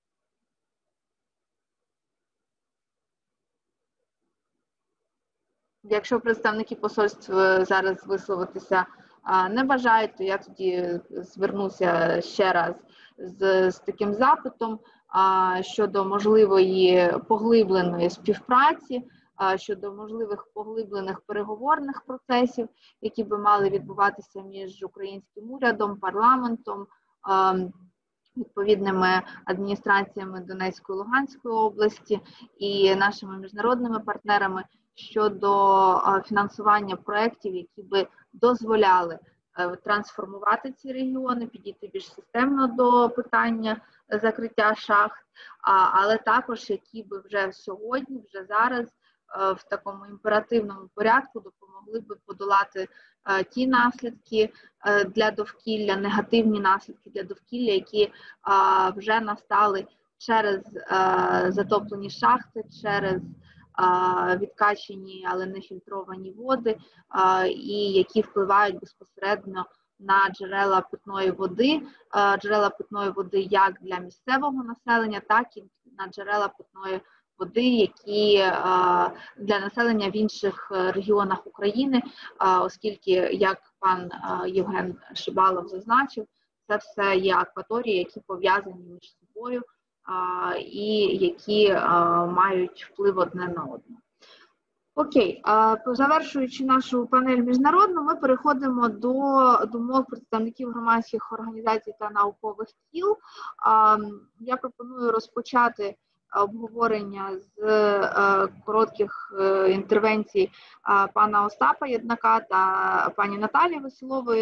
Якщо представники посольств зараз висловитися не бажають, то я тоді звернуся ще раз з, з таким запитом щодо можливої поглибленої співпраці, щодо можливих поглиблених переговорних процесів, які би мали відбуватися між українським урядом, парламентом, відповідними адміністраціями Донецької і Луганської області і нашими міжнародними партнерами щодо фінансування проєктів, які би дозволяли трансформувати ці регіони, підійти більш системно до питання закриття шахт, але також які би вже сьогодні, вже зараз в такому імперативному порядку допомогли би подолати ті наслідки для довкілля, негативні наслідки для довкілля, які вже настали через затоплені шахти, через відкачені, але не фільтровані води, і які впливають безпосередньо на джерела питної води, джерела питної води як для місцевого населення, так і на джерела питної води, які для населення в інших регіонах України, оскільки, як пан Євген Шибалов зазначив, це все є акваторії, які пов'язані між собою і які мають вплив одне на одне. Окей, завершуючи нашу панель міжнародну, ми переходимо до думок представників громадських організацій та наукових кіл. Я пропоную розпочати обговорення з коротких інтервенцій пана Остапа Єднака та пані Наталії Веселової.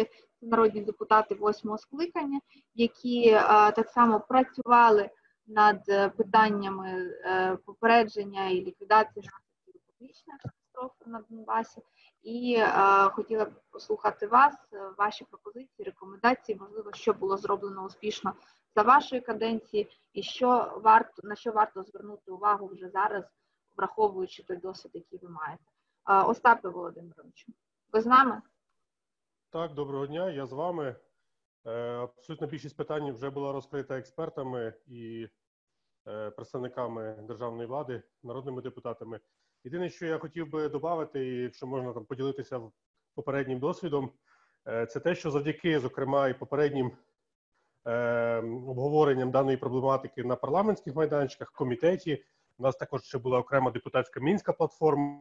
народні депутати восьмого скликання, які так само працювали над питаннями попередження і ліквідації наслідків екологічної катастрофи на Донбасі. І хотіла б послухати вас, ваші пропозиції, рекомендації, можливо, що було зроблено успішно за вашої каденції і що варто, на що варто звернути увагу вже зараз, враховуючи той досвід, який ви маєте. Остапе Володимировичу, ви з нами? Так, доброго дня, я з вами. Абсолютно більшість питань вже була розкрита експертами і представниками державної влади, народними депутатами. Єдине, що я хотів би додати, і якщо можна там поділитися попереднім досвідом, це те, що завдяки, зокрема, і попереднім е, обговоренням даної проблематики на парламентських майданчиках, в комітеті, у нас також ще була окрема депутатська Мінська платформа,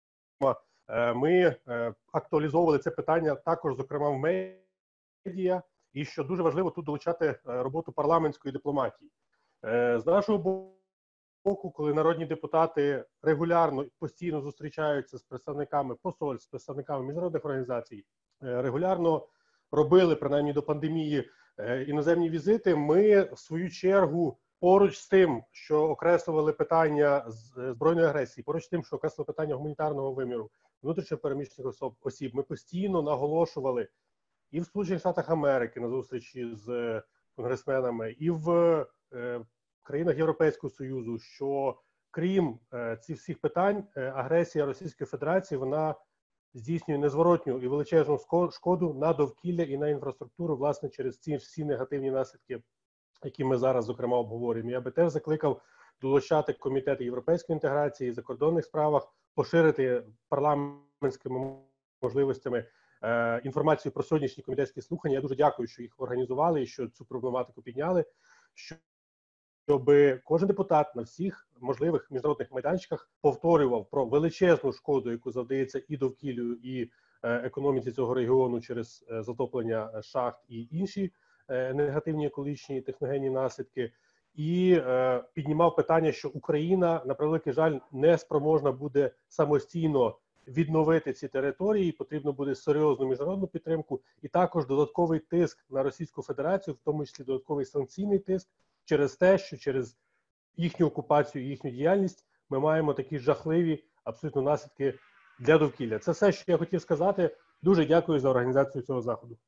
е, ми е, актуалізовували це питання також, зокрема, в медіа, і що дуже важливо тут долучати роботу парламентської дипломатії. Е, з нашого боку, коли народні депутати регулярно і постійно зустрічаються з представниками посольств, з представниками міжнародних організацій, регулярно робили, принаймні до пандемії, іноземні візити, ми в свою чергу поруч з тим, що окреслювали питання збройної агресії, поруч з тим, що окреслювали питання гуманітарного виміру, внутрішньо переміщених осіб, ми постійно наголошували і в Сполучених Штатах Америки на зустрічі з конгресменами, і в країнах Європейського Союзу, що крім е, цих всіх питань, е, агресія Російської Федерації, вона здійснює незворотню і величезну шкоду на довкілля і на інфраструктуру, власне, через ці всі негативні наслідки, які ми зараз, зокрема, обговорюємо. Я би теж закликав долучати комітети європейської інтеграції, закордонних справах, поширити парламентськими можливостями е, інформацію про сьогоднішні комітетські слухання. Я дуже дякую, що їх організували і що цю проблематику підняли, що щоб кожен депутат на всіх можливих міжнародних майданчиках повторював про величезну шкоду, яку завдається і довкіллю, і економіці цього регіону через затоплення шахт і інші негативні екологічні і техногенні наслідки, і піднімав питання, що Україна, на превеликий жаль, не спроможна буде самостійно відновити ці території, потрібно буде серйозну міжнародну підтримку і також додатковий тиск на Російську Федерацію, в тому числі додатковий санкційний тиск, через те, що через їхню окупацію і їхню діяльність ми маємо такі жахливі абсолютно наслідки для довкілля. Це все, що я хотів сказати. Дуже дякую за організацію цього заходу.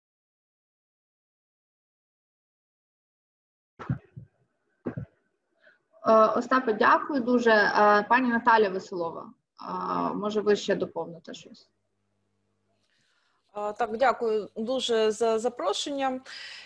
Остапе, дякую дуже. Пані Наталя Веселова, може ви ще доповните щось? Так, дякую дуже за запрошення.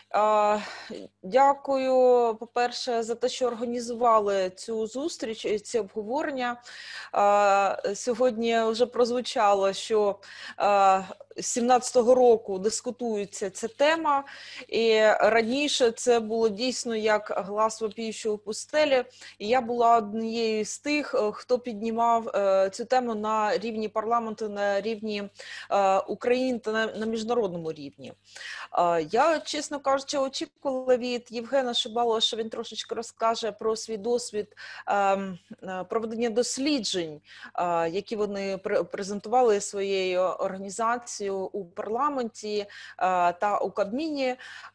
Дякую, по-перше, за те, що організували цю зустріч і ці обговорення. Сьогодні вже прозвучало, що з сімнадцятого року дискутується ця тема, і раніше це було дійсно як глас вопіючого в пустелі, і я була однією з тих, хто піднімав цю тему на рівні парламенту, на рівні України та на міжнародному рівні. Я, чесно кажучи, очікувала від Євгена Шибалова, що він трошечки розкаже про свій досвід проведення досліджень, які вони презентували своєю організацією у парламенті та у Кабміні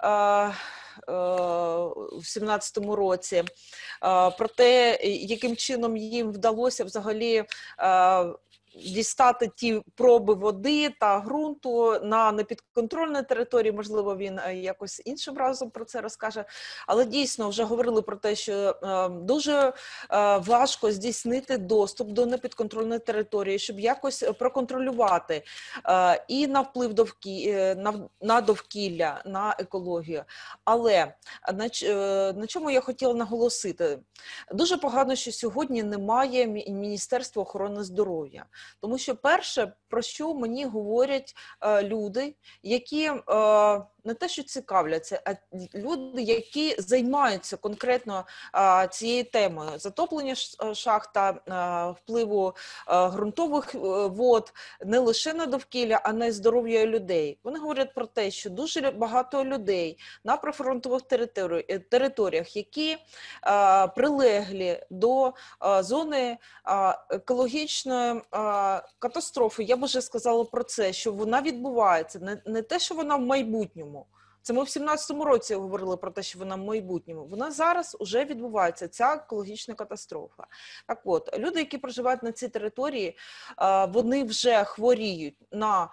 в сімнадцятому році, про те, яким чином їм вдалося взагалі дістати ті проби води та ґрунту на непідконтрольній території. Можливо, він якось іншим разом про це розкаже. Але дійсно вже говорили про те, що е, дуже е, важко здійснити доступ до непідконтрольної території, щоб якось проконтролювати е, і на вплив довкі, на, на довкілля, на екологію. Але на, е, на чому я хотіла наголосити? Дуже погано, що сьогодні немає Міністерства охорони здоров'я. Тому що перше, про що мені говорять е, люди, які е, не те, що цікавляться, а люди, які займаються конкретно а, цією темою. Затоплення шахт та а, впливу а, ґрунтових вод не лише на довкілля, а на здоров'я людей. Вони говорять про те, що дуже багато людей на прифронтових територі, територіях, які а, прилеглі до а, зони а, екологічної а, катастрофи, я б вже сказала про це, що вона відбувається, не, не те, що вона в майбутньому. Це ми в сімнадцятому році говорили про те, що вона в майбутньому. Вона зараз вже відбувається, ця екологічна катастрофа. Так от, люди, які проживають на цій території, вони вже хворіють на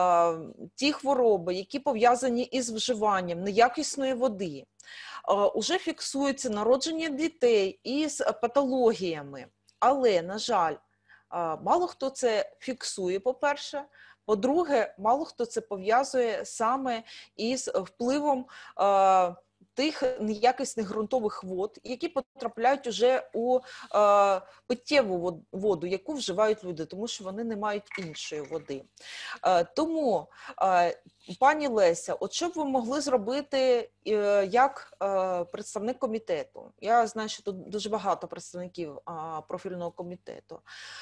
ті хвороби, які пов'язані із вживанням неякісної води. Уже фіксується народження дітей із патологіями. Але, на жаль, мало хто це фіксує, по-перше. По-друге, мало хто це пов'язує саме із впливом е, тих неякісних ґрунтових вод, які потрапляють уже у е, питтєву воду, яку вживають люди, тому що вони не мають іншої води. Е, тому, е, пані Леся, от що б ви могли зробити е, як е, представник комітету? Я знаю, що тут дуже багато представників е, профільного комітету.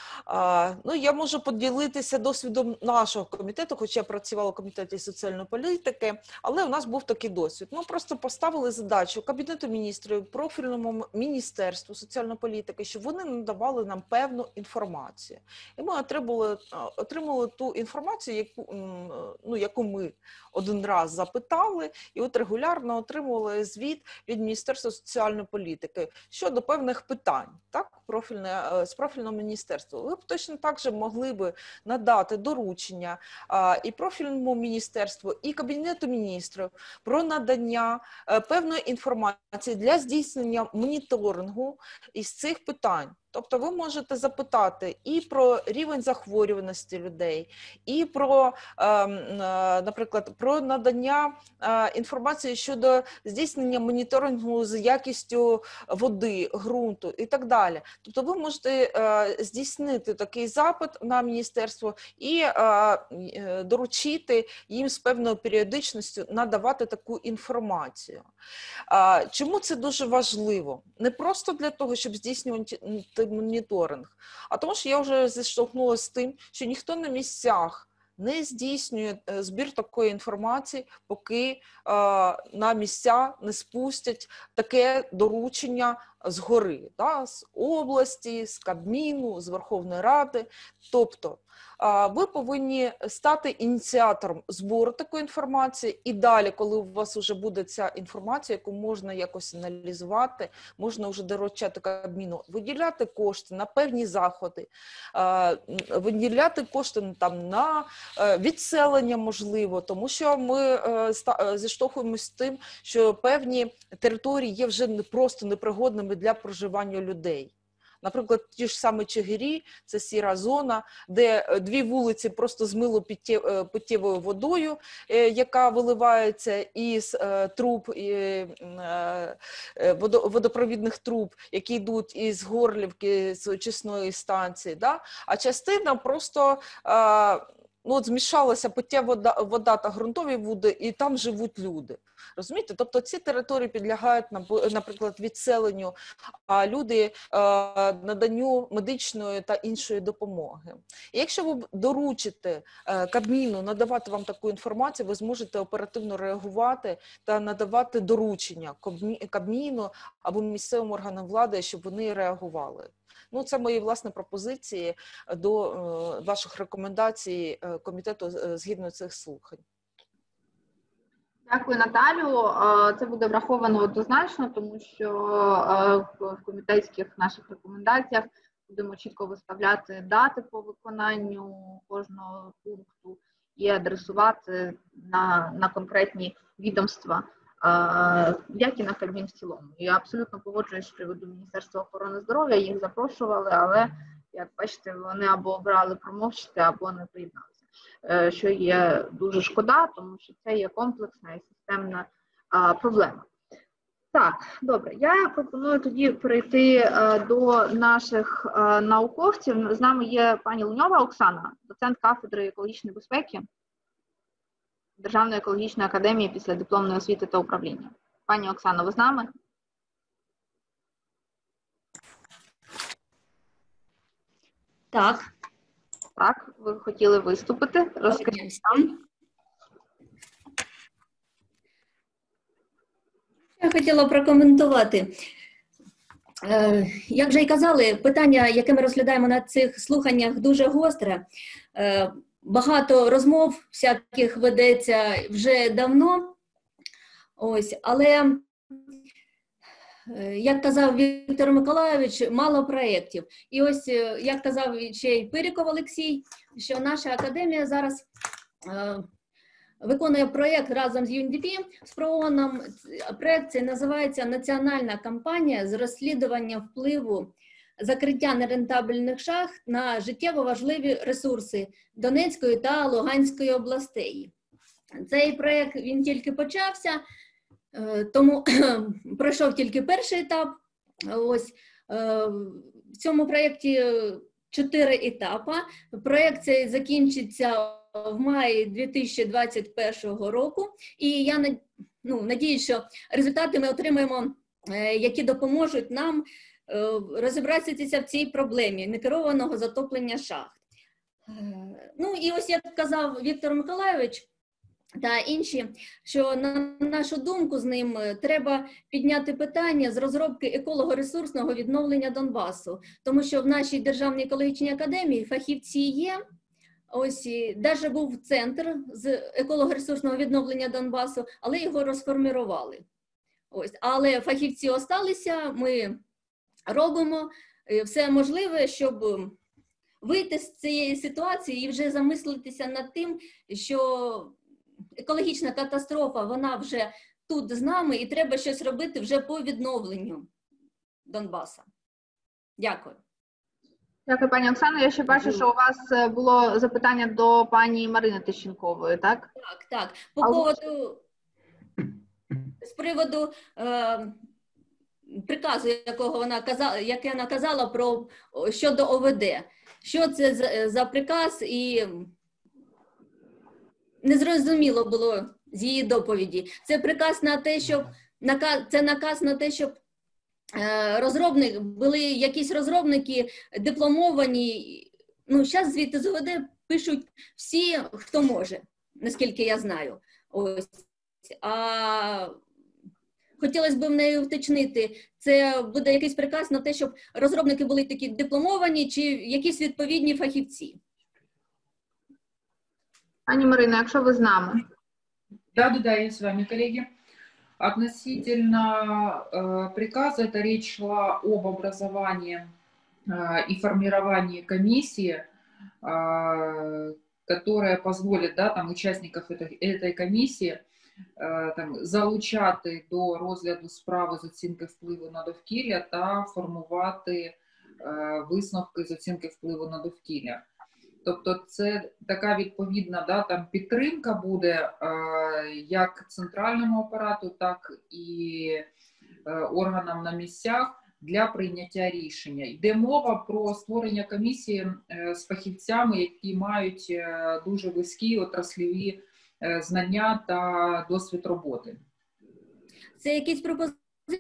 Е, ну, я можу поділитися досвідом нашого комітету, хоча я працювала в комітеті соціальної політики, але у нас був такий досвід. Ми просто поставили задачу Кабінету міністрів, профільному міністерству соціальної політики, щоб вони надавали нам певну інформацію. І ми отримали, отримали ту інформацію, яку, ну, яку ми один раз запитали, і от регулярно отримували звіт від Міністерства соціальної політики щодо певних питань, так, профільне, з профільного міністерства. Ви б точно так же могли б надати доручення а, і профільному міністерству, і Кабінету міністрів про надання а, певної інформації для здійснення моніторингу із цих питань. Тобто ви можете запитати і про рівень захворюваності людей, і про, наприклад, про надання інформації щодо здійснення моніторингу з якістю води, ґрунту і так далі. Тобто ви можете здійснити такий запит на міністерство і доручити їм з певною періодичністю надавати таку інформацію. Чому це дуже важливо? Не просто для того, щоб здійснювати моніторинг, а тому, що я вже зіштовхнулася з тим, що ніхто на місцях не здійснює збір такої інформації, поки е, на місця не спустять таке доручення згори, да, з області, з Кабміну, з Верховної Ради. Тобто е, ви повинні стати ініціатором збору такої інформації, і далі, коли у вас вже буде ця інформація, яку можна якось аналізувати, можна вже доручати Кабміну, виділяти кошти на певні заходи, е, виділяти кошти там, на е, відселення, можливо, тому що ми е, зіштовхуємося з тим, що певні території є вже не просто непригодними для проживання людей. Наприклад, ті ж самі Чигирі, це сіра зона, де дві вулиці просто змило питтєвою водою, яка виливається із труб, водопровідних труб, які йдуть із Горлівки, з очисної станції. Да? А частина просто... Ну, от змішалася питтєва вода, вода та ґрунтові води, і там живуть люди. Розумієте? Тобто ці території підлягають, наприклад, відселенню, а люди – наданню медичної та іншої допомоги. І якщо ви доручите Кабміну надавати вам таку інформацію, ви зможете оперативно реагувати та надавати доручення Кабміну або місцевим органам влади, щоб вони реагували. Ну, це мої, власне, пропозиції до е, ваших рекомендацій е, комітету згідно цих слухань. Дякую, Наталю. Це буде враховано однозначно, тому що в комітетських наших рекомендаціях будемо чітко виставляти дати по виконанню кожного пункту і адресувати на, на конкретні відомства, як і на Кабмін в цілому. Я абсолютно погоджуюсь з приводу Міністерства охорони здоров'я, їх запрошували, але, як бачите, вони або обрали промовчати, або не приєдналися, що є дуже шкода, тому що це є комплексна і системна проблема. Так, добре, я пропоную тоді перейти до наших науковців. З нами є пані Луньова Оксана, доцент кафедри екологічної безпеки. Державної екологічної академії післядипломної освіти та управління. Пані Оксано, ви з нами? Так. Так, ви хотіли виступити? Розкажіть нам. Я хотіла прокоментувати. Як вже й казали, питання, яке ми розглядаємо на цих слуханнях, дуже гостре. Багато розмов всяких ведеться вже давно. Ось, але, як казав Віктор Миколайович, мало проєктів. І ось, як казав ще й Пиріков Олексій, що наша академія зараз е, виконує проєкт разом з ю ен ді пі з ПРООНом. Проєкт цей називається «Національна кампанія з розслідування впливу закриття нерентабельних шахт на життєво важливі ресурси Донецької та Луганської областей». Цей проєкт, він тільки почався, тому пройшов тільки перший етап. Ось, в цьому проєкті чотири етапи. Проєкт цей закінчиться в маї дві тисячі двадцять першого року. І я ну, надіюсь, що результати ми отримаємо, які допоможуть нам розібратися в цій проблемі некерованого затоплення шахт. Ну і ось, як казав Віктор Миколайович та інші, що на нашу думку з ним треба підняти питання з розробки еколого-ресурсного відновлення Донбасу. Тому що в нашій Державній екологічній академії фахівці є. Ось, навіть був центр з еколого-ресурсного відновлення Донбасу, але його розформірували. Ось, але фахівці осталися, ми робимо все можливе, щоб вийти з цієї ситуації і вже замислитися над тим, що екологічна катастрофа, вона вже тут з нами, і треба щось робити вже по відновленню Донбаса. Дякую. Дякую, пані Оксано. Я ще бачу, що у вас було запитання до пані Марини Тищенкової, так? Так, так. По поводу, з приводу е, приказу, якого вона казала, яке вона казала про, щодо О В Д. Що це за, за приказ, і незрозуміло було з її доповіді. Це приказ на те, щоб наказ, це наказ на те, щоб е, розробник, були якісь розробники дипломовані. Ну, зараз звідти з О В Д пишуть всі, хто може, наскільки я знаю. Ось. А хотілося б в неї уточнити, це буде якийсь приказ на те, щоб розробники були такі дипломовані чи якісь відповідні фахівці? Пані Марина, якщо ви з нами. Да, да, да, я с вами, коллеги. Относительно э, приказа, это речь шла об образовании э, и формировании комиссии, э, которая позволит, да, там, участников этой, этой комиссии э, там, залучати до розгляду справи з оцінки впливу на довкілля та формувати э, висновки з оцінки впливу на довкілля. Тобто це така відповідна, да, там підтримка буде е, як центральному апарату, так і е, органам на місцях для прийняття рішення. Йде мова про створення комісії е, з фахівцями, які мають е, дуже вузькі отрасліві е, знання та досвід роботи. Це якісь пропозиції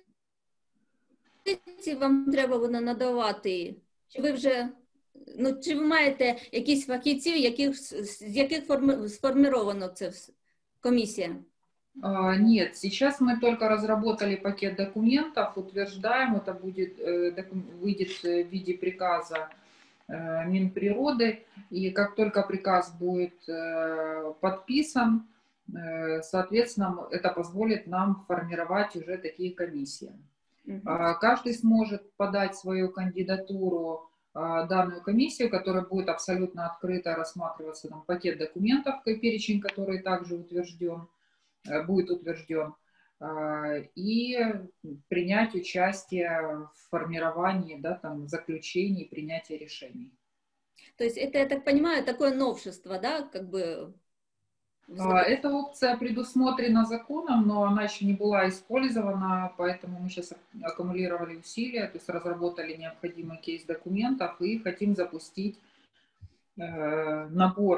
вам треба буде надавати? Чи ви вже... Ну, чи ви маєте якісь фахівців, яких, з яких форми, сформирована ця комиссия? А, нет, сейчас мы только разработали пакет документов, утверждаем, это будет, выйдет в виде приказа Минприроды, и как только приказ будет подписан, соответственно, это позволит нам формировать уже такие комиссии. Mm-hmm. Каждый сможет подать свою кандидатуру, данную комиссию, которая будет абсолютно открыто рассматриваться, там, пакет документов, перечень, который также утвержден, будет утвержден, и принять участие в формировании, да, там, заключений, принятия решений. То есть это, я так понимаю, такое новшество, да, как бы... Эта опция предусмотрена законом, но она еще не была использована, поэтому мы сейчас аккумулировали усилия, то есть разработали необходимый кейс документов и хотим запустить э, набор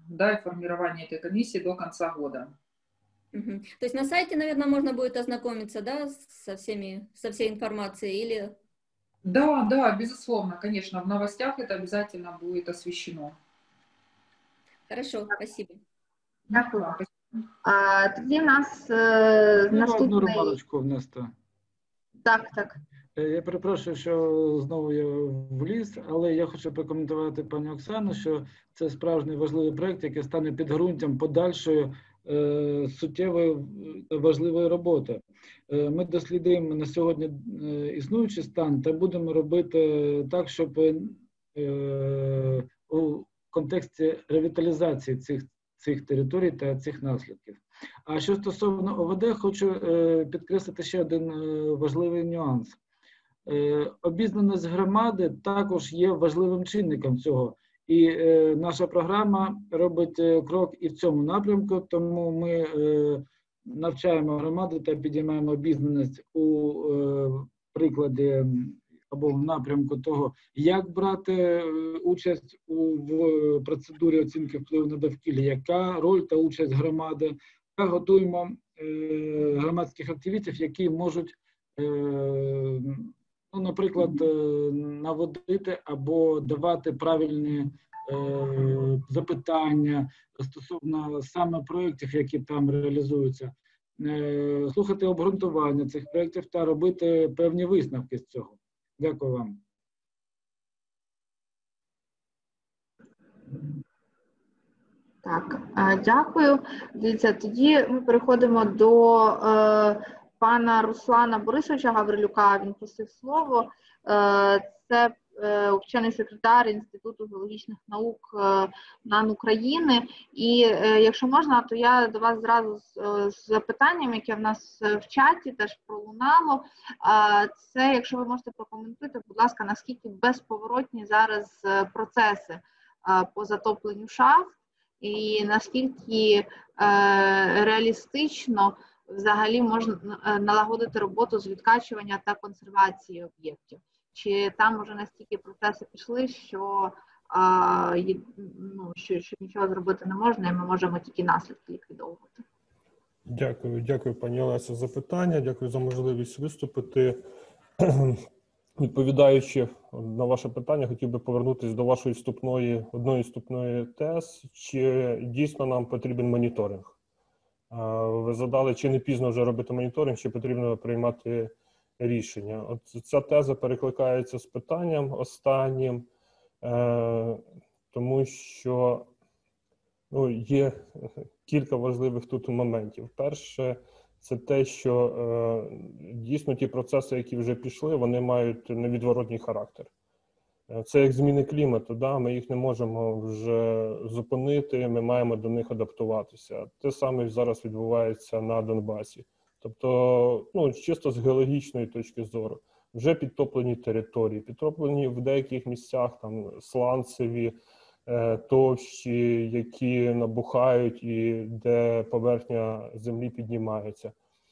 да, и формирование этой комиссии до конца года. Угу. То есть на сайте, наверное, можно будет ознакомиться, да, со всеми, со всей информацией или... Да, да, безусловно, конечно, в новостях это обязательно будет освещено. Хорошо, спасибо. Дякую. А, тоді в нас е, Можна одну наступний... ремарочку внести? Так, так. Я перепрошую, що знову я вліз, але я хочу прокоментувати пані Оксану, що це справжній важливий проєкт, який стане підґрунтям подальшої е, суттєвої важливої роботи. Е, ми дослідимо на сьогодні е, існуючий стан та будемо робити так, щоб е, у контексті ревіталізації цих, цих територій та цих наслідків. А що стосовно ОВД, хочу е, підкреслити ще один е, важливий нюанс. Обізнаність громади також є важливим чинником цього. І е, наша програма робить крок і в цьому напрямку, тому ми е, навчаємо громади та підіймаємо обізнаність у е, прикладі або в напрямку того, як брати участь у в процедурі оцінки впливу на довкілля, яка роль та участь громади, та готуємо е, громадських активістів, які можуть е, Ну, наприклад, наводити або давати правильні е, запитання стосовно саме проєктів, які там реалізуються, е, слухати обґрунтування цих проєктів та робити певні висновки з цього. Дякую вам. Так, дякую. Дивіться, тоді ми переходимо до е, пана Руслана Борисовича Гаврилюка. Він просив слово. Е, це е, вчений секретар Інституту геологічних наук е, НАН України. І е, якщо можна, то я до вас зразу з, з запитанням, яке в нас в чаті теж пролунало. Е, це, якщо ви можете прокоментувати, будь ласка, наскільки безповоротні зараз процеси е, по затопленню шахт, і наскільки е, реалістично взагалі можна налагодити роботу з відкачування та консервації об'єктів? Чи там вже настільки процеси пішли, що, е, ну, що, що нічого зробити не можна, і ми можемо тільки наслідки ліквідовувати? Дякую, дякую, пані Олесо, за питання. Дякую за можливість виступити. Відповідаючи на ваше питання, хотів би повернутися до вашої вступної, одної вступної тез. Чи дійсно нам потрібен моніторинг? Ви задали, чи не пізно вже робити моніторинг, чи потрібно приймати рішення. От ця теза перекликається з питанням останнім, тому що ну, є кілька важливих тут моментів. Перше, це те, що е, дійсно ті процеси, які вже пішли, вони мають невідворотній характер. Це як зміни клімату, да? Ми їх не можемо вже зупинити, ми маємо до них адаптуватися. Те саме зараз відбувається на Донбасі. Тобто, ну, чисто з геологічної точки зору, вже підтоплені території, підтоплені в деяких місцях там сланцеві, е, товщі, які набухають і де поверхня землі піднімається.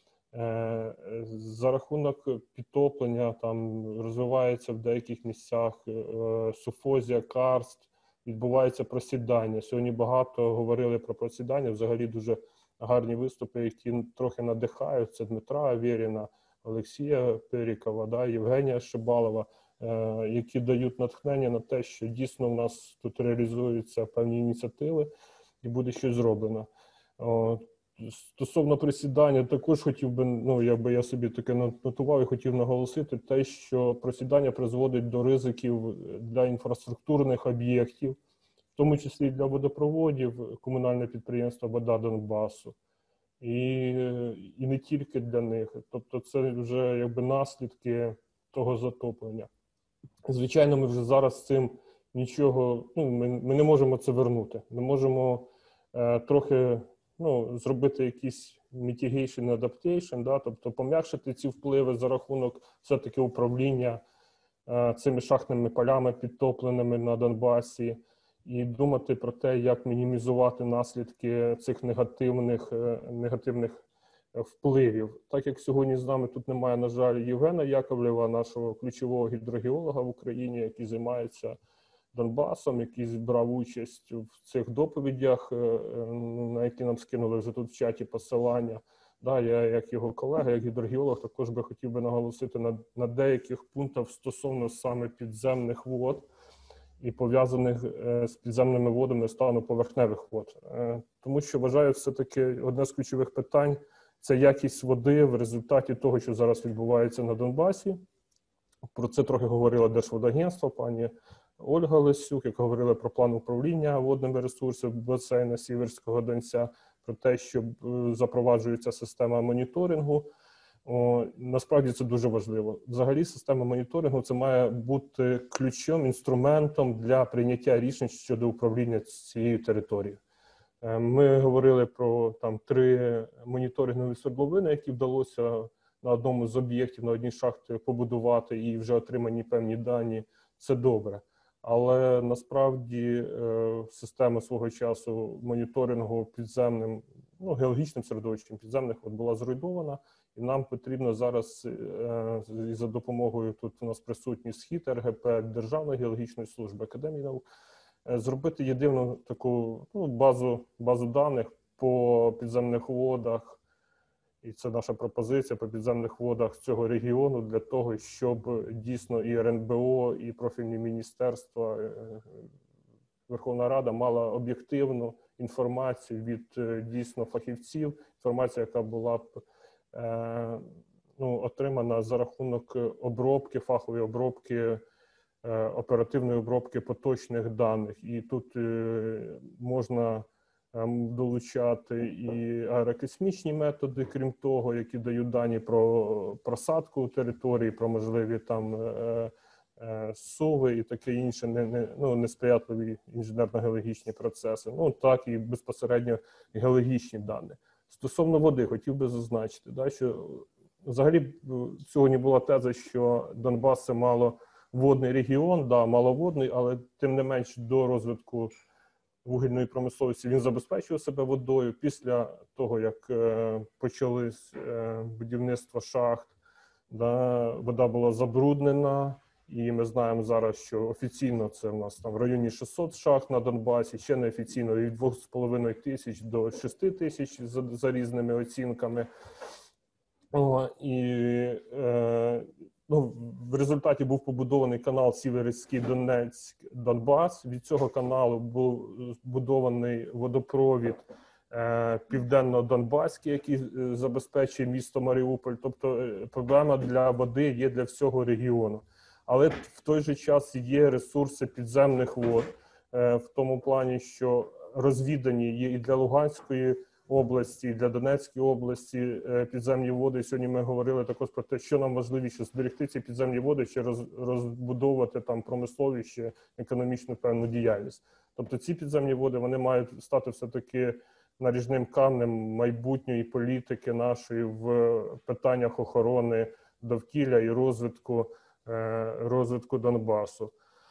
Е, за рахунок підтоплення там розвивається в деяких місцях е, суфозія, карст, відбувається просідання. Сьогодні багато говорили про просідання, взагалі дуже гарні виступи, які трохи надихають. Це Дмитра Авєріна, Олексія Перікова, да, Євгенія Шибалова, е, які дають натхнення на те, що дійсно в нас тут реалізуються певні ініціативи і буде щось зроблено. О, стосовно просідання, також хотів би, ну, якби я собі таке нотував і хотів наголосити те, що просідання призводить до ризиків для інфраструктурних об'єктів, в тому числі для водопроводів, комунальне підприємство «Вода Донбасу». І, і не тільки для них. Тобто це вже якби наслідки того затоплення. Звичайно, ми вже зараз з цим нічого, ну, ми, ми не можемо це вернути. Ми можемо е, трохи ну, зробити якийсь mitigation, adaptation, да, тобто пом'якшити ці впливи за рахунок все-таки управління е, цими шахтними полями підтопленими на Донбасі, і думати про те, як мінімізувати наслідки цих негативних, негативних впливів. Так як сьогодні з нами тут немає, на жаль, Євгена Яковлєва, нашого ключового гідрогеолога в Україні, який займається Донбасом, який брав участь в цих доповідях, на які нам скинули вже тут в чаті посилання. Да, я, як його колега, як гідрогеолог, також би хотів би наголосити на, на деяких пунктах стосовно саме підземних вод і пов'язаних е, з підземними водами стану поверхневих вод. Е, тому що, вважаю, все-таки одне з ключових питань – це якість води в результаті того, що зараз відбувається на Донбасі. Про це трохи говорила Держводагентство, пані Ольга Лесюк, яка говорила про план управління водними ресурсами басейну Сіверського Донця, про те, що запроваджується система моніторингу. О, насправді це дуже важливо. Взагалі система моніторингу – це має бути ключом, інструментом для прийняття рішень щодо управління цією територією. Ми говорили про там три моніторингові свердловини, які вдалося на одному з об'єктів, на одній шахті побудувати і вже отримані певні дані. Це добре. Але насправді система свого часу моніторингу підземним, ну, геологічним середовищем підземних вод була зруйнована. І нам потрібно зараз за допомогою, тут у нас присутній СХІД, РГП, Державної геологічної служби, Академії наук, зробити єдину таку ну, базу, базу даних по підземних водах. І це наша пропозиція по підземних водах цього регіону для того, щоб дійсно і РНБО, і профільні міністерства, Верховна Рада мала об'єктивну інформацію від дійсно фахівців, інформація, яка була б е, ну, отримана за рахунок обробки, фахової обробки, е, оперативної обробки поточних даних. І тут е, можна долучати і аерокосмічні методи, крім того, які дають дані про просадку території, про можливі там е, е, суви і таке інше, не, не, ну, несприятливі інженерно-геологічні процеси. Ну, так і безпосередньо геологічні дані. Стосовно води, хотів би зазначити, да, що взагалі сьогодні була теза, що Донбас – це маловодний регіон, да, маловодний, але тим не менш до розвитку вугільної промисловості він забезпечував себе водою. Після того, як е, почались е, будівництво шахт, да, вода була забруднена, і ми знаємо зараз, що офіційно це в нас там в районі шістсот шахт на Донбасі, ще неофіційно від двох з половиною тисяч до шести тисяч за, за різними оцінками. О, і е, ну, в результаті був побудований канал Сіверський Донець-Донбас. Від цього каналу був збудований водопровід е, Південно-Донбаський, який е, забезпечує місто Маріуполь. Тобто е, проблема для води є для всього регіону. Але в той же час є ресурси підземних вод, е, в тому плані, що розвідані є і для Луганської області, і для Донецької області підземні води. Сьогодні ми говорили також про те, що нам важливіше зберегти ці підземні води чи роз, розбудовувати там промисловість, економічну певну діяльність. Тобто ці підземні води, вони мають стати все-таки наріжним камнем майбутньої політики нашої в питаннях охорони довкілля і розвитку, розвитку Донбасу.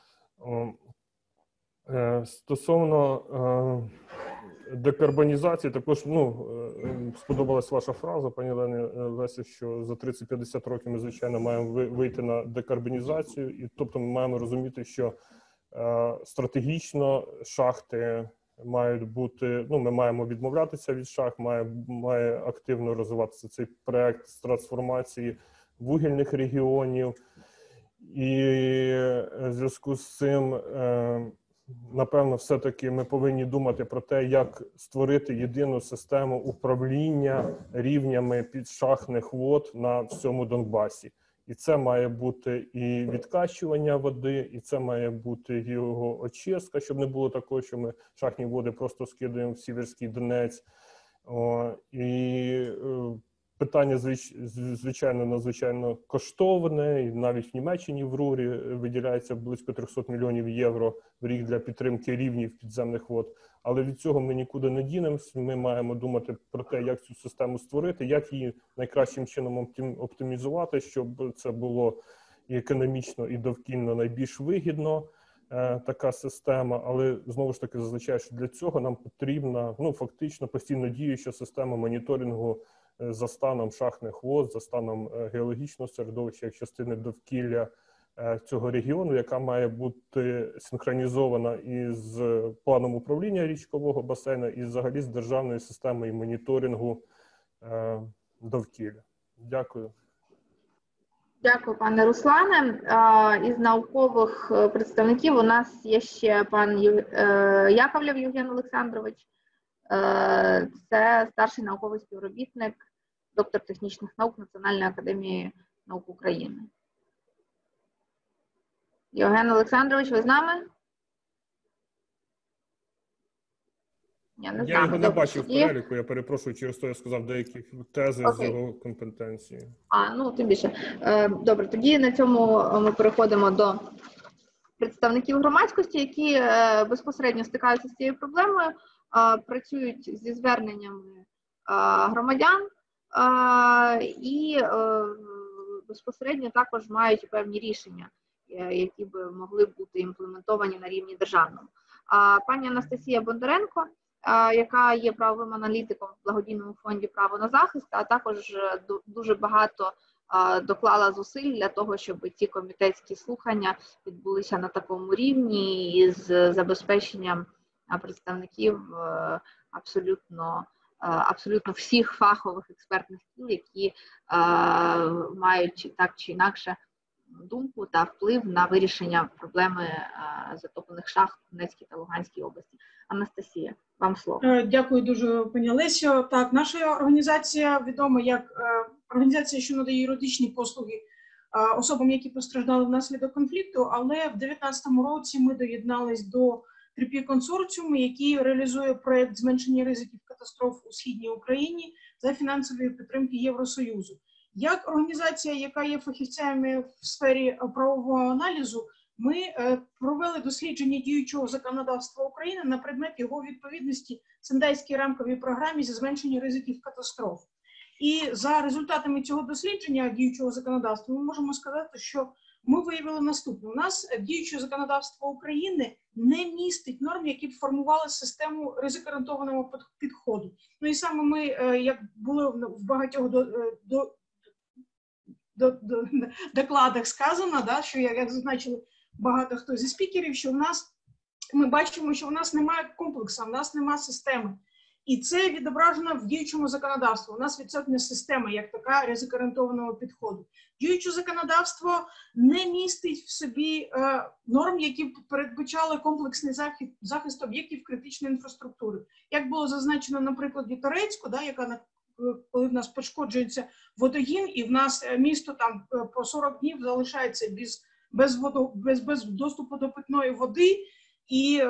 Стосовно декарбонізації, також ну, сподобалась ваша фраза, пані Лені Лесі, що за тридцять-п'ятдесят років ми, звичайно, маємо вийти на декарбонізацію. І, тобто ми маємо розуміти, що е, стратегічно шахти мають бути, ну, ми маємо відмовлятися від шахт, має, має активно розвиватися цей проект з трансформації вугільних регіонів. І в зв'язку з цим е, напевно, все-таки ми повинні думати про те, як створити єдину систему управління рівнями підшахтних вод на всьому Донбасі. І це має бути і відкачування води, і це має бути його очистка, щоб не було такого, що ми шахтні води просто скидаємо в Сіверський Донець. О, і питання, звичайно, надзвичайно коштовне, і навіть в Німеччині в РУРі виділяється близько триста мільйонів євро в рік для підтримки рівнів підземних вод. Але від цього ми нікуди не дінемось. Ми маємо думати про те, як цю систему створити, як її найкращим чином оптимізувати, щоб це було і економічно, і довкільно найбільш вигідно, така система. Але, знову ж таки, зазначаю, що для цього нам потрібна, ну, фактично, постійно діюча система моніторингу за станом шахтних вод, за станом геологічного середовища, як частини довкілля цього регіону, яка має бути синхронізована із планом управління річкового басейну і взагалі з державною системою моніторингу довкілля. Дякую. Дякую, пане Руслане. Із наукових представників у нас є ще пан Яковлєв Євген Олександрович. Це старший науковий співробітник, доктор технічних наук Національної академії наук України. Євген Олександрович, ви з нами? Я, не я його не бачив в переліку, я перепрошую, через то я сказав деякі тези Окей. з його компетенції. А, ну, тим більше. Добре, тоді на цьому ми переходимо до представників громадськості, які безпосередньо стикаються з цією проблемою, працюють зі зверненнями громадян і безпосередньо також мають певні рішення, які б могли бути імплементовані на рівні державному. Пані Анастасія Бондаренко, яка є правовим аналітиком в благодійному фонді «Право на захист», а також дуже багато доклала зусиль для того, щоб ці комітетські слухання відбулися на такому рівні із забезпеченням представників абсолютно, абсолютно всіх фахових експертних кіл, які мають так чи інакше думку та вплив на вирішення проблеми затоплених шахт в Донецькій та Луганській області. Анастасія, вам слово. Дякую дуже, пані Лесю. Так, наша організація відома як організація, що надає юридичні послуги особам, які постраждали внаслідок конфлікту, але в дві тисячі дев'ятнадцятому році ми доєднались до три пі-консорціуму, який реалізує проєкт зменшення ризиків катастроф у Східній Україні за фінансової підтримки Євросоюзу. Як організація, яка є фахівцями в сфері правового аналізу, ми провели дослідження діючого законодавства України на предмет його відповідності Сендайській рамковій програмі зі зменшення ризиків катастроф. І за результатами цього дослідження діючого законодавства ми можемо сказати, що ми виявили наступне. У нас діюче законодавство України не містить норм, які б формували систему ризикоорієнтованого підходу. Ну і саме ми, як було в багатьох до, до, до, до, докладах сказано, да, що, як зазначили багато хто зі спікерів, що в нас, ми бачимо, що в нас немає комплексу, в нас немає системи. І це відображено в діючому законодавстві. У нас відсутня система, як така, ризикоорієнтованого підходу. Діюче законодавство не містить в собі е, норм, які б передбачали комплексний захист, захист об'єктів критичної інфраструктури. Як було зазначено на прикладі Торецьку, да, яка, коли в нас пошкоджується водогін, і в нас місто там по сорок днів залишається без, без, водо, без, без доступу до питної води, і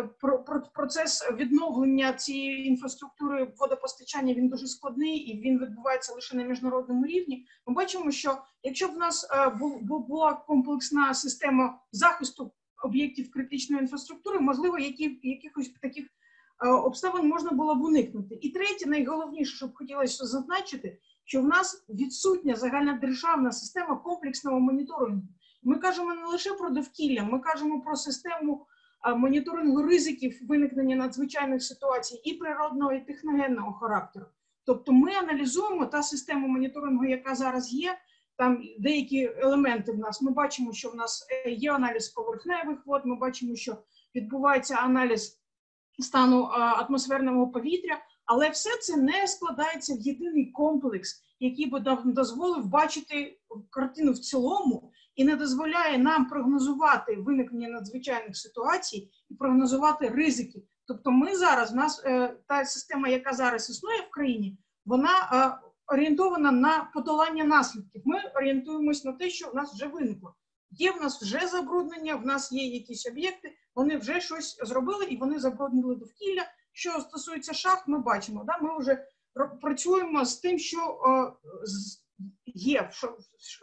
процес відновлення цієї інфраструктури водопостачання, він дуже складний і він відбувається лише на міжнародному рівні. Ми бачимо, що якщо б в нас була комплексна система захисту об'єктів критичної інфраструктури, можливо, які, якихось таких обставин можна було б уникнути. І третє, найголовніше, що б хотілося зазначити, що в нас відсутня загальнодержавна система комплексного моніторингу. Ми кажемо не лише про довкілля, ми кажемо про систему моніторингу ризиків виникнення надзвичайних ситуацій і природного, і техногенного характеру. Тобто ми аналізуємо та систему моніторингу, яка зараз є, там деякі елементи в нас. Ми бачимо, що в нас є аналіз поверхневих вод, ми бачимо, що відбувається аналіз стану атмосферного повітря, але все це не складається в єдиний комплекс, який би дозволив бачити картину в цілому і не дозволяє нам прогнозувати виникнення надзвичайних ситуацій і прогнозувати ризики. Тобто ми зараз, у нас е, та система, яка зараз існує в країні, вона е, орієнтована на подолання наслідків. Ми орієнтуємось на те, що в нас вже виникло. Є в нас вже забруднення, в нас є якісь об'єкти, вони вже щось зробили і вони забруднили довкілля. Що стосується шахт, ми бачимо, да, ми вже працюємо з тим, що е, з, є, що,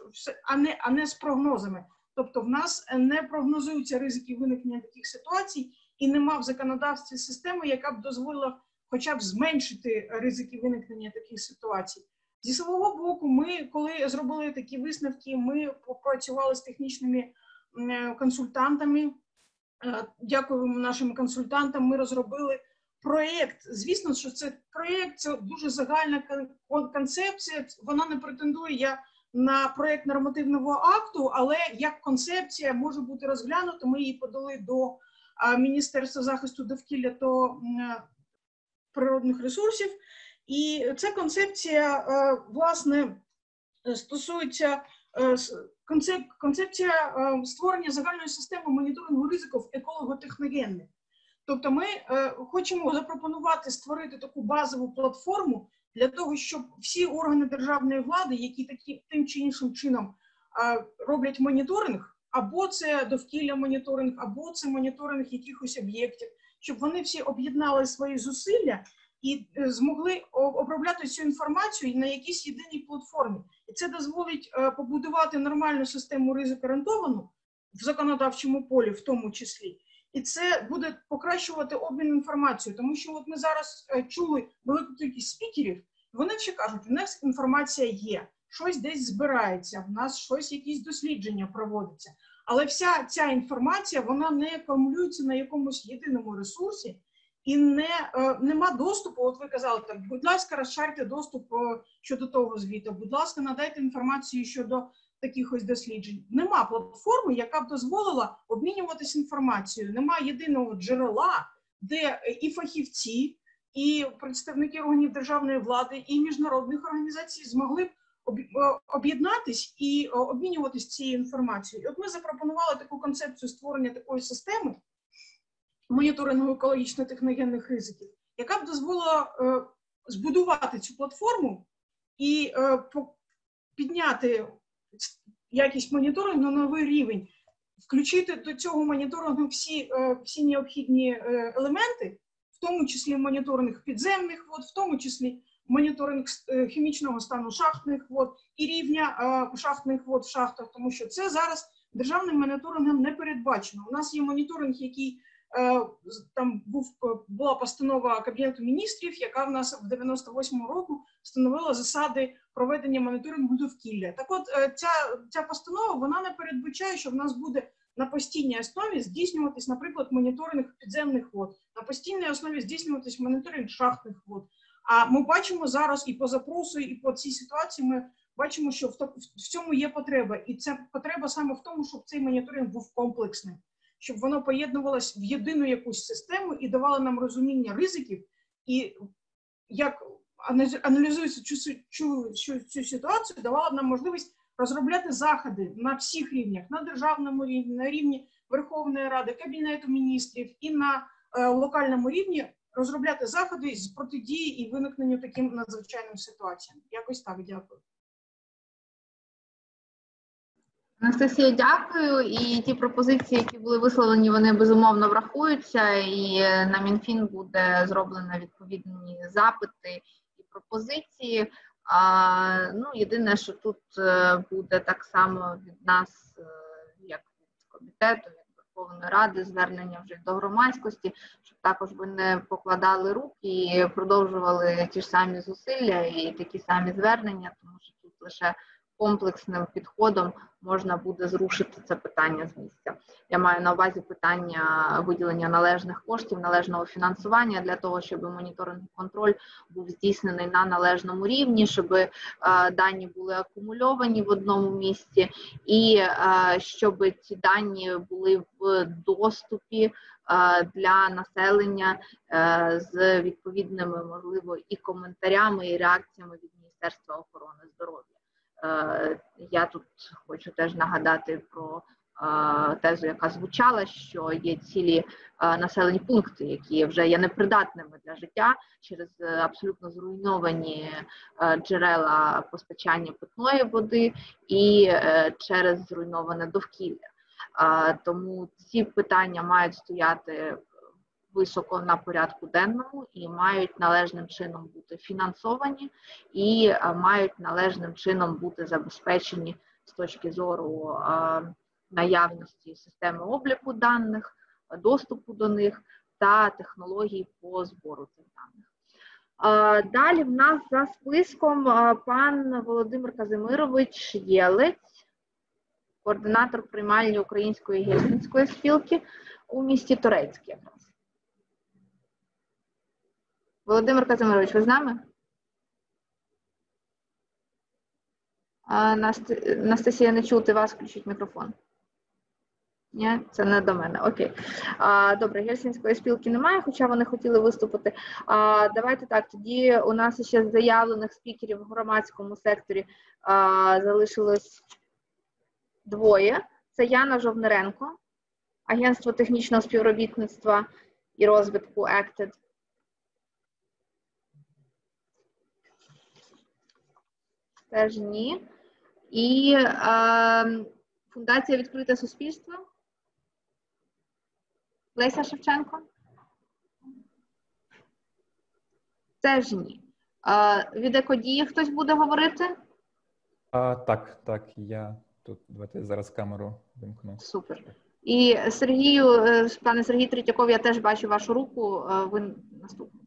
а, не, а не з прогнозами. Тобто в нас не прогнозуються ризики виникнення таких ситуацій і нема в законодавстві системи, яка б дозволила хоча б зменшити ризики виникнення таких ситуацій. Зі свого боку, ми, коли зробили такі висновки, ми попрацювали з технічними консультантами. Дякуємо нашим консультантам, ми розробили проєкт. Звісно, що це проєкт, це дуже загальна концепція, вона не претендує, я на проєкт нормативного акту, але як концепція може бути розглянута. Ми її подали до Міністерства захисту довкілля та природних ресурсів. І ця концепція, власне, стосується концеп, концепція створення загальної системи моніторингу ризиків еколого-техногенних. Тобто ми хочемо запропонувати створити таку базову платформу для того, щоб всі органи державної влади, які такі, тим чи іншим чином роблять моніторинг, або це довкілля моніторинг, або це моніторинг якихось об'єктів, щоб вони всі об'єднали свої зусилля і змогли обробляти цю інформацію на якійсь єдиній платформі. І це дозволить побудувати нормальну систему ризикоорієнтовану в законодавчому полі в тому числі. І це буде покращувати обмін інформацією, тому що от ми зараз чули велику кількість спікерів, вони всі кажуть, у нас інформація є, щось десь збирається, в нас щось, якісь дослідження проводяться. Але вся ця інформація, вона не акумулюється на якомусь єдиному ресурсі і не, е, нема доступу, от ви казали, так, будь ласка, розшарте доступ е, щодо того звіту, будь ласка, надайте інформацію щодо таких ось досліджень. Нема платформи, яка б дозволила обмінюватися інформацією, нема єдиного джерела, де і фахівці, і представники органів державної влади, і міжнародних організацій змогли б об'єднатись і обмінюватись цією інформацією. І от ми запропонували таку концепцію створення такої системи моніторингу екологічно-техногенних ризиків, яка б дозволила е, збудувати цю платформу і е, по, підняти якість моніторингу на новий рівень, включити до цього моніторингу всі, е, всі необхідні е, елементи, в тому числі моніторинг підземних вод, в тому числі моніторинг хімічного стану шахтних вод і рівня е, шахтних вод в шахтах, тому що це зараз державним моніторингом не передбачено. У нас є моніторинг, який е, там був, була постанова Кабінету міністрів, яка в нас в дев'яносто восьмому року встановила засади проведення моніторингу довкілля. Так от е, ця, ця постанова, вона не передбачає, що в нас буде на постійній основі здійснюватись, наприклад, моніторинг підземних вод, на постійній основі здійснюватись моніторинг шахтних вод. А ми бачимо зараз і по запросу, і по цій ситуації ми бачимо, що в цьому є потреба. І ця потреба саме в тому, щоб цей моніторинг був комплексним, щоб воно поєднувалось в єдину якусь систему і давало нам розуміння ризиків, і як аналізуючи цю, цю, цю, цю ситуацію, давало нам можливість розробляти заходи на всіх рівнях, на державному рівні, на рівні Верховної Ради, Кабінету міністрів і на е, локальному рівні, розробляти заходи з протидії і виникненню таким надзвичайним ситуаціям. Якось так, дякую. Анастасія, дякую. І ті пропозиції, які були висловлені, вони безумовно врахуються, і на Мінфін буде зроблено відповідні запити і пропозиції. А, ну, єдине, що тут буде так само від нас, як від комітету, від Верховної Ради, звернення вже до громадськості, щоб також ви не покладали руки і продовжували ті ж самі зусилля і такі самі звернення, тому що тут лише комплексним підходом можна буде зрушити це питання з місця. Я маю на увазі питання виділення належних коштів, належного фінансування для того, щоб моніторинг і контроль був здійснений на належному рівні, щоб е, дані були акумульовані в одному місці і е, щоб ці дані були в доступі е, для населення е, з відповідними, можливо, і коментарями, і реакціями від Міністерства охорони здоров'я. Я тут хочу теж нагадати про тезу, яка звучала, що є цілі населені пункти, які вже є непридатними для життя через абсолютно зруйновані джерела постачання питної води і через зруйноване довкілля. Тому ці питання мають стояти високо на порядку денному і мають належним чином бути фінансовані і мають належним чином бути забезпечені з точки зору наявності системи обліку даних, доступу до них та технологій по збору цих даних. Далі в нас за списком пан Володимир Казимирович Єлець, координатор приймальні Української гельсінської спілки у місті Торецьк якраз. Володимир Казимирович, ви з нами? Анастасія, не чути вас, включіть мікрофон. Ні, це не до мене. Окей. А, добре, Гельсінської спілки немає, хоча вони хотіли виступити. А, давайте так, тоді у нас ще з заявлених спікерів в громадському секторі а, залишилось двоє. Це Яна Жовниренко, Агентство технічного співробітництва і розвитку «Acted». Теж ні. І а, Фундація «Відкрите суспільство». Леся Шевченко? Теж ні. А, від екодії хтось буде говорити? А, так, так, я тут. Давайте зараз камеру вимкну. Супер. І Сергію, пане Сергій Третьяков, я теж бачу вашу руку. Ви наступний.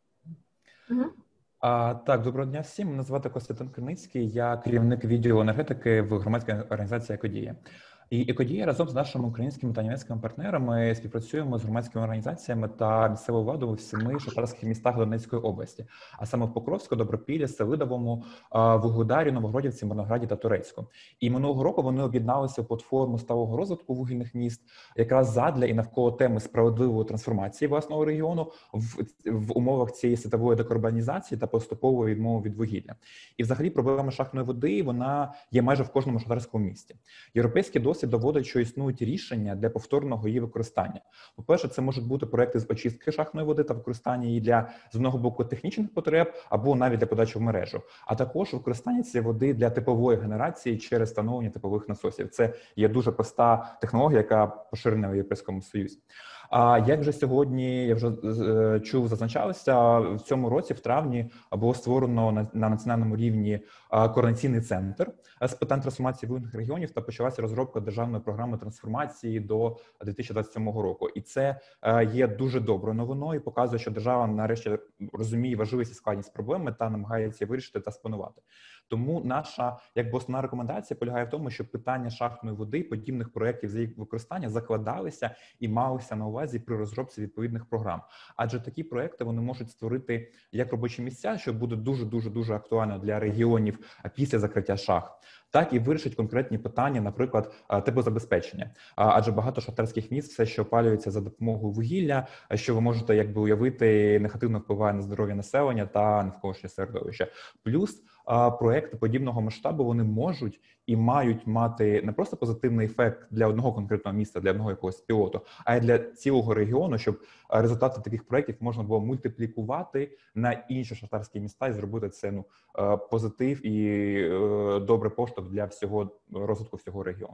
Угу. А, так, доброго дня всім. Мене звати Костянтин Криницький, я керівник відділу енергетики в громадській організації «Екодія». І «Екодія» разом з нашими українськими та німецькими партнерами співпрацюємо з громадськими організаціями та місцевою владою у семи шахтарських містах Донецької області, а саме в Покровську, Добропіллі, Селидовому, Вугледарі, Новогродівці, Мирнограді та Турецьку. І минулого року вони об'єдналися в платформу сталого розвитку вугільних міст якраз задля і навколо теми справедливої трансформації власного регіону в, в умовах цієї світової декарбонізації та поступової відмови від вугілля. І взагалі проблема шахтної води, вона є майже в кожному шахтарському місті. Європейський досвід доводить, що існують рішення для повторного її використання. По-перше, це можуть бути проекти з очистки шахтної води та використання її для, з одного боку, технічних потреб або навіть для подачі в мережу, а також використання цієї води для теплової генерації через встановлення теплових насосів. Це є дуже проста технологія, яка поширена в Європейському Союзі. А як же сьогодні, я вже чув, зазначалося, в цьому році, в травні, було створено на, на національному рівні координаційний центр з питань трансформації вугільних регіонів та почалася розробка державної програми трансформації до дві тисячі двадцять сьомого року. І це є дуже доброю новиною і показує, що держава нарешті розуміє важливість і складність проблеми та намагається вирішити та спланувати. Тому наша, якби основна рекомендація полягає в тому, що питання шахтної води, подібних проєктів за їх використання закладалися і малися на увазі при розробці відповідних програм. Адже такі проєкти вони можуть створити як робочі місця, що буде дуже-дуже-дуже актуально для регіонів після закриття шахт, так і вирішить конкретні питання, наприклад, теплозабезпечення. Адже багато шахтарських міст все ще опалюється за допомогою вугілля, що ви можете якби уявити, негативно впливає на здоров'я населення та навколишнє середовище. Плюс проекти подібного масштабу вони можуть і мають мати не просто позитивний ефект для одного конкретного міста, для одного якогось пілоту, а й для цілого регіону, щоб результати таких проєктів можна було мультиплікувати на інші шахтарські міста і зробити це ну, позитив і добрий поштовх для всього розвитку всього регіону.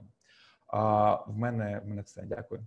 А в мене, в мене все. Дякую.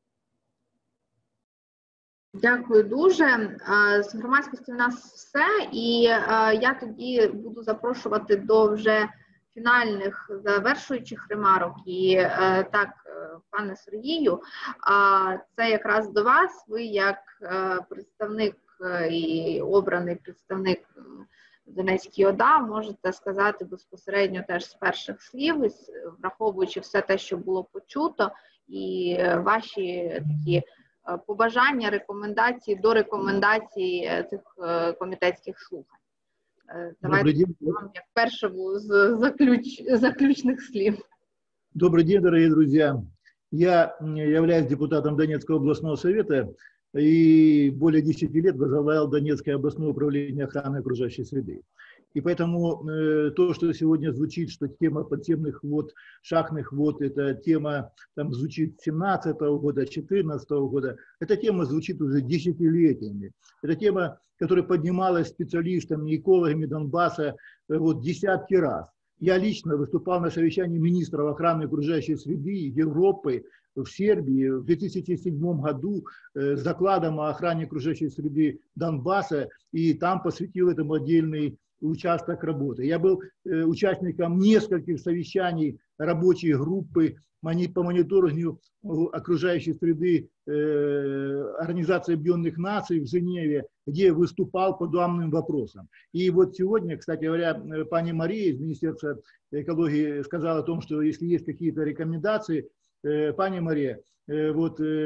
Дякую дуже. З громадськості в нас все, і я тоді буду запрошувати до вже фінальних завершуючих ремарок. І так, пане Сергію, це якраз до вас. Ви як представник і обраний представник Донецької ОДА можете сказати безпосередньо теж з перших слів, враховуючи все те, що було почуто, і ваші такі побажання, рекомендації до рекомендацій цих комітетських слухань. Давайте вам як першому з заключ... заключных слів. Добрый день, дорогие друзья. Я являюсь депутатом Донецкого областного совета и более десяти лет возглавлял Донецкое областное управление охраны окружающей среды. И поэтому э, то, что сегодня звучит, что тема подземных вод, шахтных вод, эта тема там звучит с семнадцатого года, четырнадцатого года, эта тема звучит уже десятилетиями. Это тема, которая поднималась специалистами, экологами Донбасса э, вот, десятки раз. Я лично выступал на совещании министров охраны окружающей среды Европы в Сербии в две тысячи седьмом году э, с докладом о охране окружающей среды Донбасса, и там посвятил этому отдельный участок работы. Я был э, участником нескольких совещаний рабочей группы по мониторингу окружающей среды э, Организации Объединенных Наций в Женеве, где выступал по данным вопросам. И вот сегодня, кстати говоря, пани Мария из Министерства экологии сказала о том, что если есть какие-то рекомендации, э, пани Мария, э, вот э,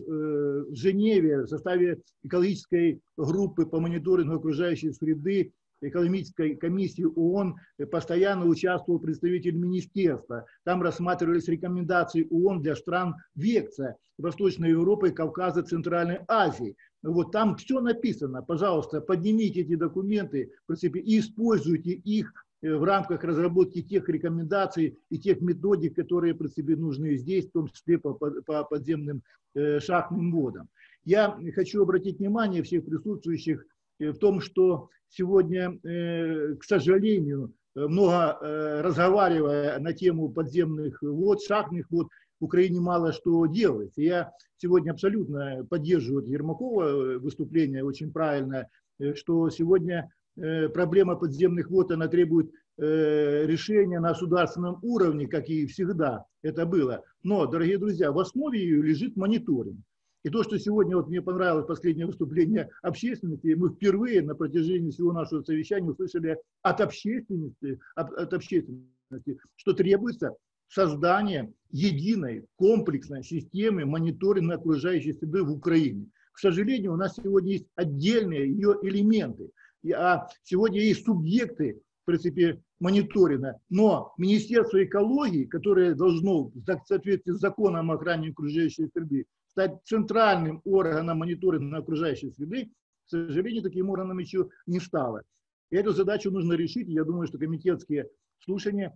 э, в Женеве в составе экологической группы по мониторингу окружающей среды экономической комиссии ООН постоянно участвовал представитель министерства. Там рассматривались рекомендации ООН для стран ВЕКЦА, Восточной Европы, Кавказа, Центральной Азии. Вот там все написано. Пожалуйста, поднимите эти документы, в принципе, и используйте их в рамках разработки тех рекомендаций и тех методик, которые, в принципе, нужны здесь, в том числе по, по подземным э, шахтным водам. Я хочу обратить внимание всех присутствующих в том, что сегодня, э, к сожалению, много э, разговаривая на тему подземных вод, шахтных вод, в Украине мало что делается. Я сегодня абсолютно поддерживаю Ермакова выступление, очень правильно, что сегодня проблема подземных вод, она требует э, решения на государственном уровне, как и всегда это было. Но, дорогие друзья, в основе ее лежит мониторинг. И то, что сегодня, вот мне понравилось последнее выступление общественности, мы впервые на протяжении всего нашего совещания услышали от общественности, от, от общественности, что требуется создание единой комплексной системы мониторинга окружающей среды в Украине. К сожалению, у нас сегодня есть отдельные ее элементы. А сегодня есть субъекты, в принципе, мониторинга, но Министерство экологии, которое должно в соответствии с законом о охране окружающей среды стать центральным органом мониторинга окружающей среды, к сожалению, таким органом еще не стало. И эту задачу нужно решить. Я думаю, что комитетские слушания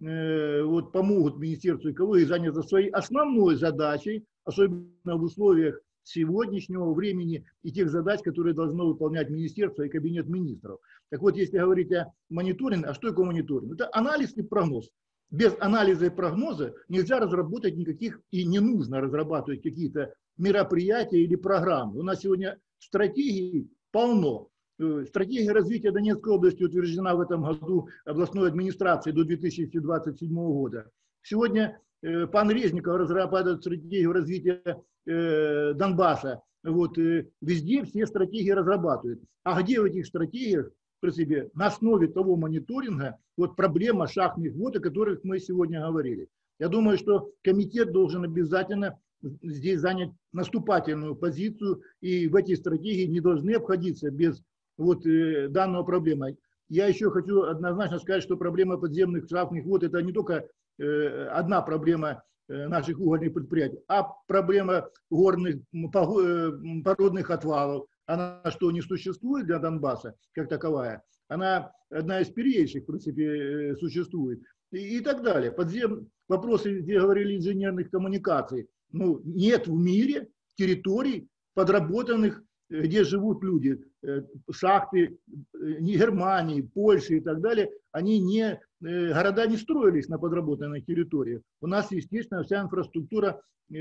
э, вот, помогут Министерству экологии заняться своей основной задачей, особенно в условиях сегодняшнего времени и тех задач, которые должно выполнять министерство и кабинет министров. Так вот, если говорить о мониторинге, а что такое мониторинг? Это анализ и прогноз. Без анализа и прогноза нельзя разработать никаких, и не нужно разрабатывать какие-то мероприятия или программы. У нас сегодня стратегий полно. Стратегия развития Донецкой области утверждена в этом году областной администрацией до две тысячи двадцать седьмого года. Сегодня э, пан Резников разрабатывает стратегию развития э, Донбасса. Вот, э, везде все стратегии разрабатывают. А где в этих стратегиях, в принципе, на основе того мониторинга, вот проблема шахтных вод, о которых мы сегодня говорили. Я думаю, что комитет должен обязательно здесь занять наступательную позицию, и в эти стратегии не должны обходиться без вот, э, данного проблемы. Я еще хочу однозначно сказать, что проблема подземных шахтных вод – это не только э, одна проблема э, наших угольных предприятий, а проблема горных породных отвалов. Она что, не существует для Донбасса как таковая? Она одна из первейших, в принципе, существует. И, и так далее. Подзем... Вопросы, где говорили, инженерных коммуникаций. Ну, нет в мире территорий, подработанных, где живут люди. Шахты Германии, Польши и так далее, они не, города не строились на подработанных территориях. У нас, естественно, вся инфраструктура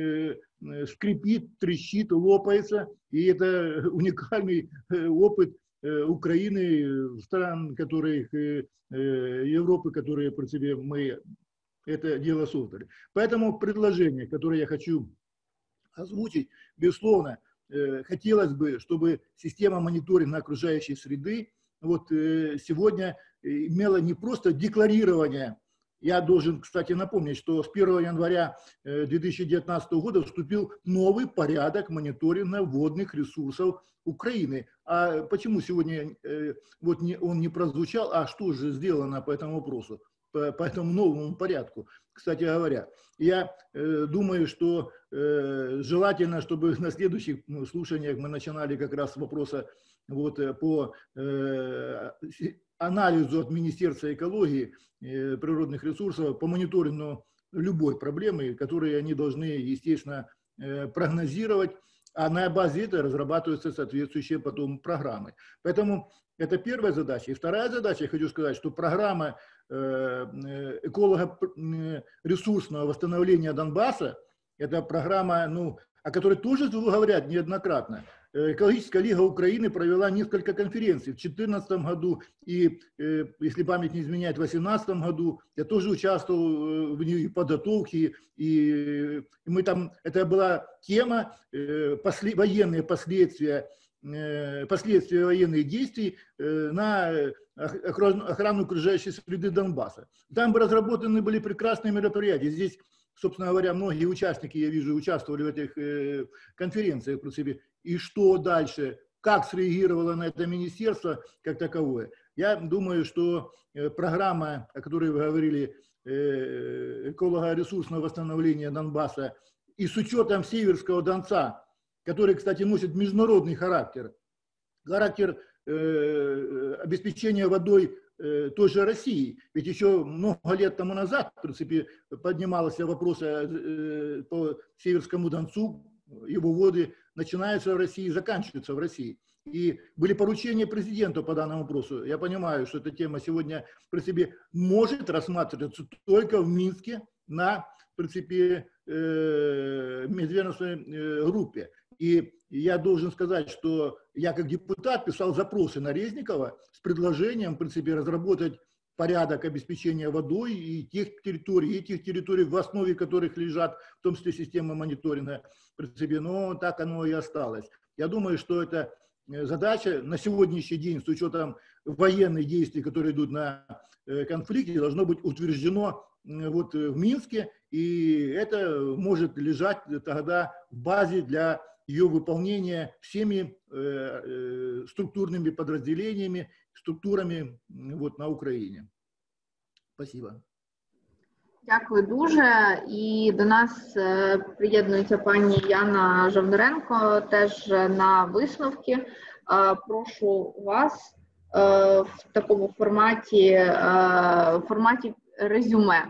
скрипит, трещит, лопается. И это уникальный опыт Украины, стран, которые, Европы, которые, в принципе, мы это дело создали. Поэтому предложение, которое я хочу озвучить, безусловно, хотелось бы, чтобы система мониторинга окружающей среды вот сегодня имела не просто декларирование. Я должен, кстати, напомнить, что с первого января две тысячи девятнадцатого года вступил новый порядок мониторинга водных ресурсов Украины. А почему сегодня вот он не прозвучал, а что же сделано по этому вопросу? По, по этому новому порядку, кстати говоря. Я э, думаю, что э, желательно, чтобы на следующих ну, слушаниях мы начинали как раз с вопроса вот, по э, анализу от Министерства экологии, э, природных ресурсов, по мониторингу любой проблемы, которые они должны, естественно, э, прогнозировать, а на базе этого разрабатываются соответствующие потом программы. Поэтому это первая задача. И вторая задача, я хочу сказать, что программа эколого-ресурсного восстановления Донбасса, это программа, ну, о которой тоже говорят неоднократно. Экологическая лига Украины провела несколько конференций в две тысячи четырнадцатом году и, если память не изменяет, в две тысячи восемнадцатом году. Я тоже участвовал в ней в подготовке, и мы там, это была тема после, военные последствия, последствия военных действий на охрану окружающей среды Донбасса. Там бы разработаны были прекрасные мероприятия. Здесь, собственно говоря, многие участники, я вижу, участвовали в этих э, конференциях. В принципе. И что дальше? Как среагировало на это министерство как таковое? Я думаю, что программа, о которой вы говорили, эколого-ресурсного восстановления Донбасса, и с учетом Северского Донца, который, кстати, носит международный характер, характер э, обеспечения водой э, той же России. Ведь еще много лет тому назад, в принципе, поднимался вопрос э, по Северскому Донцу, его воды начинаются в России и заканчиваются в России. И были поручения президенту по данному вопросу. Я понимаю, что эта тема сегодня, в принципе, может рассматриваться только в Минске на, в принципе, э, межведомственной группе. И я должен сказать, что я как депутат писал запросы на Резникова с предложением, в принципе, разработать порядок обеспечения водой и тех территорий, и тех территорий, в основе которых лежат, в том числе, система мониторинга, в принципе, но так оно и осталось. Я думаю, что это задача на сегодняшний день, с учетом военных действий, которые идут на конфликте, должно быть утверждено вот в Минске, и это может лежать тогда в базе для ее выполнения всеми э, э, структурными подразделениями, структурами вот, на Україні. Спасибо. Дякую дуже. І до нас приєднується пані Яна Жовниренко теж на висновки. Прошу вас в такому форматі, в форматі резюме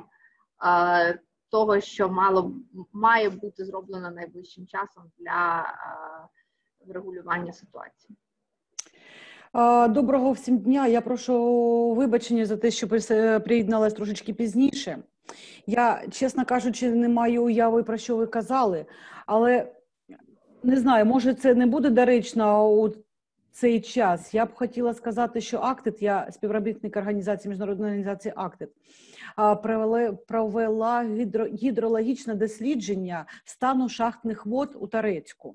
того, що мало, має бути зроблено найближчим часом для врегулювання ситуації. Доброго всім дня. Я прошу вибачення за те, що приєдналась трошечки пізніше. Я, чесно кажучи, не маю уяви, про що ви казали, але не знаю, може це не буде доречно у цей час. Я б хотіла сказати, що АКТИД, я співробітник організації, міжнародної організації АКТИД, провела, провела гідро, гідрологічне дослідження стану шахтних вод у Торецьку.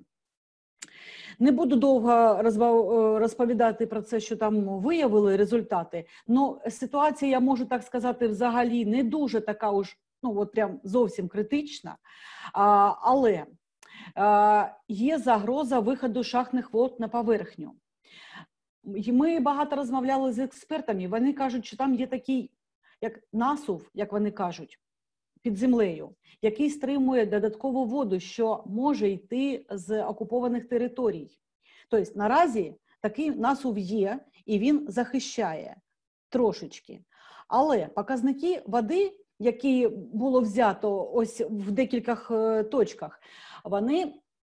Не буду довго розповідати про це, що там виявили результати, але ситуація, я можу так сказати, взагалі не дуже така уж, ну от прям зовсім критична, а, але а, є загроза виходу шахтних вод на поверхню. Ми багато розмовляли з експертами, вони кажуть, що там є такий, як насув, як вони кажуть, під землею, який стримує додаткову воду, що може йти з окупованих територій. Тобто наразі такий насув є, і він захищає трошечки. Але показники води, які було взято ось в декількох точках, вони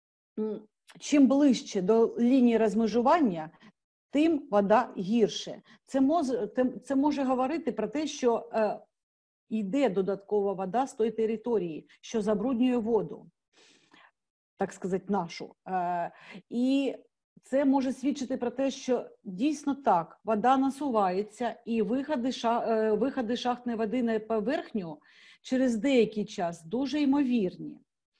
чим ближче до лінії розмежування, тим вода гірше. Це може, це може говорити про те, що е, йде додаткова вода з тої території, що забруднює воду, так сказати, нашу. Е, і це може свідчити про те, що дійсно так, вода насувається, і виходи, ша, е, виходи шахтної води на поверхню через деякий час дуже ймовірні.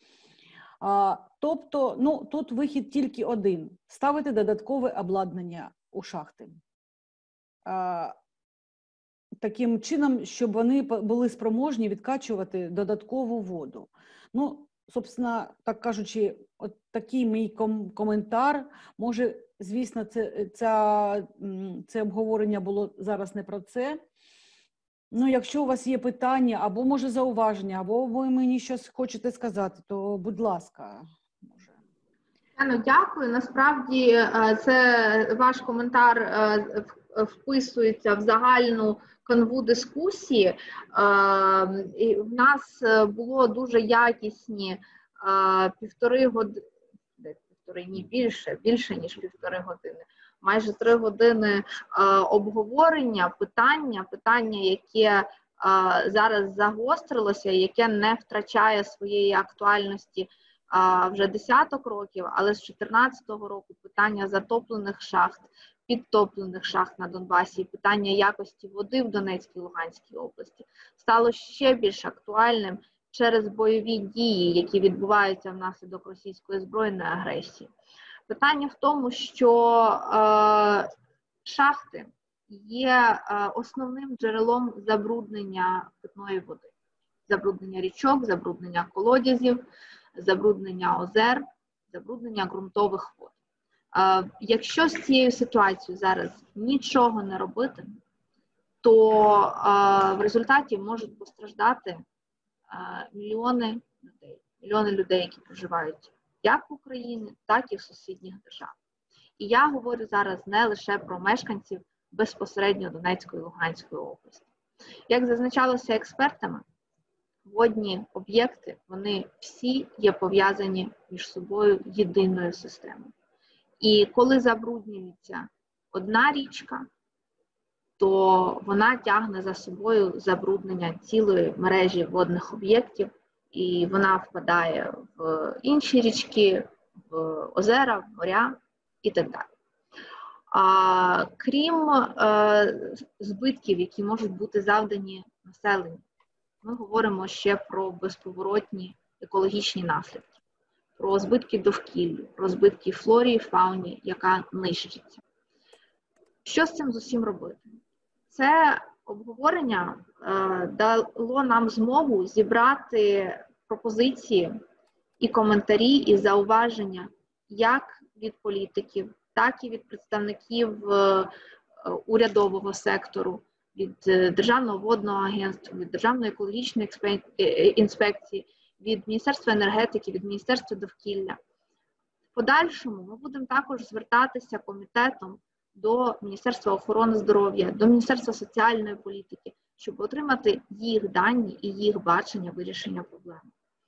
А, тобто, ну, тут вихід тільки один – ставити додаткове обладнання у шахти. А, таким чином, щоб вони були спроможні відкачувати додаткову воду. Ну, собственно, так кажучи, от такий мій ком коментар. Може, звісно, це, це, це обговорення було зараз не про це. Ну, якщо у вас є питання, або, може, зауваження, або ви мені щось хочете сказати, то, будь ласка. Ну, дякую. Насправді, це ваш коментар вписується в загальну канву дискусії. І в нас було дуже якісні півтори години, півтори, ні, більше, більше, ніж півтори години. Майже три години а, обговорення, питання, питання, яке а, зараз загострилося, яке не втрачає своєї актуальності а, вже десяток років, але з чотирнадцятого року питання затоплених шахт, підтоплених шахт на Донбасі, питання якості води в Донецькій і Луганській області стало ще більш актуальним через бойові дії, які відбуваються внаслідок російської збройної агресії. Питання в тому, що е, шахти є е, основним джерелом забруднення питної води. Забруднення річок, забруднення колодязів, забруднення озер, забруднення ґрунтових вод. Якщо з цією ситуацією зараз нічого не робити, то в результаті можуть постраждати мільйони людей, мільйони людей, які проживають як в Україні, так і в сусідніх державах. І я говорю зараз не лише про мешканців безпосередньо Донецької і Луганської області. Як зазначалося експертами, водні об'єкти, вони всі є пов'язані між собою єдиною системою. І коли забруднюється одна річка, то вона тягне за собою забруднення цілої мережі водних об'єктів, і вона впадає в інші річки, в озера, в моря і так далі. А, крім е, збитків, які можуть бути завдані населенню, ми говоримо ще про безповоротні екологічні наслідки, про збитки довкіллю, про збитки флорі і фауні, яка нищиться. Що з цим з усім робити? Це обговорення е, дало нам змогу зібрати пропозиції і коментарі, і зауваження як від політиків, так і від представників е, урядового сектору, від Державного водного агентства, від Державної екологічної інспекції, від Міністерства енергетики, від Міністерства довкілля. В подальшому ми будемо також звертатися комітетом до Міністерства охорони здоров'я, до Міністерства соціальної політики, щоб отримати їх дані і їх бачення вирішення проблеми.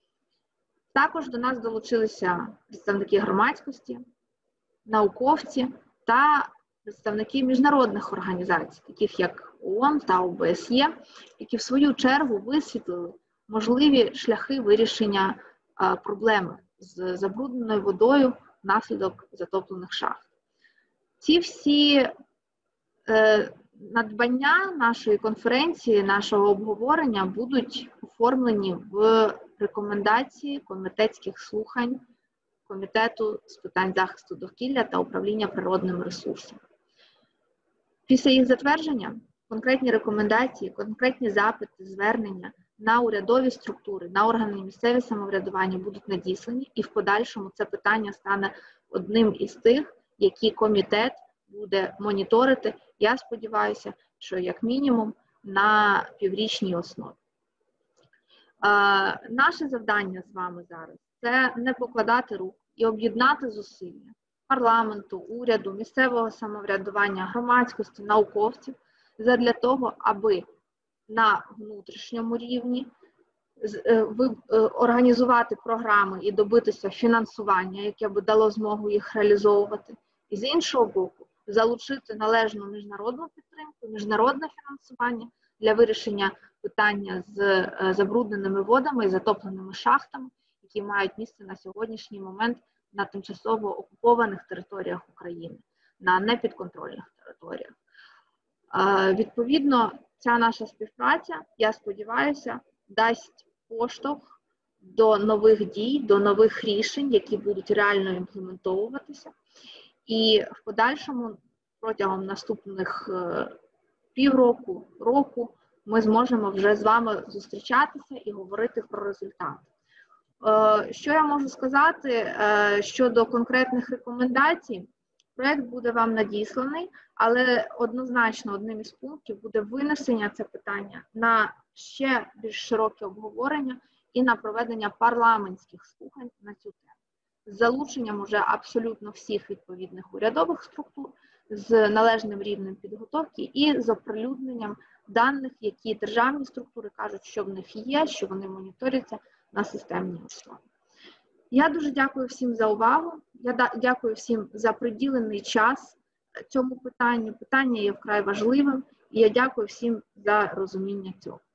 Також до нас долучилися представники громадськості, науковці та представники міжнародних організацій, таких як ООН та О Б С Є, які в свою чергу висвітлили можливі шляхи вирішення а, проблеми з забрудненою водою внаслідок затоплених шахт. Ці всі е, надбання нашої конференції, нашого обговорення будуть оформлені в рекомендації комітетських слухань Комітету з питань захисту довкілля та управління природними ресурсами. Після їх затвердження конкретні рекомендації, конкретні запити, звернення на урядові структури, на органи місцевого самоврядування будуть надіслані, і в подальшому це питання стане одним із тих, які комітет буде моніторити, я сподіваюся, що як мінімум на піврічній основі. Е, наше завдання з вами зараз – це не покладати рук і об'єднати зусилля парламенту, уряду, місцевого самоврядування, громадськості, науковців задля того, аби на внутрішньому рівні організувати програми і добитися фінансування, яке би дало змогу їх реалізовувати. І з іншого боку, залучити належну міжнародну підтримку, міжнародне фінансування для вирішення питання з забрудненими водами і затопленими шахтами, які мають місце на сьогоднішній момент на тимчасово окупованих територіях України, на непідконтрольних територіях. Відповідно, ця наша співпраця, я сподіваюся, дасть поштовх до нових дій, до нових рішень, які будуть реально імплементовуватися. І в подальшому, протягом наступних півроку, року, ми зможемо вже з вами зустрічатися і говорити про результати. Що я можу сказати щодо конкретних рекомендацій? Проект буде вам надісланий, але однозначно одним із пунктів буде винесення це питання на ще більш широке обговорення і на проведення парламентських слухань на цю тему. З залученням уже абсолютно всіх відповідних урядових структур, з належним рівнем підготовки і з оприлюдненням даних, які державні структури кажуть, що в них є, що вони моніторяться на системній основі. Я дуже дякую всім за увагу, я дякую всім за приділений час цьому питанню. Питання є вкрай важливим, і я дякую всім за розуміння цього.